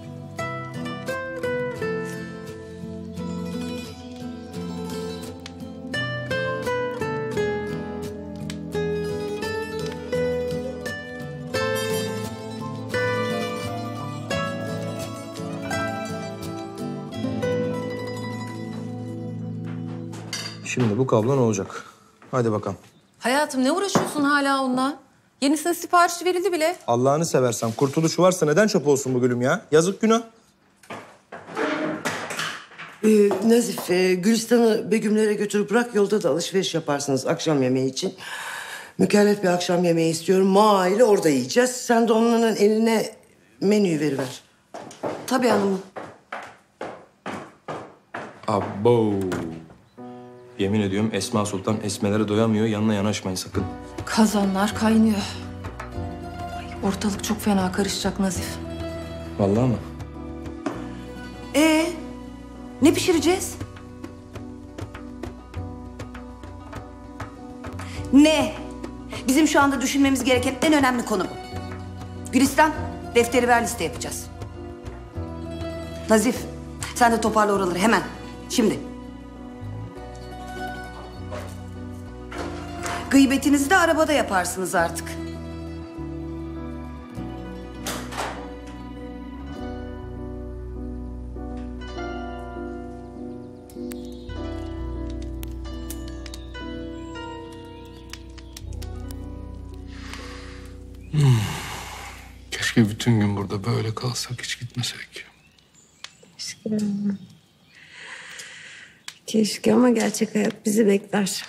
Şimdi bu kablo ne olacak? Hadi bakalım. Hayatım ne uğraşıyorsun hala onunla? Yenisinin siparişi verildi bile. Allah'ını seversen kurtuluş varsa neden çöp olsun bu gülüm ya? Yazık günah. Ee, Nazif, e, Gülistan'ı Begümlere götürüp bırak, yolda da alışveriş yaparsınız akşam yemeği için. Mükellef bir akşam yemeği istiyorum. Ma ile orada yiyeceğiz. Sen de onların eline menüyü veriver. Tabii hanımım. Abo. Yemin ediyorum Esma Sultan esmelere doyamıyor. Yanına yanaşmayın sakın. Kazanlar kaynıyor. Ay, ortalık çok fena karışacak Nazif. Vallahi mı? Ee, ne pişireceğiz? Ne? Bizim şu anda düşünmemiz gereken en önemli konu bu. Gülistan, defteri ver, liste yapacağız. Nazif, sen de toparla oraları hemen. Şimdi. Gıybetinizi de arabada yaparsınız artık. Hmm. Keşke bütün gün burada böyle kalsak, hiç gitmesek. Keşke. Keşke ama gerçek hayat bizi bekler.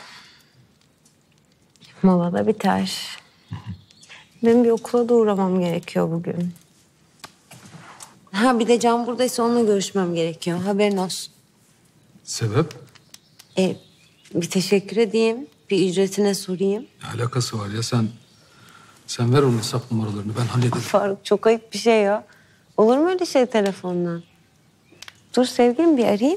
Mola da biter. Benim bir okula da uğramam gerekiyor bugün. Ha bir de Can buradaysa onunla görüşmem gerekiyor. Haberin olsun. Sebep? E, bir teşekkür edeyim. Bir ücretine sorayım. Ne alakası var ya, sen... Sen ver onun hesap numaralarını, ben hallederim. Faruk çok ayıp bir şey ya. Olur mu öyle şey telefonla? Dur sevgilim bir arayayım.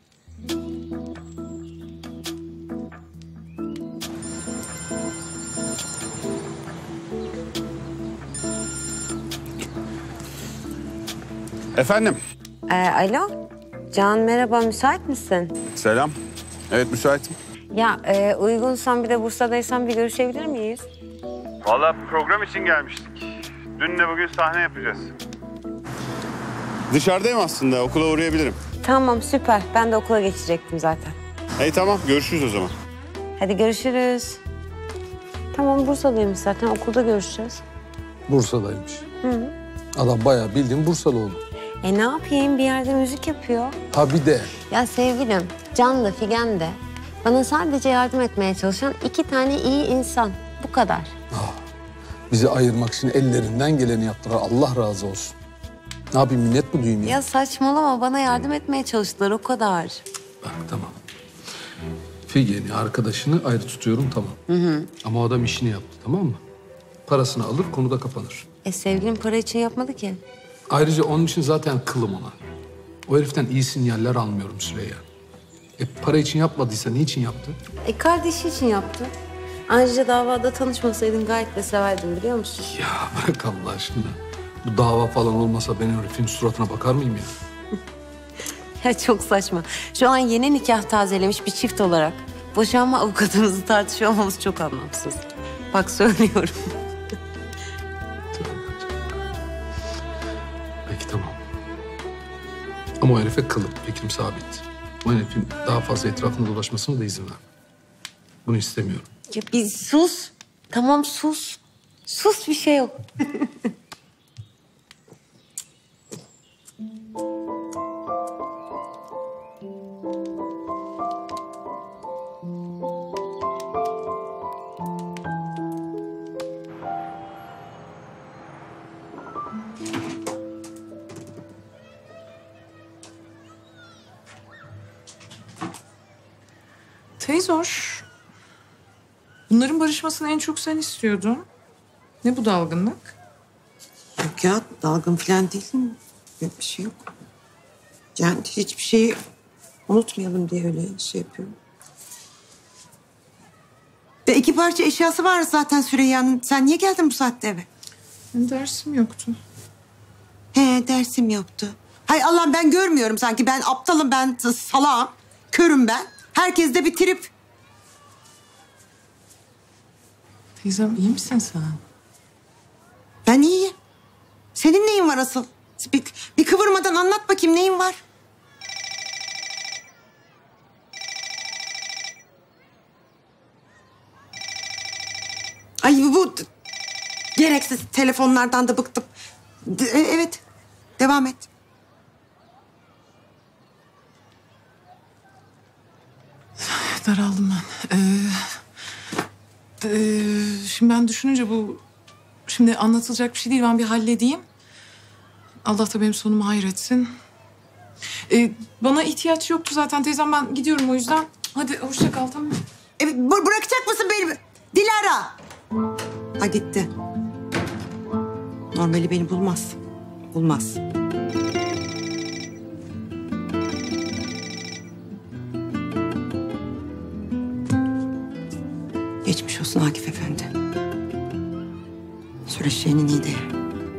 Efendim? Ee, alo. Can merhaba, müsait misin? Selam. Evet, müsaitim. Ya e, uygunsan bir de Bursa'daysan bir görüşebilir miyiz? Vallahi program için gelmiştik. Dünle bugün sahne yapacağız. Dışarıdayım aslında, okula uğrayabilirim. Tamam süper. Ben de okula geçecektim zaten. İyi tamam, görüşürüz o zaman. Hadi görüşürüz. Tamam Bursa'dayım zaten, okulda görüşeceğiz. Bursa'daymış. Hı hı. Adam bayağı bildiğin Bursalı oldu. E ne yapayım, bir yerde müzik yapıyor. Ha bir de. Ya sevgilim, Can da Figen de bana sadece yardım etmeye çalışan iki tane iyi insan. Bu kadar. Bizi ayırmak için ellerinden geleni yaptılar. Allah razı olsun. Ne yapayım, minnet mi duyayım ya? Ya saçmalama, bana yardım etmeye çalıştılar o kadar. Bak tamam. Figen'i, arkadaşını ayrı tutuyorum tamam. Hı hı. Ama o adam işini yaptı, tamam mı? Parasını alır, konu da kapanır. E sevgilim para için yapmadı ki. Ayrıca onun için zaten kılım ona. O heriften iyi sinyaller almıyorum Süreyya. E para için yapmadıysa niçin yaptı? E kardeşi için yaptı. Ayrıca davada tanışmasaydın gayet de severdim biliyor musun? Ya bırak Allah aşkına. Bu dava falan olmasa ben herifin suratına bakar mıyım ya? Ya çok saçma. Şu an yeni nikah tazelemiş bir çift olarak boşanma avukatımızı tartışıyor olmamız çok anlamsız. Bak söylüyorum. Peki tamam. Ama o herife kılım, fikrim sabit. O herifin daha fazla etrafında dolaşmasına da izin ver. Bunu istemiyorum. Ya bir sus. Tamam sus. Sus, bir şey yok. Teyze hoş. Bunların barışmasını en çok sen istiyordun. Ne bu dalgınlık? Yok ya, dalgın falan değilim. Yok bir şey yok. Yani hiçbir şeyi unutmayalım diye öyle şey yapıyorum. Ve iki parça eşyası var zaten Süreyya'nın. Sen niye geldin bu saatte eve? Dersim yoktu. He, dersim yoktu. Hay Allah'ım, ben görmüyorum sanki. Ben aptalım, ben salağım. Körüm ben. Herkes de bir trip. Teyzem iyi misin sen? Ben iyiyim. Senin neyin var asıl? Bir, bir kıvırmadan anlat bakayım, neyin var? Ay bu gereksiz telefonlardan da bıktım. De- evet, devam et. Daraldım ben. Ee, e, şimdi ben düşününce bu... Şimdi anlatılacak bir şey değil. Ben bir halledeyim. Allah da benim sonumu hayretsin. Ee, bana ihtiyaç yoktu zaten teyzem. Ben gidiyorum o yüzden. Hadi hoşça kal, tamam mı? E, bı- bırakacak mısın beni? Dilara! Ha gitti. Normali beni bulmaz. Bulmaz. Geçmiş olsun Akif Efendi. Süreçlerinin iyi değil.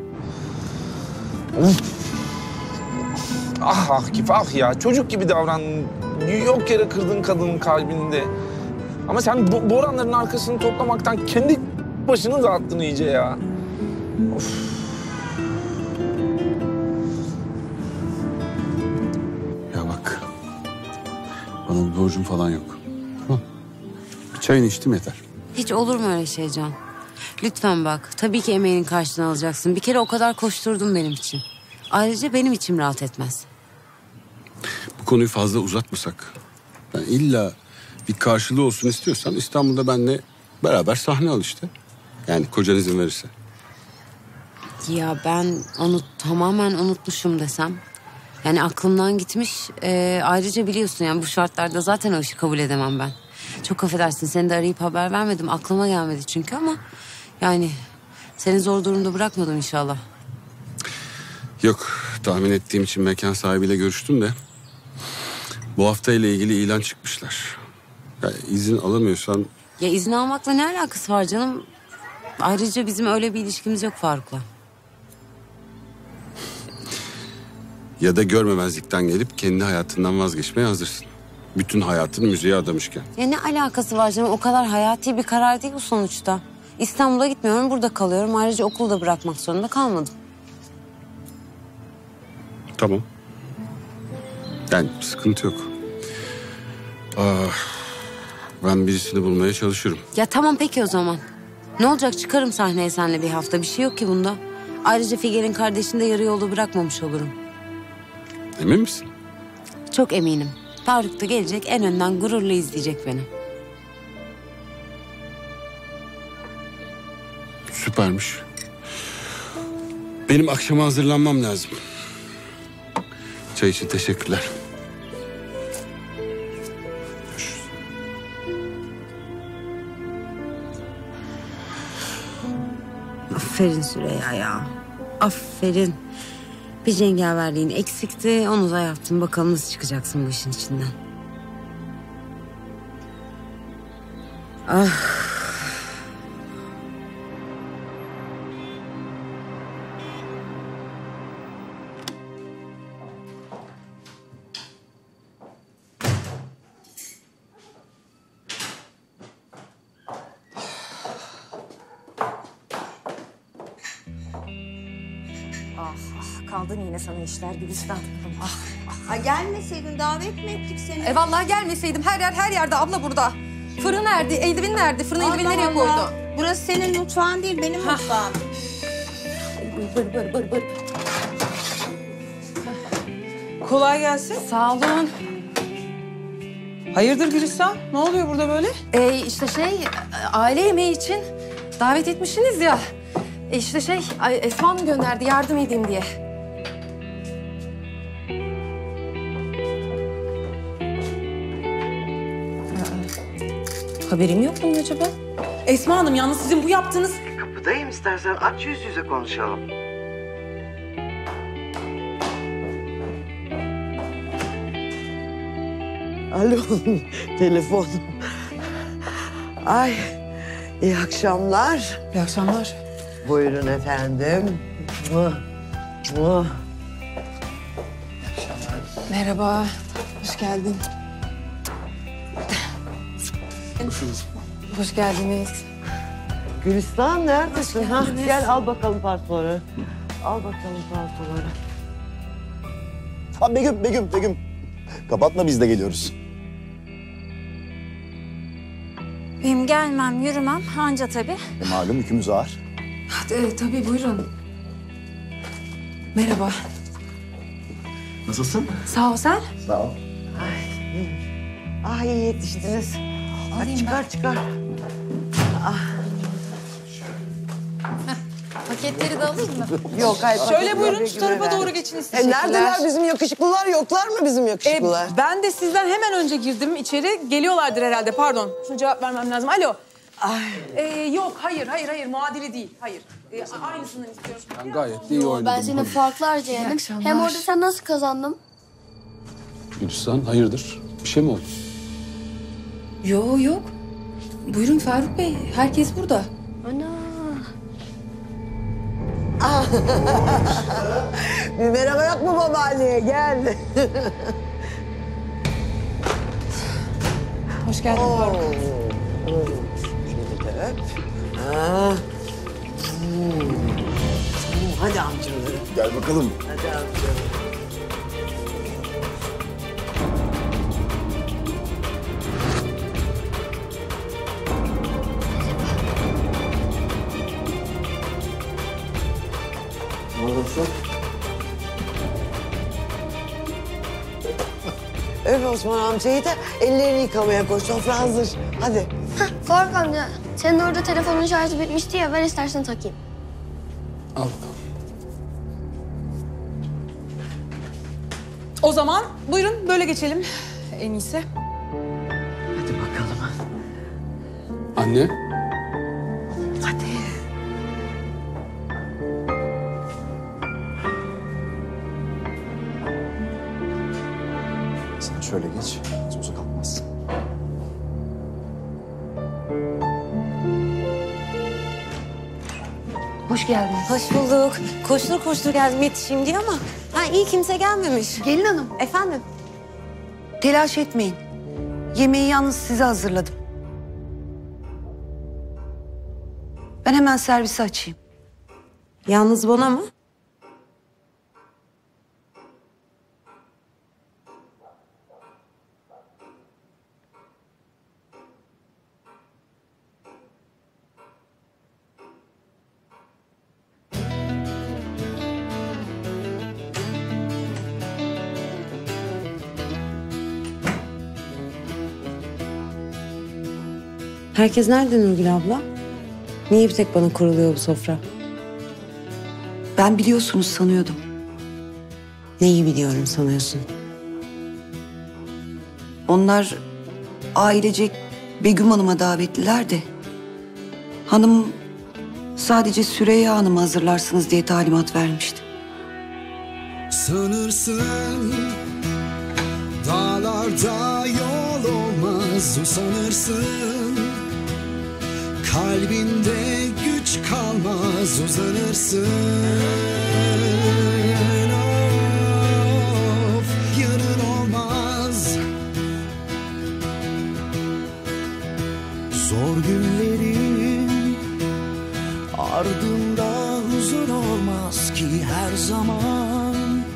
Ah Akif ah ya, çocuk gibi davrandın. Yok yere kırdın kadının kalbinde. Ama sen bu Boranların arkasını toplamaktan kendi başını dağıttın iyice ya. Of. Ya bak, bana bir borcum falan yok. Tamam. Bir çayını içtim yeter. Hiç olur mu öyle şey Can? Lütfen bak. Tabii ki emeğinin karşılığını alacaksın. Bir kere o kadar koşturdun benim için. Ayrıca benim içim rahat etmez. Bu konuyu fazla uzatmasak. Yani illa bir karşılığı olsun istiyorsan İstanbul'da benimle beraber sahne al işte. Yani kocan izin verirse. Ya ben onu tamamen unutmuşum desem. Yani aklımdan gitmiş. Ee, ayrıca biliyorsun yani bu şartlarda zaten o işi kabul edemem ben. Çok affedersin, seni de arayıp haber vermedim. Aklıma gelmedi çünkü ama... Yani seni zor durumda bırakmadım inşallah. Yok, tahmin ettiğim için mekan sahibiyle görüştüm de... Bu hafta ile ilgili ilan çıkmışlar. Yani izin alamıyorsan... Ya izin almakla ne alakası var canım? Ayrıca bizim öyle bir ilişkimiz yok Faruk'la. Ya da görmemezlikten gelip kendi hayatından vazgeçmeye hazırsın. Bütün hayatını müziğe adamışken. Ya ne alakası var canım? O kadar hayati bir karar değil bu sonuçta. İstanbul'a gitmiyorum, burada kalıyorum. Ayrıca okulu da bırakmak zorunda kalmadım. Tamam. Yani sıkıntı yok. Ah, ben birisini bulmaya çalışırım. Ya tamam peki o zaman. Ne olacak, çıkarım sahneye seninle bir hafta. Bir şey yok ki bunda. Ayrıca Figen'in kardeşini de yarı yolda bırakmamış olurum. Emin misin? Çok eminim. Faruk da gelecek, en önden gururla izleyecek beni. Süpermiş. Benim akşama hazırlanmam lazım. Çay için teşekkürler. Aferin Süreyya ya. Aferin. Bir cengaverliğin eksikti. Onu da yaptın. Bakalım nasıl çıkacaksın bu işin içinden. Ah. Ah, ah, kaldın yine sana işler Gülistan. Ah, ah. Ha, gelmeseydin davet mi ettik seni? E vallahi gelmeseydim, her yer her yerde abla burada. Fırın nerede? Eldivin nerede? Fırın eldivin nereye koydu? Burası senin mutfağın değil, benim Hah. mutfağım. Bır bır bır bır. Kolay gelsin. Sağ olun. Hayırdır Gülistan? Ne oluyor burada böyle? E işte şey, aile yemeği için davet etmişsiniz ya. E işte şey, ay, Esma Hanım gönderdi yardım edeyim diye. Aa, haberim yok bunun acaba? Esma Hanım, yalnız sizin bu yaptığınız... Kapıdayım, istersen aç yüz yüze konuşalım. Alo, telefon. Ay, iyi akşamlar. İyi akşamlar. Buyurun efendim. Muah, muah. Merhaba, hoş geldin. Hoş geldiniz. Gülistan neredesin? Hoş Ha, geldiniz. gel al bakalım paltoları. Al bakalım paltoları. Ha Begüm, Begüm, Begüm. Kapatma, biz de geliyoruz. Benim gelmem, yürümem anca tabii. E, malum yükümüz ağır. E, tabii buyurun. Merhaba. Nasılsın? Sağ ol sen. Sağ ol. Ah iyi yetiştiniz. Hadi çıkar çıkar. Ah. Paketleri de alayım mı? Yok hayır. Şöyle paketleri buyurun, şu Begüm'e tarafa ver. doğru geçiniz. E, neredeler Teşekkürler. bizim yakışıklılar? Yoklar mı bizim yakışıklılar? E, ben de sizden hemen önce girdim içeri. Geliyorlardır herhalde, pardon. Şunu cevap vermem lazım. Alo. Ee, yok, hayır, hayır, hayır. Muadili değil, hayır. Ee, aynısından istiyorum. Ben gayet de iyi oynadım. Ben seni farklarca yendim. akşamlar. Hem orada sen nasıl kazandın? Gülistan hayırdır? Bir şey mi oldu? Yok, yok. Buyurun Faruk Bey, herkes burada. Ana. Bir merhaba yok mu babaanneye? Gel. Hoş geldin Faruk. Şimdi de öp. Ha. Hmm. Hadi amcalarım. Gel bakalım. Hadi amcalarım. Nasılsın? Öp Osman amcayı da ellerini yıkamaya koş. Sofra hazır. Hadi. Heh, Faruk amca, senin orada telefonun şarjı bitmişti ya, ver istersen takayım. Al bakalım. O zaman buyurun böyle geçelim en iyisi. Hadi bakalım. Anne. Hadi. Sen şöyle geç. Sosu kalkmaz. Hoş geldin. Hoş bulduk. Koştur koştur geldim yetişeyim diye ama ha iyi kimse gelmemiş. Gelin hanım. Efendim? Telaş etmeyin. Yemeği yalnız size hazırladım. Ben hemen servisi açayım. Yalnız bana mı? Herkes nerede Nurgül abla? Niye bir tek bana kuruluyor bu sofra? Ben biliyorsunuz sanıyordum. Neyi biliyorum sanıyorsun? Onlar ailecek Begüm Hanım'a davetliler de... hanım sadece Süreyya Hanım'ı hazırlarsınız diye talimat vermişti. Sanırsın dağlarda yol olmaz, usanırsın kalbinde güç kalmaz, uzanırsın. Of, yarın olmaz. Zor günlerin ardında huzur olmaz ki her zaman.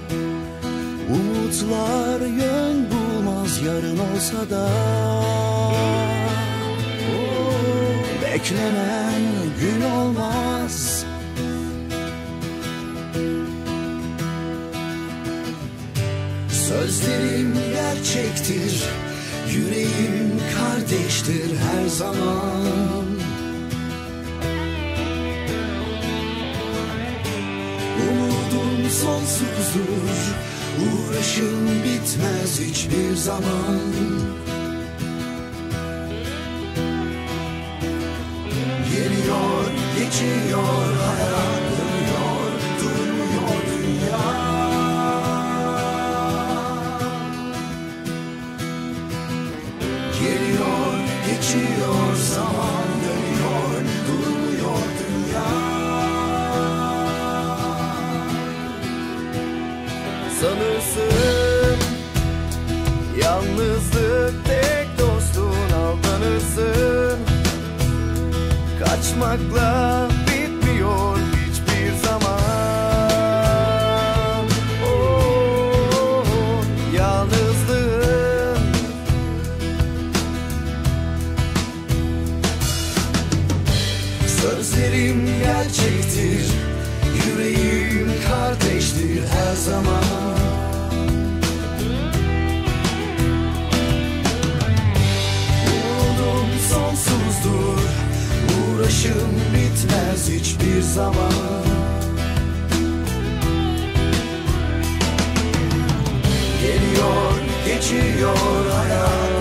Umutlar yön bulmaz yarın olsa da. Oh, beklenen gün olmaz. Sözlerim gerçektir, yüreğim kardeştir her zaman. Umudum sonsuzdur, uğraşım bitmez hiçbir zaman. Geliyor, geçiyor hayat, dönüyor, durmuyor dünya. geçiyor zaman, dönüyor, durmuyor dünya. Sanırsın yalnızlık tek dostun, aldanırsın. Kaçmakla bitmiyor hiçbir zaman. Oh, yalnızlığın Sözlerim gerçektir, yüreğim kardeştir her zaman. Umudum sonsuzdur, uğraşım bitmez hiçbir zaman. Geliyor, geçiyor hayat,